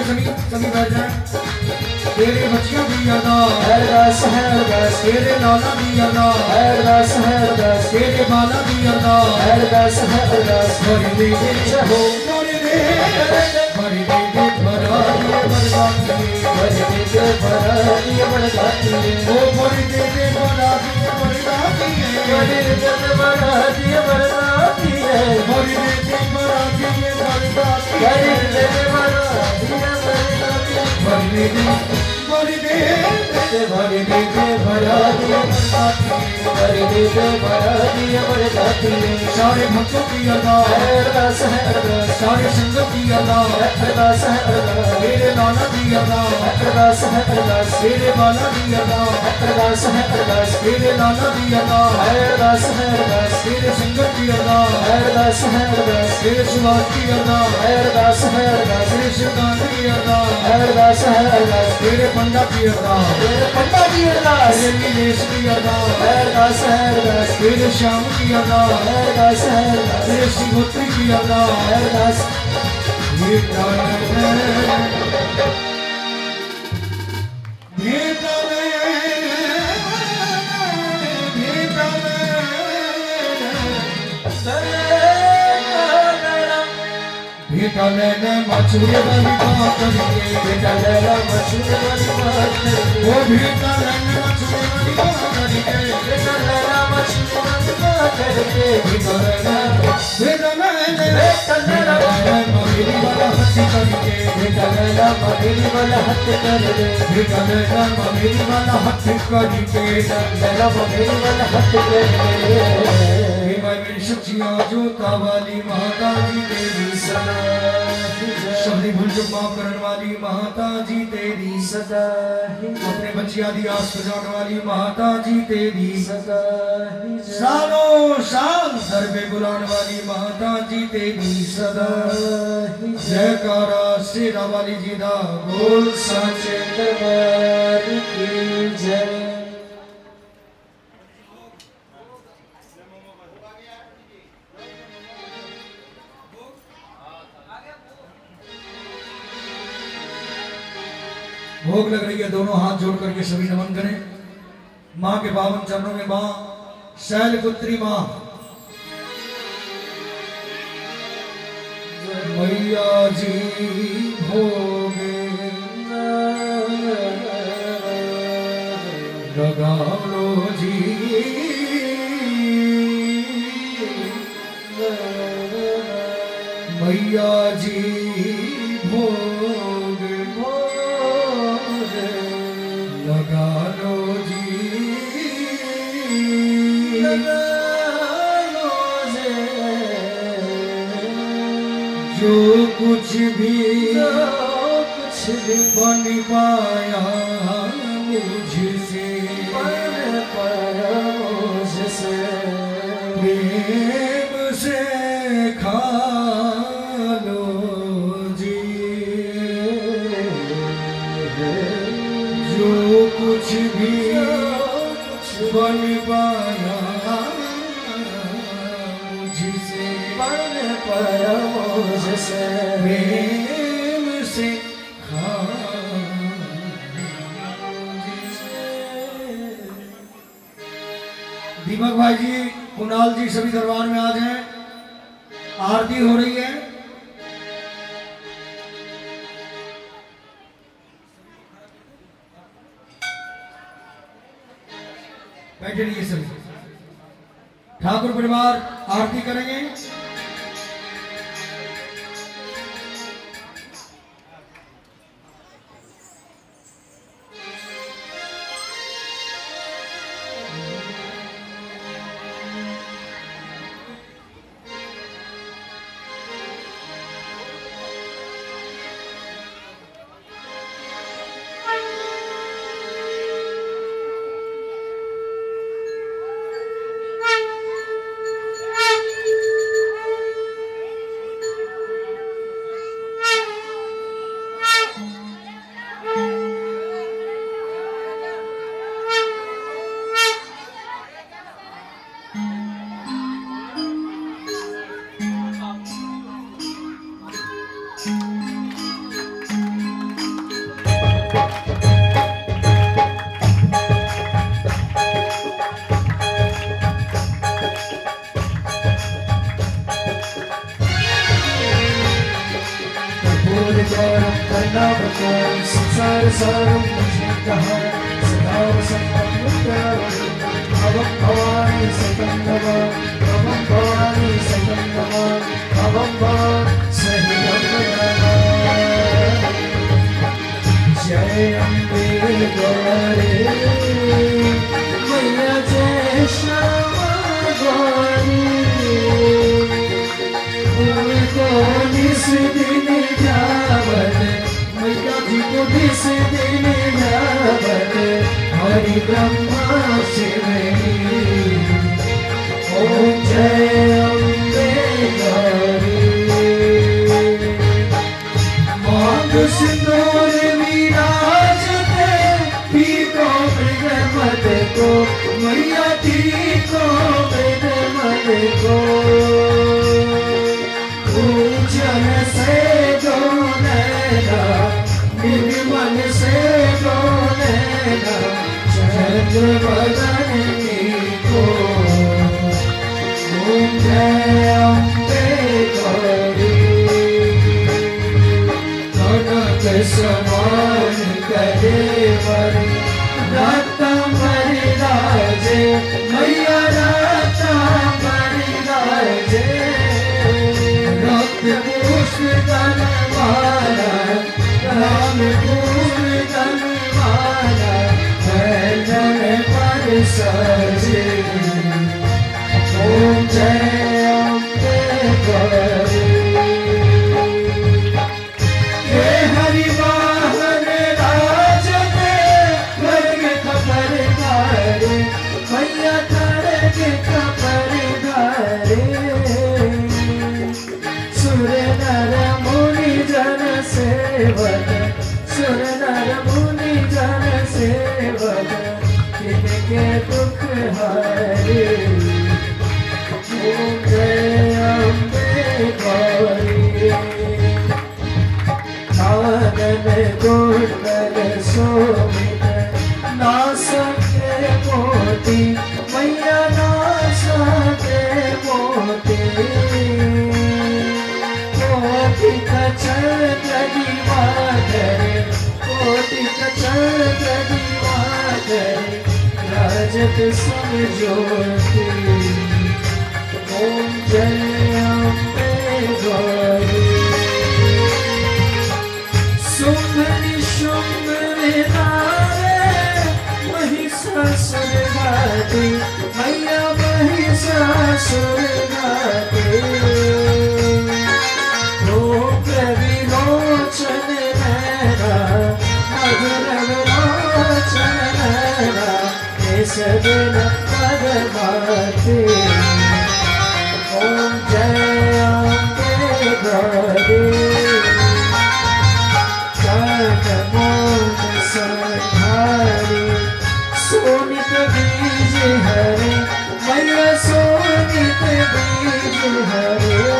जाए सभी सभी बैठ जाए। तेरे बच्चियों की यादा अरदास है अरदास, तेरे लाला की यादा अरदास है अरदास, तेरे बाला की यादा अरदास है अरदास। बड़ी दे दे जहो बड़ी दे बड़ी दे दे बड़ा दिए बरसाती बड़े दे बड़ा दिए बरसाती है, ओ बड़ी दे दे बड़ा दिए बरसाती बड़े दे बड़ा दिए बरसाती है, बड़ी दे दे बड़ा दिए बरसाती बड़े दे बड़ा दिए बरसाती है, बड़ी दे बड़ी दे बड़ी दे दे बड़ा दिए बरसाती बड़े दे बड़ा दिए बरसाती है। सारे भक्तों की यादा अरदास है अरदास, सारे संगत की यादा अरदास है अरदास, तेरे लाला की यादा अरदास है अरदास, तेरे बाला की यादा अरदास है अरदास, तेरे लाला की यादा अरदास है अरदास, तेरे संगत की यादा अरदास है अरदास, तेरे सुभाष की यादा अरदास है अरदास, तेरे शिवकांत की यादा अरदास है अरदास, तेरे पंडा की यादा तेरे पंडा की अरदास, तेरे नीलेश की यादा अरदास है अरदास, तेरे श्याम की यादा अरदास है अरदास, तेरे शिवोत्री की यादा अरदास। भेटा भेटा भेटा भेटा लेने मछली वाली बात करेंगे बेटा लैला मछली वाली बात करेंगे, वो भेटा लेने मछली वाली बात करेंगे बेटा लैला मछली वाली बात करेंगे, भेटा लेने भेटा लेने बेटा लैला मछली वाला हंसी करेंगे बेटा लैला मछली वाला हथ करेंगे, भेटा लेने मछली वाला हंस करेंगे लैला मछली वाला हथ करेंगे। हे भाई मेरी सखियां जोता वाली माता जी तेरी सदा ही जय, सबने भूल चुक माफ करने वाली माता जी तेरी सदा ही जय, अपने बच्चियां दी आस बजाने वाली माता जी तेरी सदा ही जय, सालों साल दर पे बुलाने वाली माता जी तेरी सदा ही जय। जयकारा शेरा वाली जी दा बोल साचे दरबार की जय। भोग लग रही है, दोनों हाथ जोड़ करके सभी नमन करें माँ के पावन चरणों में। माँ शैलपुत्री माँ मैया जी भोगे लगा लो जी मैया जी भोग लगा लो जी जो कुछ भी कुछ भी बन पाया मुझसे बन पाया मुझसे, प्रेम से खा लो जी जो कुछ भी बन पाया मुझसे बन पाया मुझसे, प्रेम से खा दीपक भाई जी, कुणाल जी सभी दरबार में आ जाएं, आरती हो रही है। बैठे रहिए सभी। ठाकुर परिवार आरती करेंगे। गौरम कर्णावतारम संसार सारम भुजगेन्द्रहारम सदा वसन्तं भवं भवानी सतं नमः भवं भवानी सतं नमः भवं भवानी सहितं नमः। जय अम्बे गौरी मैया जय श्यामा गौरी उनको निस दिन जावत मैया जी को निस दिन जावत हरि ब्रह्मा शिवनी। ओम जय अम्बे गौरी मांग सिंदूर विराजते पीको मृगमद को मैया को मृगमद को पूजन से जो नैना निर्मल से जो नैना चंद्र बदन को। ओम जय अम्बे गौरी कनक समान करे मरे रत्न राजे मैया रत्न राजे रत्न पुष्पन माला राम पुष्पन माला धन पर सजे। ओम जय अम्बे गौरी हे हरि वाहन राजते खड्ग खपर धारे मैया खड्ग खपर धारे सुर नर मुनि जन सेवक सुर नर मुनि जन सेवक किनके दुख हारे। ओम जय अम्बे गौरी नागन कुंडल शोभित नासके मोती मैया नासके मोती कोटि चंद्र दिवाकर कोटि चंद्र दिवाकर राजत समझोती। ओम जय अम्बे गौरी शुंभ निशुंभ विनारे महिषासुर घाती मैया महिषासुर घाती रूप विलोचन नैना मधुर विलोचन नैना इस दिन पद भाती। ओम जय अम्बे गौरी मोन संहारी सोनित बीज हरे मैया सोनित बीज हरे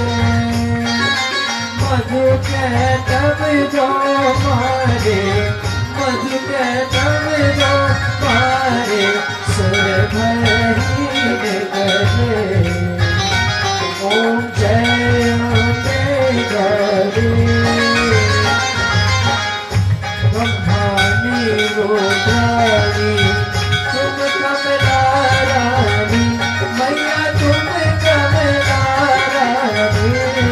मधु के तब जो मारे मधु के तब जो मारे सुर भरी करे। ओम जय अम्बे गौरी ब्रह्मानी रूपानी तुम कमला रानी मैया तुम कमला रानी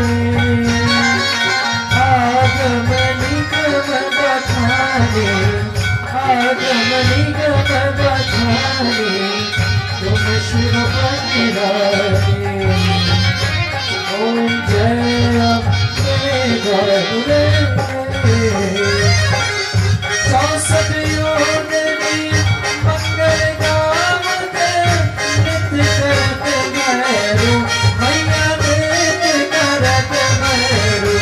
आगम निगम बखानी आगम निगम बखानी तुम शिवपति रानी। ओम जय अम्बे गौरी चौसठ योजनी मंगल गावते नित्य करत भैरो मैया नित्य करत भैरो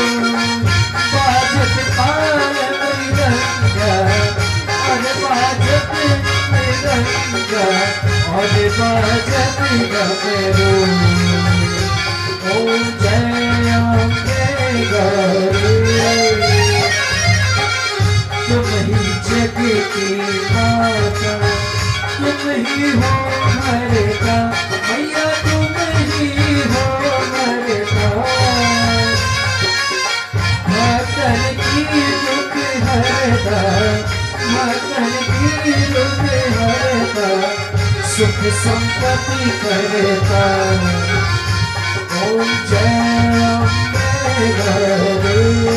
बाजत पाल मृदंगा और बाजत मृदंगा और बाजत भैरो। ओम जय अम्बे गौरी तुम ही जग की माता तुम ही हो मरता मैया तुम ही हो मरता। भक्तन की दुख हरता सुख संपत्ति करता। ओम जय अम्बे गौरी।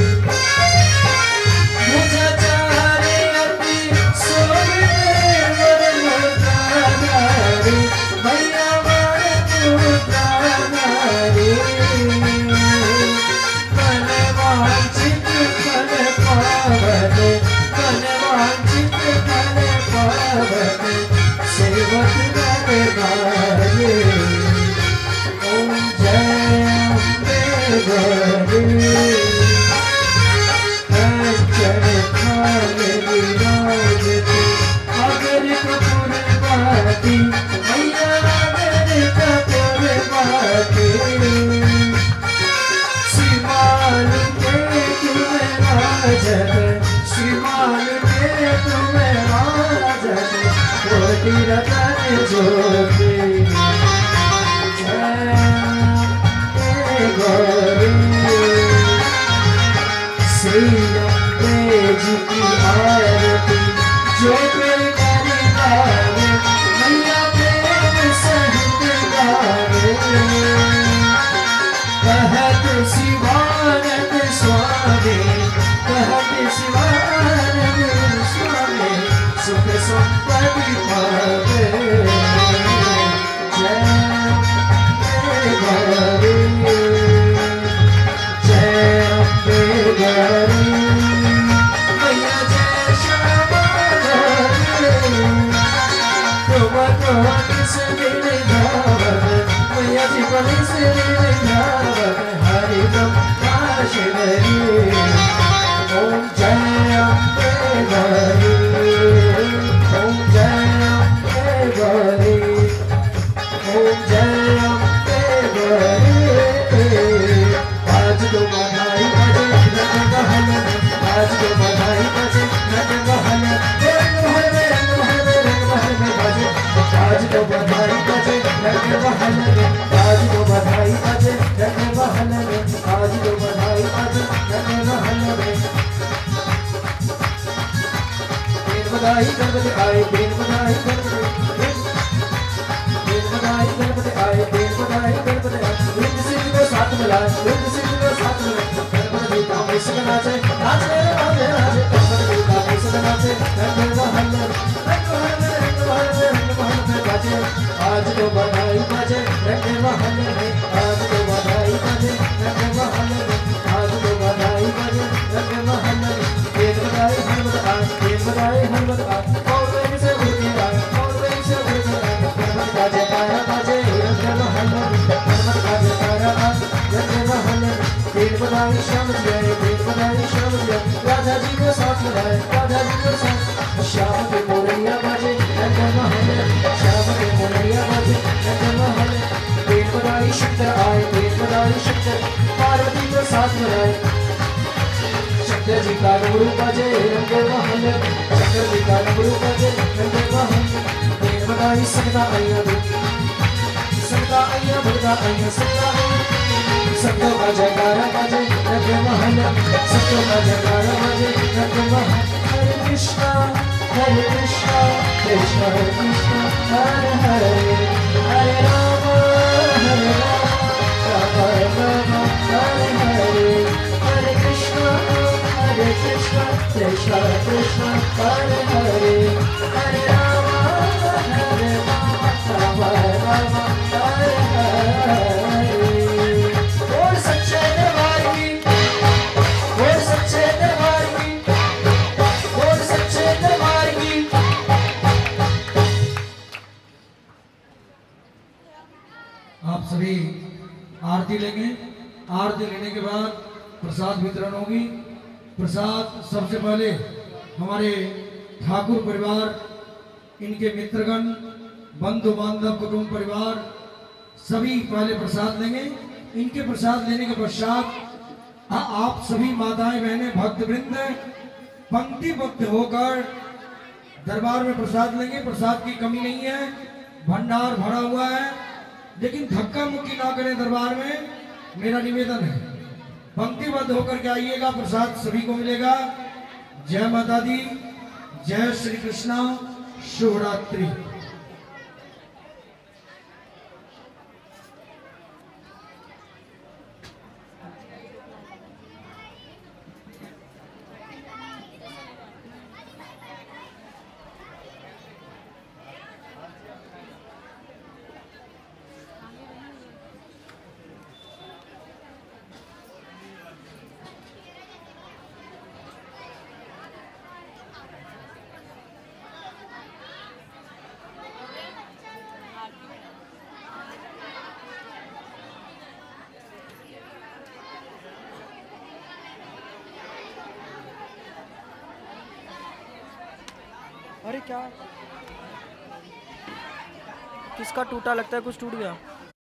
मुझे चारे अति सोने वरदारी मैया वर पुत्रारी। मन वांछित फल पावन मन वांछित फल पावन सेवक नर नारी। ओम जय अम्बे गौरी। कंचन थाल विराजते अगर कपूर बाती मैया अगर कपूर बाती। श्रीमाल के तुम्हें राजन श्रीमाल के तुम्हें राजन कोटि रतन ज्योति। श्री अम्बे जी की आरती जो कोई करे गावे मैया प्रेम सहित गावे। कहत शिवानंद स्वामी कहत शिवानंद स्वामी सुख संपत्ति पावे। जय गौरी जय अम्बे गौरी मैया जय श्यामा गौरी। तुम तो किस दिन गावन मैया जी बलि से गावन हरि ब्रह्मा शिवरी। ओम जय अम्बे गौरी ओम जय अम्बे गौरी ओम जय अम्बे गौरी। आज तो बधाई बजे रंग बहन आज तो बधाई बजे रंग बहन रंग बहन में रंग बहन में रंग बहन में बजे। आज तो बधाई बजे रंग बहन में आज तो बधाई बजे रंग बहन में आज तो बधाई बजे रंग बहन में। बेन बधाई गणपति आए बेन बधाई गणपति बेन बधाई गणपति आए बेन बधाई गणपति आए। वृद्ध सिद्ध को साथ मिलाए वृद्ध सिद्ध को साथ मिलाए। गणपति देवता ऐसे नाचे नाचे नाचे नाचे गणपति देवता ऐसे नाचे रंग बहन में रंग बहन में रंग बहन में रंग बहन में बाजे। आज तो बधाई बजे रंग बहन में आज तो बधाई बजे रंग बहन में आज तो बधाई बजे रंग बहन में। बेन बधाई हनुमत आए बेन बधाई हनुमत आए और बेन से उड़ के आए और बेन से उड़ के आए। गणपति का जयकारा बाजे रंग बहन में गणपति का जयकारा बाजे रंग बहन में। बेन बधाई श्याम जी आए बेन बधाई श्याम जी आए राधा जी को साथ मिलाए राधा जी को साथ। श्याम के मोरैया बाजे रंग बहन श्याम के मोरैया बाजे रंग बहन। बेन बधाई शंकर आए बेन बधाई शंकर पार्वती को साथ मिलाए। शंकर जी का डमरू बाजे रंग बहन शंकर जी का डमरू बाजे रंग बहन। बेन बधाई सदा आइया सदा आइया भगता आइया सदा सबको का जयकारा बाजे रंग बहन सबको का जयकारा बाजे रंग बहन। हरे कृष्णा हरे कृष्णा कृष्णा कृष्णा हरे हरे हरे राम हरे राम राम राम हरे हरे। हरे कृष्णा हरे कृष्णा कृष्णा कृष्णा हरे हरे हरे राम हरे राम राम राम हरे हरे। बोल सच्चे दरबार की बोल सच्चे दरबार की बोल सच्चे दरबार की। आप सभी आरती लेंगे। आरती लेने के बाद प्रसाद वितरण होगी। प्रसाद सबसे पहले हमारे ठाकुर परिवार इनके मित्रगण बंधु बांधव कुटुंब परिवार सभी पहले प्रसाद लेंगे। इनके प्रसाद लेने के पश्चात आप सभी माताएं बहनें भक्त वृंद पंक्तिबद्ध होकर दरबार में प्रसाद लेंगे। प्रसाद की कमी नहीं है, भंडार भरा हुआ है, लेकिन धक्का मुक्की ना करें दरबार में, मेरा निवेदन है। पंक्तिबद्ध होकर के आइएगा, प्रसाद सभी को मिलेगा। जय माता दी। जय श्री कृष्णा शिवरात्रि। अरे क्या किसका टूटा, लगता है कुछ टूट गया।